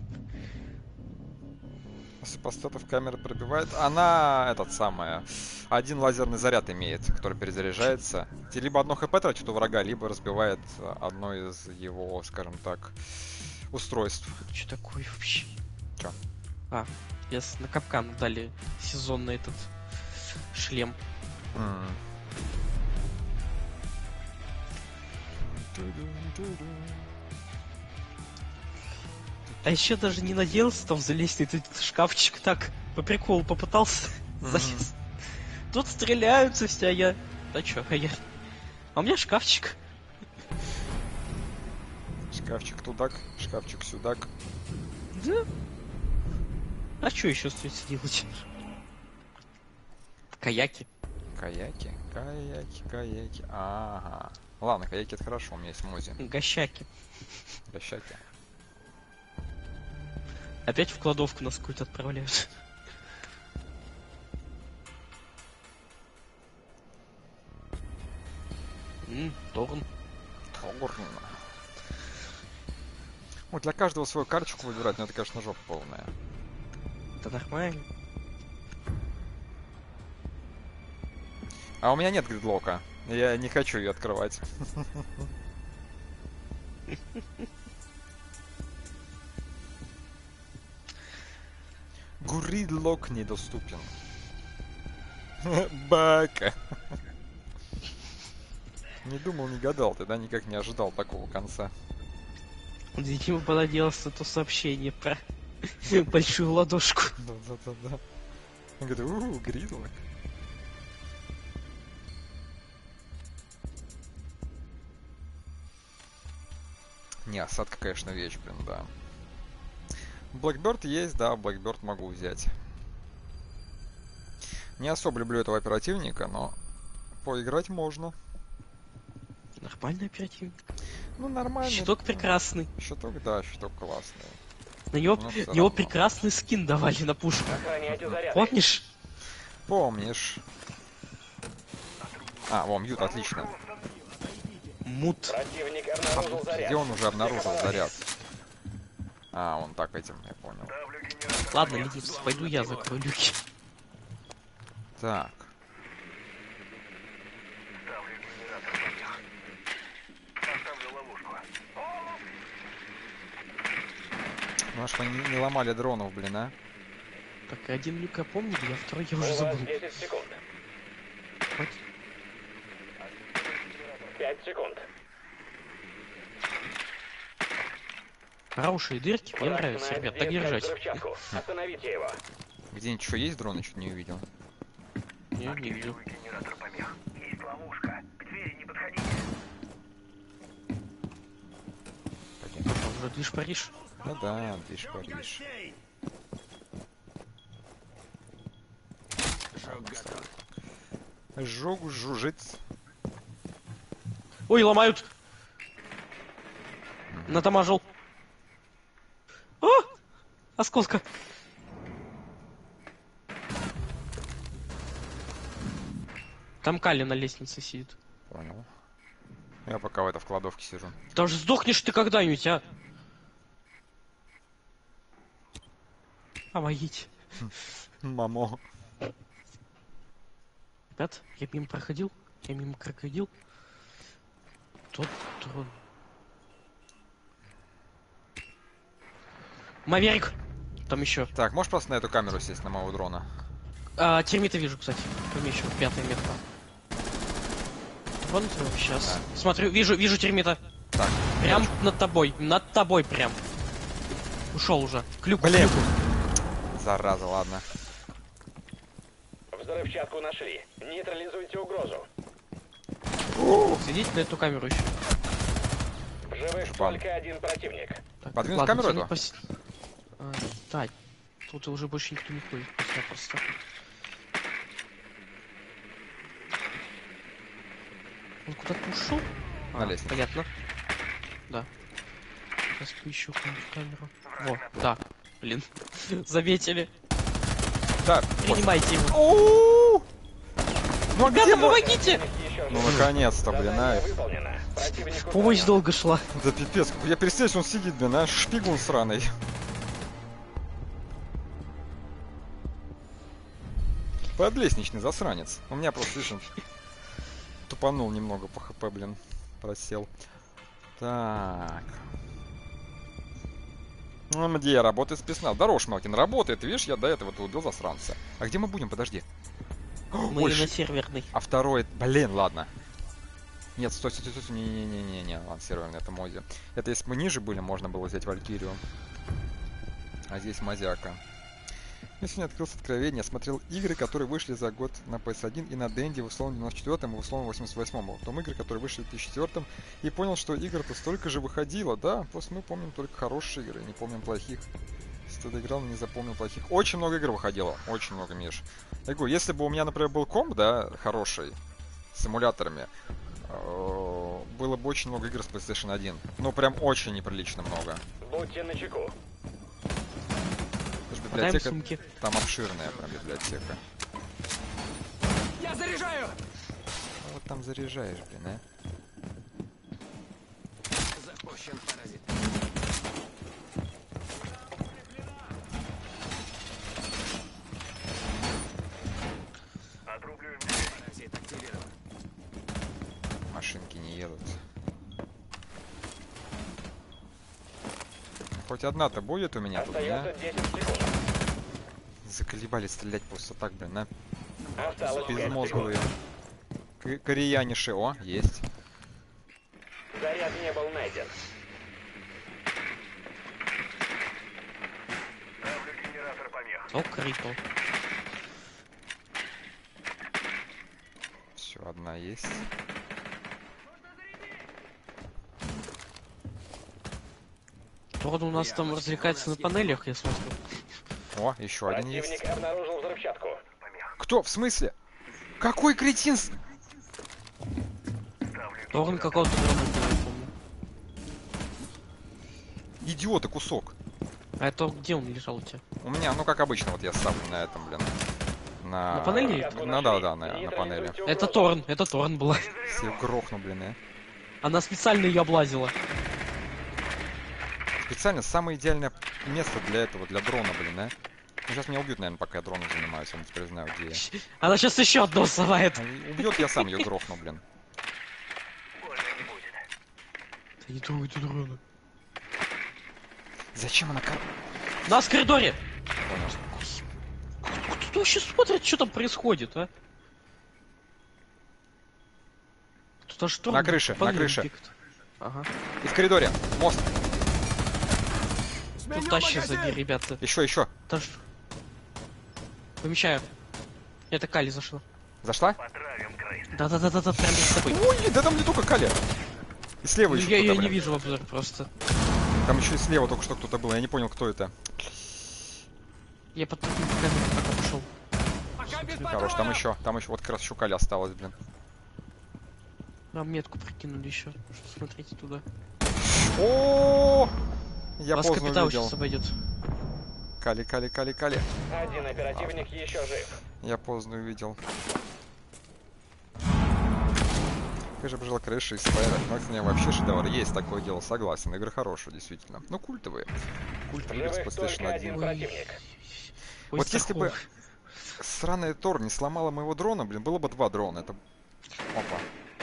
Супостатов камера пробивает. Она, один лазерный заряд имеет, который перезаряжается. Либо одно хп тратит у врага, либо разбивает одно из его, скажем так, устройств. Что такое вообще? Чё? На капкан дали сезонный этот шлем. А еще даже не надеялся там залезть на этот шкафчик, так по приколу попытался залез. Тут стреляются все, а я... Да чё, а у меня шкафчик. Шкафчик тудак, шкафчик сюдак. Да. А что еще стоит сделать? Каяки. Каяки. Ага. Ладно, каяки это хорошо, у меня есть мози. Гощаки. Гощаки. Опять в кладовку нас какую-то отправляют. Торн. Вот для каждого свою карточку выбирать, но это, конечно, жопа полная. Это нормально. А у меня нет гридлока. Я не хочу ее открывать. Гридлок недоступен. Бака. Не думал, не гадал, ты, да, никак не ожидал такого конца. Видимо, понадеялся на то сообщение про большую ладошку. Да. Он говорит, гридлок. Не, осадка, конечно, вещь, блин, да. Blackbird есть, да, Blackbird могу взять. Не особо люблю этого оперативника, но поиграть можно. Нормальный оперативник. Ну, нормально. Щиток прекрасный. Щиток, да, щиток классный. На него прекрасный скин давали на пушку. Помнишь? Помнишь. А, во, мьют, отлично. Мут. Где он уже обнаружил заряд? А, он так этим, я понял. Ладно, ледиц, пойду я закрою люки. Так. Ну, аж они не ломали дронов, блин, а? Так, один люк я помню, а второй я уже забыл. 10 секунд. Хватит. 5 секунд. Хорошие дырки, мне нравится, ребят, так держать. Остановите его. Где-нибудь еще есть дроны? Чуть не увидел. Не видел. Генератор помех. Есть ловушка. К двери не подходите. Уже движ Париж. Ну да, движ Париж. Жук жужжит. Ой, ломают! Натамажил. О! Осколка. Там Калли на лестнице сидит. Понял. Я пока в кладовке сижу. Даже сдохнешь ты когда-нибудь, а? Помогите. Мамо. Ребят, я мимо проходил, я мимо крокодил. Тот трон. Маверик! Там еще. Так, можешь просто на эту камеру сесть, на моего дрона? Термита вижу, кстати. Помечу, 5-я метка. Вон ты сейчас. Да. Смотрю, вижу термита. Так. Прям над тобой прям. Ушел уже. Клюк. Блин. Зараза, ладно. Взрывчатку нашли. Нейтрализуйте угрозу. Сидите на эту камеру еще. В живых только один противник. Подвинуть камеру эту? Да, тут уже больше никто не ходит. Просто. Он куда-то ушел? На лестнице. Понятно. Да. Сейчас еще какую-нибудь камеру. Во, да. Блин. Заметили. Да. Принимайте его. Ну ребята, помогите! Ну наконец-то, блин, а. Помощь долго шла. Да пипец, я представляю, он сидит, блин, а, шпигун сраный. Подлестничный засранец. У меня просто, видишь, тупанул немного по хп, блин, просел. Так. Ну, где работает спецназ? Здорово, Шмалкин, работает, видишь, я до этого убил засранца. А где мы будем? Подожди. Мы на серверной. А второй... Блин, ладно. Нет, стой, не-не-не-не-не, лансирование, это Мози. Это если бы мы ниже были, можно было взять Валькирию. А здесь Мозяка. Я сегодня открылся откровение, смотрел игры, которые вышли за год на PS1 и на Денди в условном 94-м и в условном 88-м. Потом игры, которые вышли в 2004-м, и понял, что игр-то столько же выходило. Да, просто мы помним только хорошие игры, не помним плохих. Если ты доиграл, не запомнил плохих. Очень много игр выходило, очень много, Миш. Я говорю, если бы у меня, например, был комп, да, хороший, с эмуляторами, было бы очень много игр с PlayStation 1. Ну, прям очень неприлично много. Будьте начеку. Библиотека там обширная, прям библиотека. Я заряжаю! Ну, вот там заряжаешь, блин, а? Запущен паразит. Отрублю им паразит активирован. Машинки не едут. Хоть одна-то будет у меня тут, да? 10 секунд. Заколебали стрелять просто так, блин, а? Осталось 5 Безмозговые. Кореяниши. О, есть. Заряд не был найден. Ставлю генератор помех. О, крипл. Все, одна есть. Торн у нас там развлекается на панелях, я смотрю. О, еще один есть. Противник обнаружил взрывчатку. Кто? В смысле? Какой кретин? Торн какого-то дрона делает, помню. Идиота кусок. А это где он лежал у тебя? У меня, ну как обычно, вот я ставлю на этом, блин. На панели? Ну да, на панели. Это Торн была. Все грохну, блин, Она специально ее облазила. Специально самое идеальное место для этого, для дрона, блин, Ну, сейчас меня убьют, наверное, пока я дроном занимаюсь, я не теперь знаю, где я. Она сейчас еще одно сломает. Убьет, я сам ее грохну, блин. Да не трогайте дрона. Зачем она Нас в коридоре! Понял. Кто вообще смотрит, что там происходит, а? Тут аж На крыше, на крыше. Ага. И в коридоре. Мост. Тут тащи сзади, ребята. Еще. Помещаю. Это Кали зашла. Зашла? Да-да-да-да, прям перед тобой. Ой, да там не только Кали. И слева еще Я ее не вижу в обзор просто. Там еще и слева только что кто-то был, я не понял, кто это. Я под камеру пока пошел. Хорош, там еще, вот как раз еще Кали осталось, блин. Нам метку прикинули еще. Смотрите туда. О, я вас поздно капитал увидел. сейчас обойдет. Кали. Один оперативник еще жив. Я поздно увидел. Как же обжила крыша из Спайра. Максимум вообще шедевр. Есть такое дело, согласен. Игры хорошие, действительно. Ну, культовые. Культовые игры с PlayStation 1. Вот если бы сраная Тор не сломала моего дрона, блин, было бы 2 дрона. Это... Опа.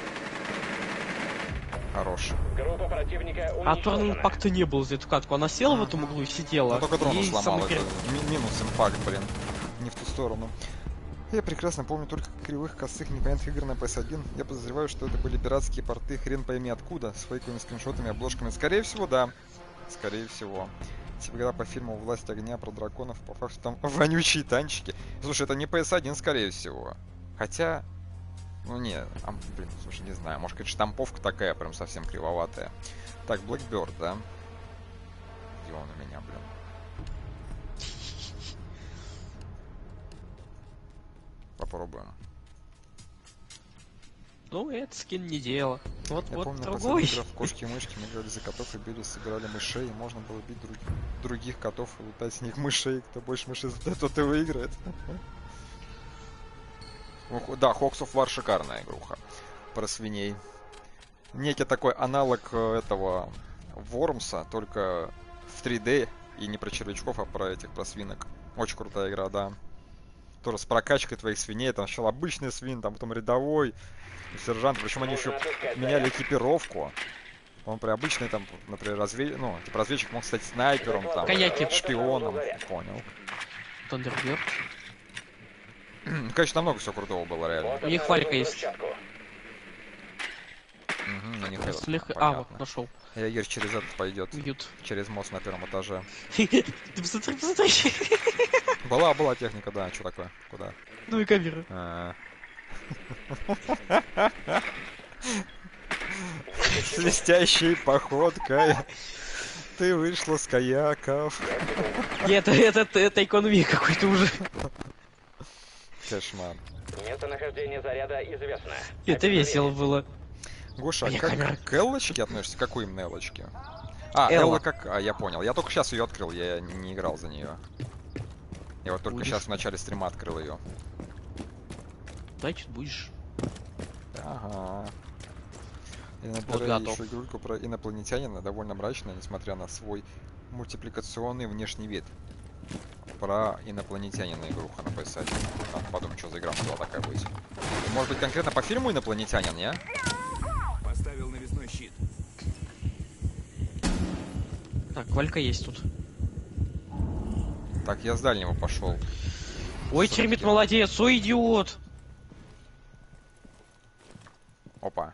Хорош. Группа противника А Торн импакта не было за эту катку. Она села в этом углу и сидела. Ну, только дрона и сломала. самый Это минус импакт, блин. Не в ту сторону. Я прекрасно помню только кривых, косых, непонятных игр на PS1. Я подозреваю, что это были пиратские порты, хрен пойми откуда, с фейковыми скриншотами, обложками. Скорее всего, да. Скорее всего. Типа, когда по фильму «Власть огня» про драконов, по факту там вонючие танчики. Слушай, это не PS1, скорее всего. Хотя... Ну не, блин, слушай, не знаю. Может, конечно, штамповка такая, прям совсем кривоватая. Так, Blackbird, да? Где он у меня, блин? Попробуем. Ну, это скин не дело. Вот, я вот помню, другой. в кошки-мышки мы играли за котов и били, собирали мышей, и можно было бить других котов и лутать с них мышей. Кто больше мышей задает, тот и выиграет. Да, Hawks of War шикарная игруха. Про свиней. Некий такой аналог этого Вормса, только в 3D. И не про червячков, а про свинок. Очень крутая игра, да. Тоже с прокачкой твоих свиней. Там сначала обычный свин, там потом рядовой, сержант. Причем они еще меняли экипировку. Он при обычный, там, например, разведчик мог стать снайпером, там, Каяки. шпионом. Понял. Тандерберт. Конечно, много всего крутого было, реально. У них Валька есть. Угу, на них этот, Слегка... А, вот, нашел. Егерь через этот пойдет. Бьют. Через мост на первом этаже. Ты посмотри. Была техника, да, что такое? Куда? Ну и камера. Свистящей походкой ты вышла с каяков. Это экономия какой-то уже. Кошмар. Местонахождение заряда известно. Это весело было. Гоша, как к Эллочке относишься? К какой именно Эллочке? Элла как... я понял. Я только сейчас ее открыл, я не играл за нее. Я вот только сейчас в начале стрима открыл ее. Значит, будешь. Ага. Я набираю еще игрульку про инопланетянина, довольно мрачная, несмотря на свой мультипликационный внешний вид. Про инопланетянина игруха написать. Надо подумать, что за игра могла такая быть. Может быть, конкретно по фильму «Инопланетянин», не? Поставил навесной щит. Так, Валька есть тут. Так, я с дальнего пошел. Ой, термит молодец, ой, идиот! Опа.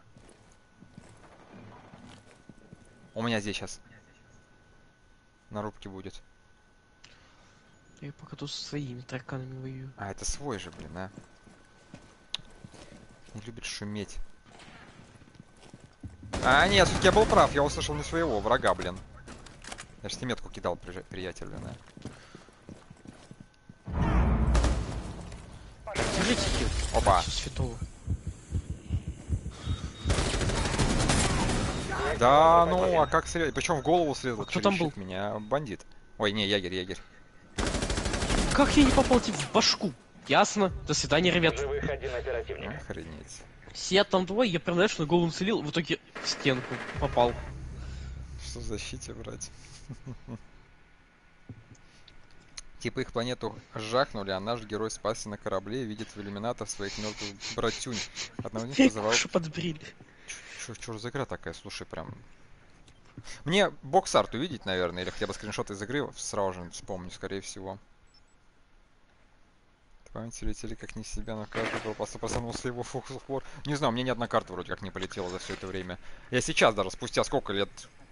У меня здесь сейчас на рубке будет. Я пока тут со своими тараканами воюю. А, это свой же, блин, а. Не любит шуметь. А, нет, все-таки я был прав, я услышал не своего врага, блин. Я же тебе метку кидал, приятель, блин, а. Держите. Опа. Святого. Да, ну, а как срезать? Причем в голову срезал. Кто там был? Меня бандит. Ой, не, егерь. Как я не попал тебе в башку? Ясно. До свидания, ребят. Живых один оперативник. Охренеть. Сидят там двое, я прям, знаешь, на голову целил, в итоге в стенку попал. Что в защите брать? Типа их планету жахнули, а наш герой спасся на корабле и видит в иллюминатор своих мертвых братюнь. Одного из них вызывал... подбрили. Чё за игра такая? Слушай, прям... Мне бокс-арт увидеть, наверное, или хотя бы скриншот из игры сразу же вспомню, скорее всего. Память летели как не в себя, но карта был по 100% своего фокус-фор. Не знаю, у меня ни одна карта вроде как не полетела за все это время. Я сейчас даже, спустя сколько лет...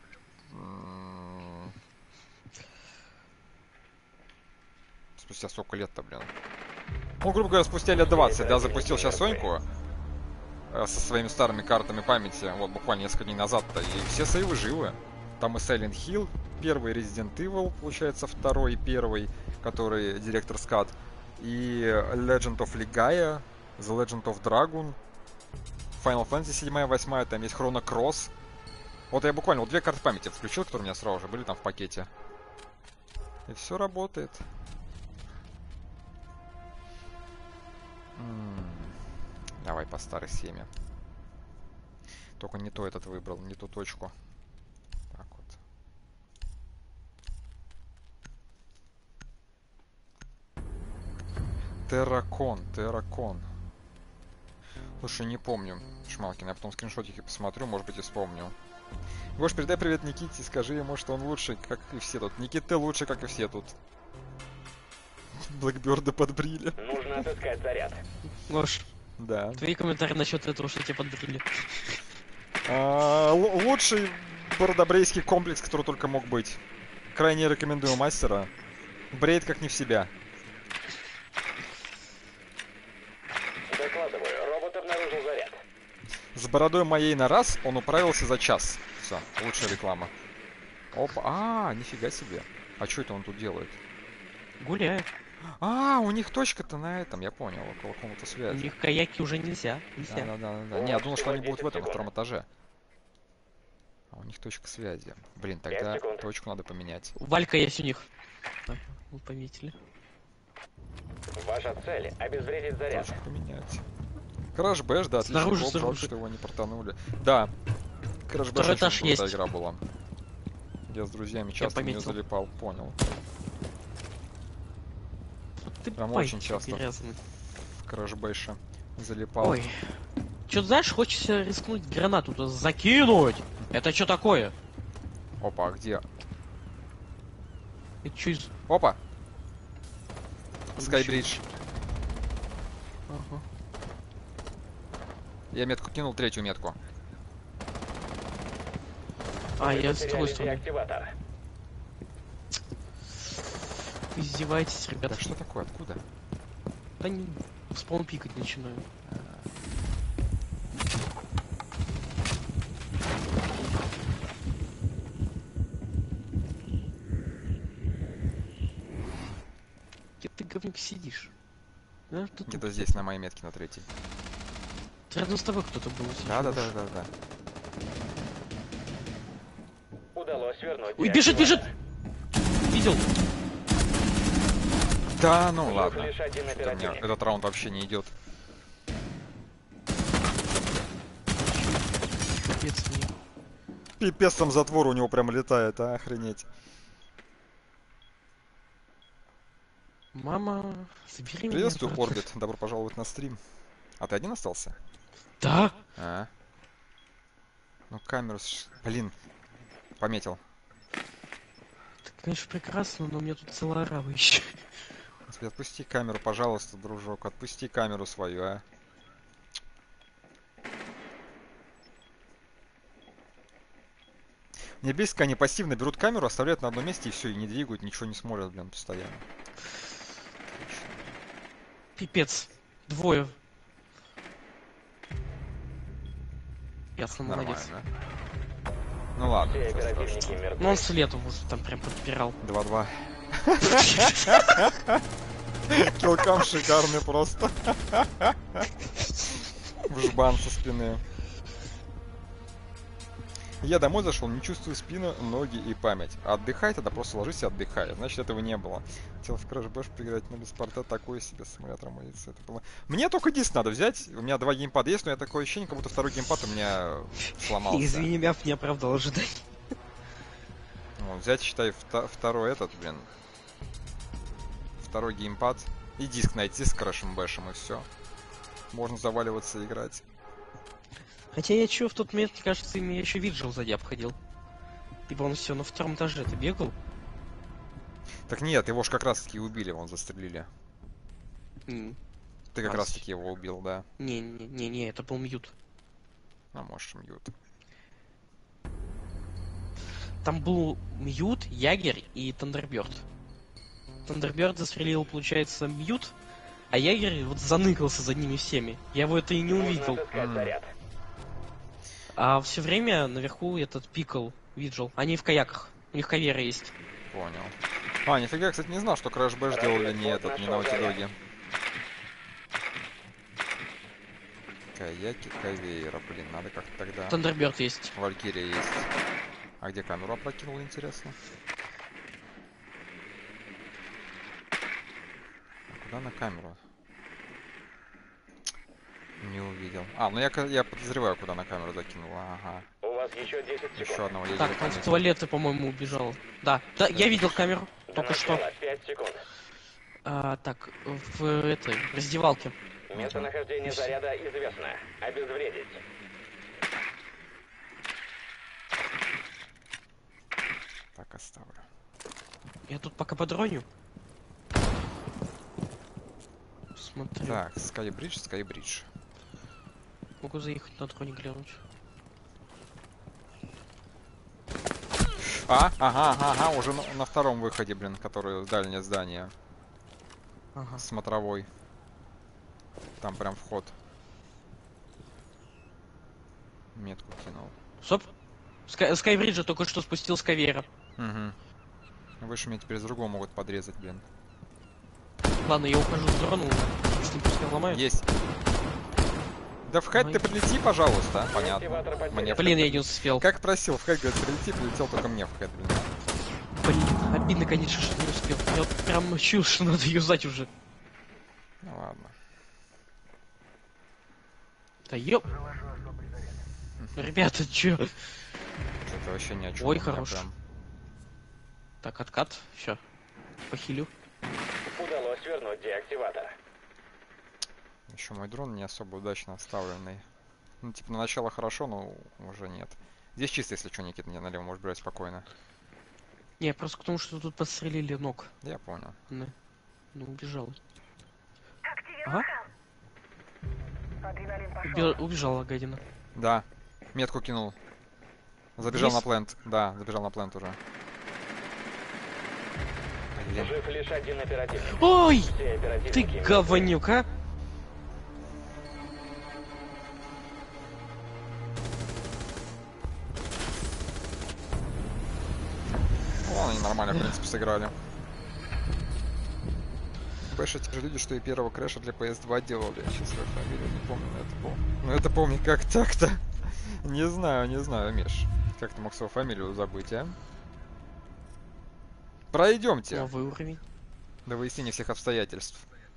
Спустя сколько лет-то, блин. Ну, грубо говоря, спустя лет 20, да, запустил сейчас Соньку со своими старыми картами памяти, вот буквально несколько дней назад-то, и все сейвы живы. Там и Silent Hill, первый Resident Evil, получается, второй и первый, который Director's Cut, и Legend of Legaia, The Legend of Dragon, Final Fantasy 7, 8, там есть Chrono Cross. Вот я буквально вот две карты памяти включил, которые у меня сразу же были там в пакете. И все работает. Давай по старой схеме. Только не то этот выбрал, не ту точку. Так вот. Терракон. Слушай, не помню, Шмалкин, я потом скриншотики посмотрю, может быть и вспомню. Гош, передай привет Никите, скажи ему, что он лучший, как и все тут. Никита лучше, как и все тут. Блэкбёрда подбрили. Нужно отыскать заряд. Гош, да. Твои комментарии насчет этого, что тебя подбрили. Лучший бородобрейский комплекс, который только мог быть. Крайне рекомендую мастера. Бреет как не в себя. Докладываю, робот обнаружил заряд. С бородой моей на раз он управился за час. Все, лучшая реклама. Опа, нифига себе. А что это он тут делает? Гуляет. У них точка-то на этом, я понял, около какого-то связи. У них каяки уже нельзя. Да. Не, я думал, что они будут в этом, на втором этаже. А у них точка связи. Блин, тогда точку надо поменять. Валька есть у них. Так, вы пометили. Ваша цель — обезвредить заряд. Точку поменять. Crash Bash, да, отлично. Жалко, что его не портанули. Да, Crash Bash очень крутая игра была. Я с друзьями часто в нее залипал, понял. Ты прям очень часто в Crash Bash залипал. Ой. Чё, знаешь, хочется рискнуть гранату туда закинуть. Это что такое? Опа, а где? Это чё из... Опа! Skybridge. Ага. Я метку кинул, третью метку. я с другой стороны. Издеваетесь, ребята. Да что такое? Откуда? Да не... Спаун пикать начинаю. Где ты, говнюк, сидишь? Да, где-то здесь, на моей метке, на третьей. Рядом с тобой кто-то был. Да. Удалось вернуть. Ой, бежит! Видел? Да, ну ладно. Что-то мне этот раунд вообще не идет. Пипец мне. Пипец, там затвор у него прям летает, а, охренеть. Мама, забери меня. Приветствую, Орбит. Добро пожаловать на стрим. А ты один остался? Да. Ну камеру... Блин. Пометил. Это, конечно, прекрасно, но у меня тут целая арава еще. Господи, отпусти камеру, пожалуйста, дружок. Отпусти камеру свою, а. Мне бесит, когда они пассивно берут камеру, оставляют на одном месте и все, и не двигают, ничего не смотрят, блин, постоянно. Пипец. Двое. Ясно, молодец. Ну ладно. Ну он с летом уже там прям подпирал. 2-2. Киллкам шикарный просто. В жбан со спины. Я домой зашел, не чувствую спину, ноги и память. Отдыхай, тогда просто ложись и отдыхай. Значит, этого не было. Хотел в Crash Bash поиграть, но без порта такое себе симулятор молиться. Это было... Мне только диск надо взять. У меня 2 геймпада есть, но я такое ощущение, как будто второй геймпад у меня сломался. Извини, Мяв не оправдал ожиданий. Вот, взять, считай, второй этот, блин. Второй геймпад. И диск найти с Crash Bash, и все. Можно заваливаться и играть. Хотя я чё, в тот момент, мне кажется, я еще Виджил сзади обходил. Ибо он все на 2-м этаже ты бегал. Так нет, его ж как раз таки убили, вон застрелили. Ты как раз таки его убил, да? Не, это был Мьют. А может Мьют. Там был Мьют, Ягер и Тандерберд. Тандерберд застрелил, получается, Мьют, а Ягер вот заныкался за ними всеми. Я его это и не увидел. А все время наверху этот Пикл, Виджил. Они в каяках. У них каверы есть. Понял. А, нифига, я, кстати, не знал, что Crash Bash делали не этот, не Naughty Dog. Каяки, кавейра, блин, надо как-то тогда... Тандерберд есть. Валькирия есть. А где камеру опрокинул, интересно? А куда на камеру? Не увидел. А, ну я подозреваю, куда на камеру закинул. Ага. У вас еще 10 секунд. Еще одного есть. Так, он в туалеты, по-моему, убежал. Да, я видел камеру. Только что. 5 секунд. Так, в этой раздевалке. Местонахождение заряда известно. Обезвредить. Так, оставлю. Я тут пока подроню. Смотрю. Так, Скайбридж. Могу заехать на троне глянуть. Ага, уже на втором выходе, блин, который дальнее здание. Ага. Смотровой. Там прям вход. Метку кинул. Стоп! Скайбриджа только что спустил с кавера. Угу. Выше меня теперь с другого могут подрезать, блин. Ладно, я ухожу в зону. Если пускай ломают. Есть. Да в хэт ты прилети, пожалуйста. Понятно. Мне блин, я не успел. Как просил, в хэт, говорит, прилети, прилетел только мне в хэт, блин. Блин, обидно, конечно, что не успел. Я вот прям чую, что надо юзать уже. Ну ладно. Да ёп. Ребята, чё? Это вообще ни о чем. Ой, хорош. Прям... Так, откат. Все. Похилю. Удалось вернуть деактиватор. Еще мой дрон не особо удачно оставленный. Ну, типа, на начало хорошо, но уже нет. Здесь чисто, если что, Никита, мне налево можешь брать спокойно. Не, просто потому что тут подстрелили ног. Я понял. Ну, убежал. Ага. Убежала гадина. Да. Метку кинул. Забежал на плент. Да, забежал на плент уже. Жив лишь один оперативник. Ой! Ты говнюк, а? Они нормально, в принципе, сыграли. Бэш, те же люди, что и первого крэша для PS2 делали. Сейчас свою фамилию не помню, но это помню. Ну это помню как так-то. Не знаю, Миш. Как ты мог свою фамилию забыть, а? Пройдемте. Новый уровень. До выяснения всех обстоятельств.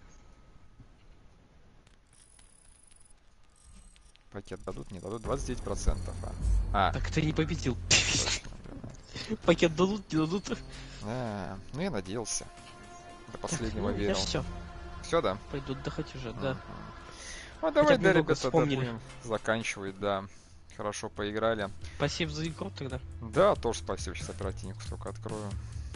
Пакет дадут, не дадут, 29%. Так ты не победил. Пакет дадут, не дадут. Ну я надеялся. До последнего верил. Все. Все, да? Пойду отдыхать уже, да. Ну давай, да, ребята, будем заканчивать, да. Хорошо поиграли. Спасибо за игру тогда. Да, тоже спасибо. Сейчас оперативник только открою.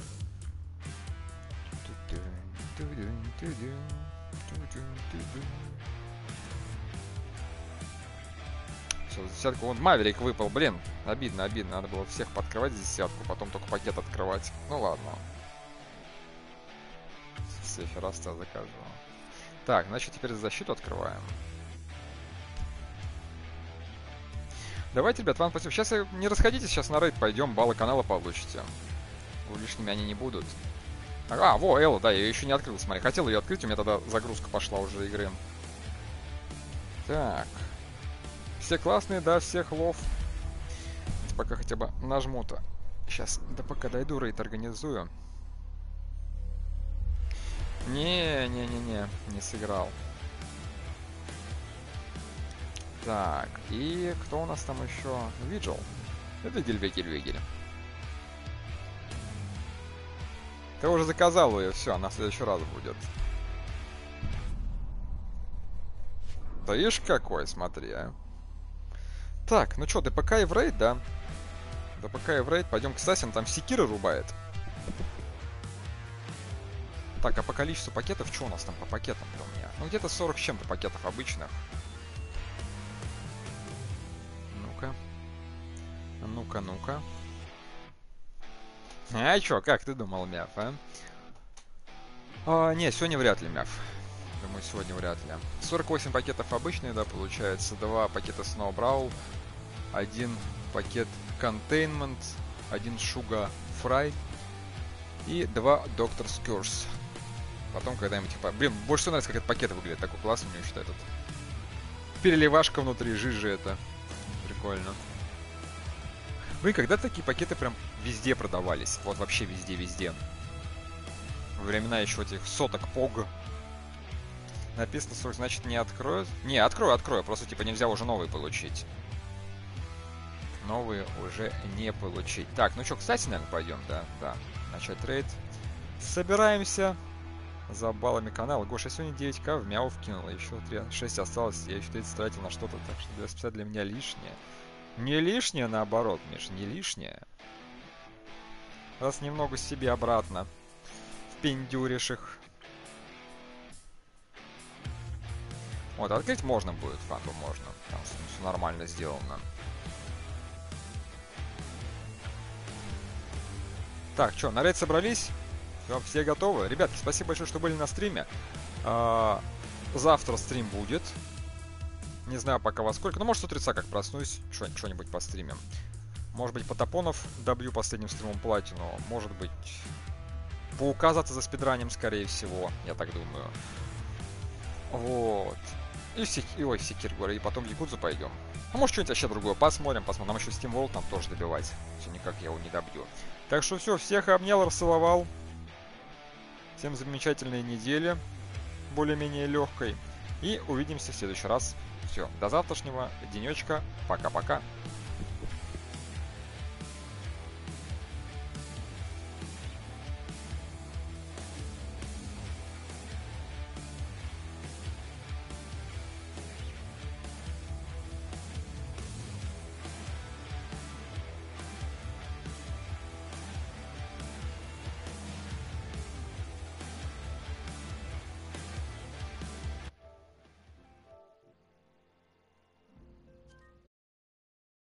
Все, за десятку. Вон Маверик выпал, блин. Обидно. Надо было всех подкрывать за десятку, потом только пакет открывать. Ну ладно. В сейфе раз я закажу. Так, значит теперь защиту открываем. Давайте, ребят, вам спасибо. Сейчас не расходитесь, сейчас на рейд пойдем, баллы канала получите. Лишними они не будут. Во, Элла, да, я ее еще не открыл, смотри. Хотел ее открыть, у меня тогда загрузка пошла уже игры. Так. Все классные, да, всех лов. Пока хотя бы нажму-то. Сейчас, да пока дойду, рейд организую. Не сыграл. Так, и кто у нас там еще? Виджел. Вигель. Ты уже заказал ее, все, она в следующий раз будет. Да ишь какой, смотри, а. Так, ну что, ДПК и в рейд, да? ДПК и в рейд, пойдем к Стасину, там секиры рубает. Так, а по количеству пакетов, что у нас там по пакетам-то у меня? Ну где-то 40 с чем-то пакетов обычных. Ну-ка. А чё, как ты думал, Мяв, а? Не, сегодня вряд ли, Мяв. Думаю, сегодня вряд ли. 48 пакетов обычные, да, получается. 2 пакета Snow Brawl, 1 пакет Containment, 1 Sugar Fry и 2 Doctor's Curse. Потом когда-нибудь, типа... Блин, больше всего нравится, как этот пакет выглядит. Такой классный, мне считаю, этот. Переливашка внутри, жижи это. Прикольно. Блин, когда такие пакеты прям везде продавались. Вот вообще везде. Во времена еще этих соток POG. Написано 40, значит не откроют. Не, открою. Просто типа нельзя уже новые получить. Новые уже не получить. Так, ну что, кстати, наверное, пойдем, да. Начать рейд. Собираемся за баллами канала. Гоша, сегодня 9к в мяу вкинула. Еще 6 осталось. Я еще 30 тратил на что-то, так что 250 для меня лишнее. Не лишнее, наоборот, Миш, не лишнее. Раз немного себе обратно впендюришь их. Вот, открыть можно будет, фанду можно. Там все нормально сделано. Так, что, на рейд собрались? Все готовы? Ребятки, спасибо большое, что были на стриме. Завтра стрим будет. Не знаю пока во сколько. Ну, может, с утреца как проснусь, что-нибудь постримим. Может быть, Потапонов добью последним стримом платину. Может быть, поуказаться за спидранем, скорее всего. Я так думаю. Вот. И в Секир, говорю, и потом в Якудзу пойдем. А может, что-нибудь вообще другое посмотрим. Нам еще Steam World там тоже добивать. Все никак я его не добью. Так что все, всех обнял, расцеловал. Всем замечательной недели. Более-менее легкой. И увидимся в следующий раз. Все, до завтрашнего денечка. Пока-пока.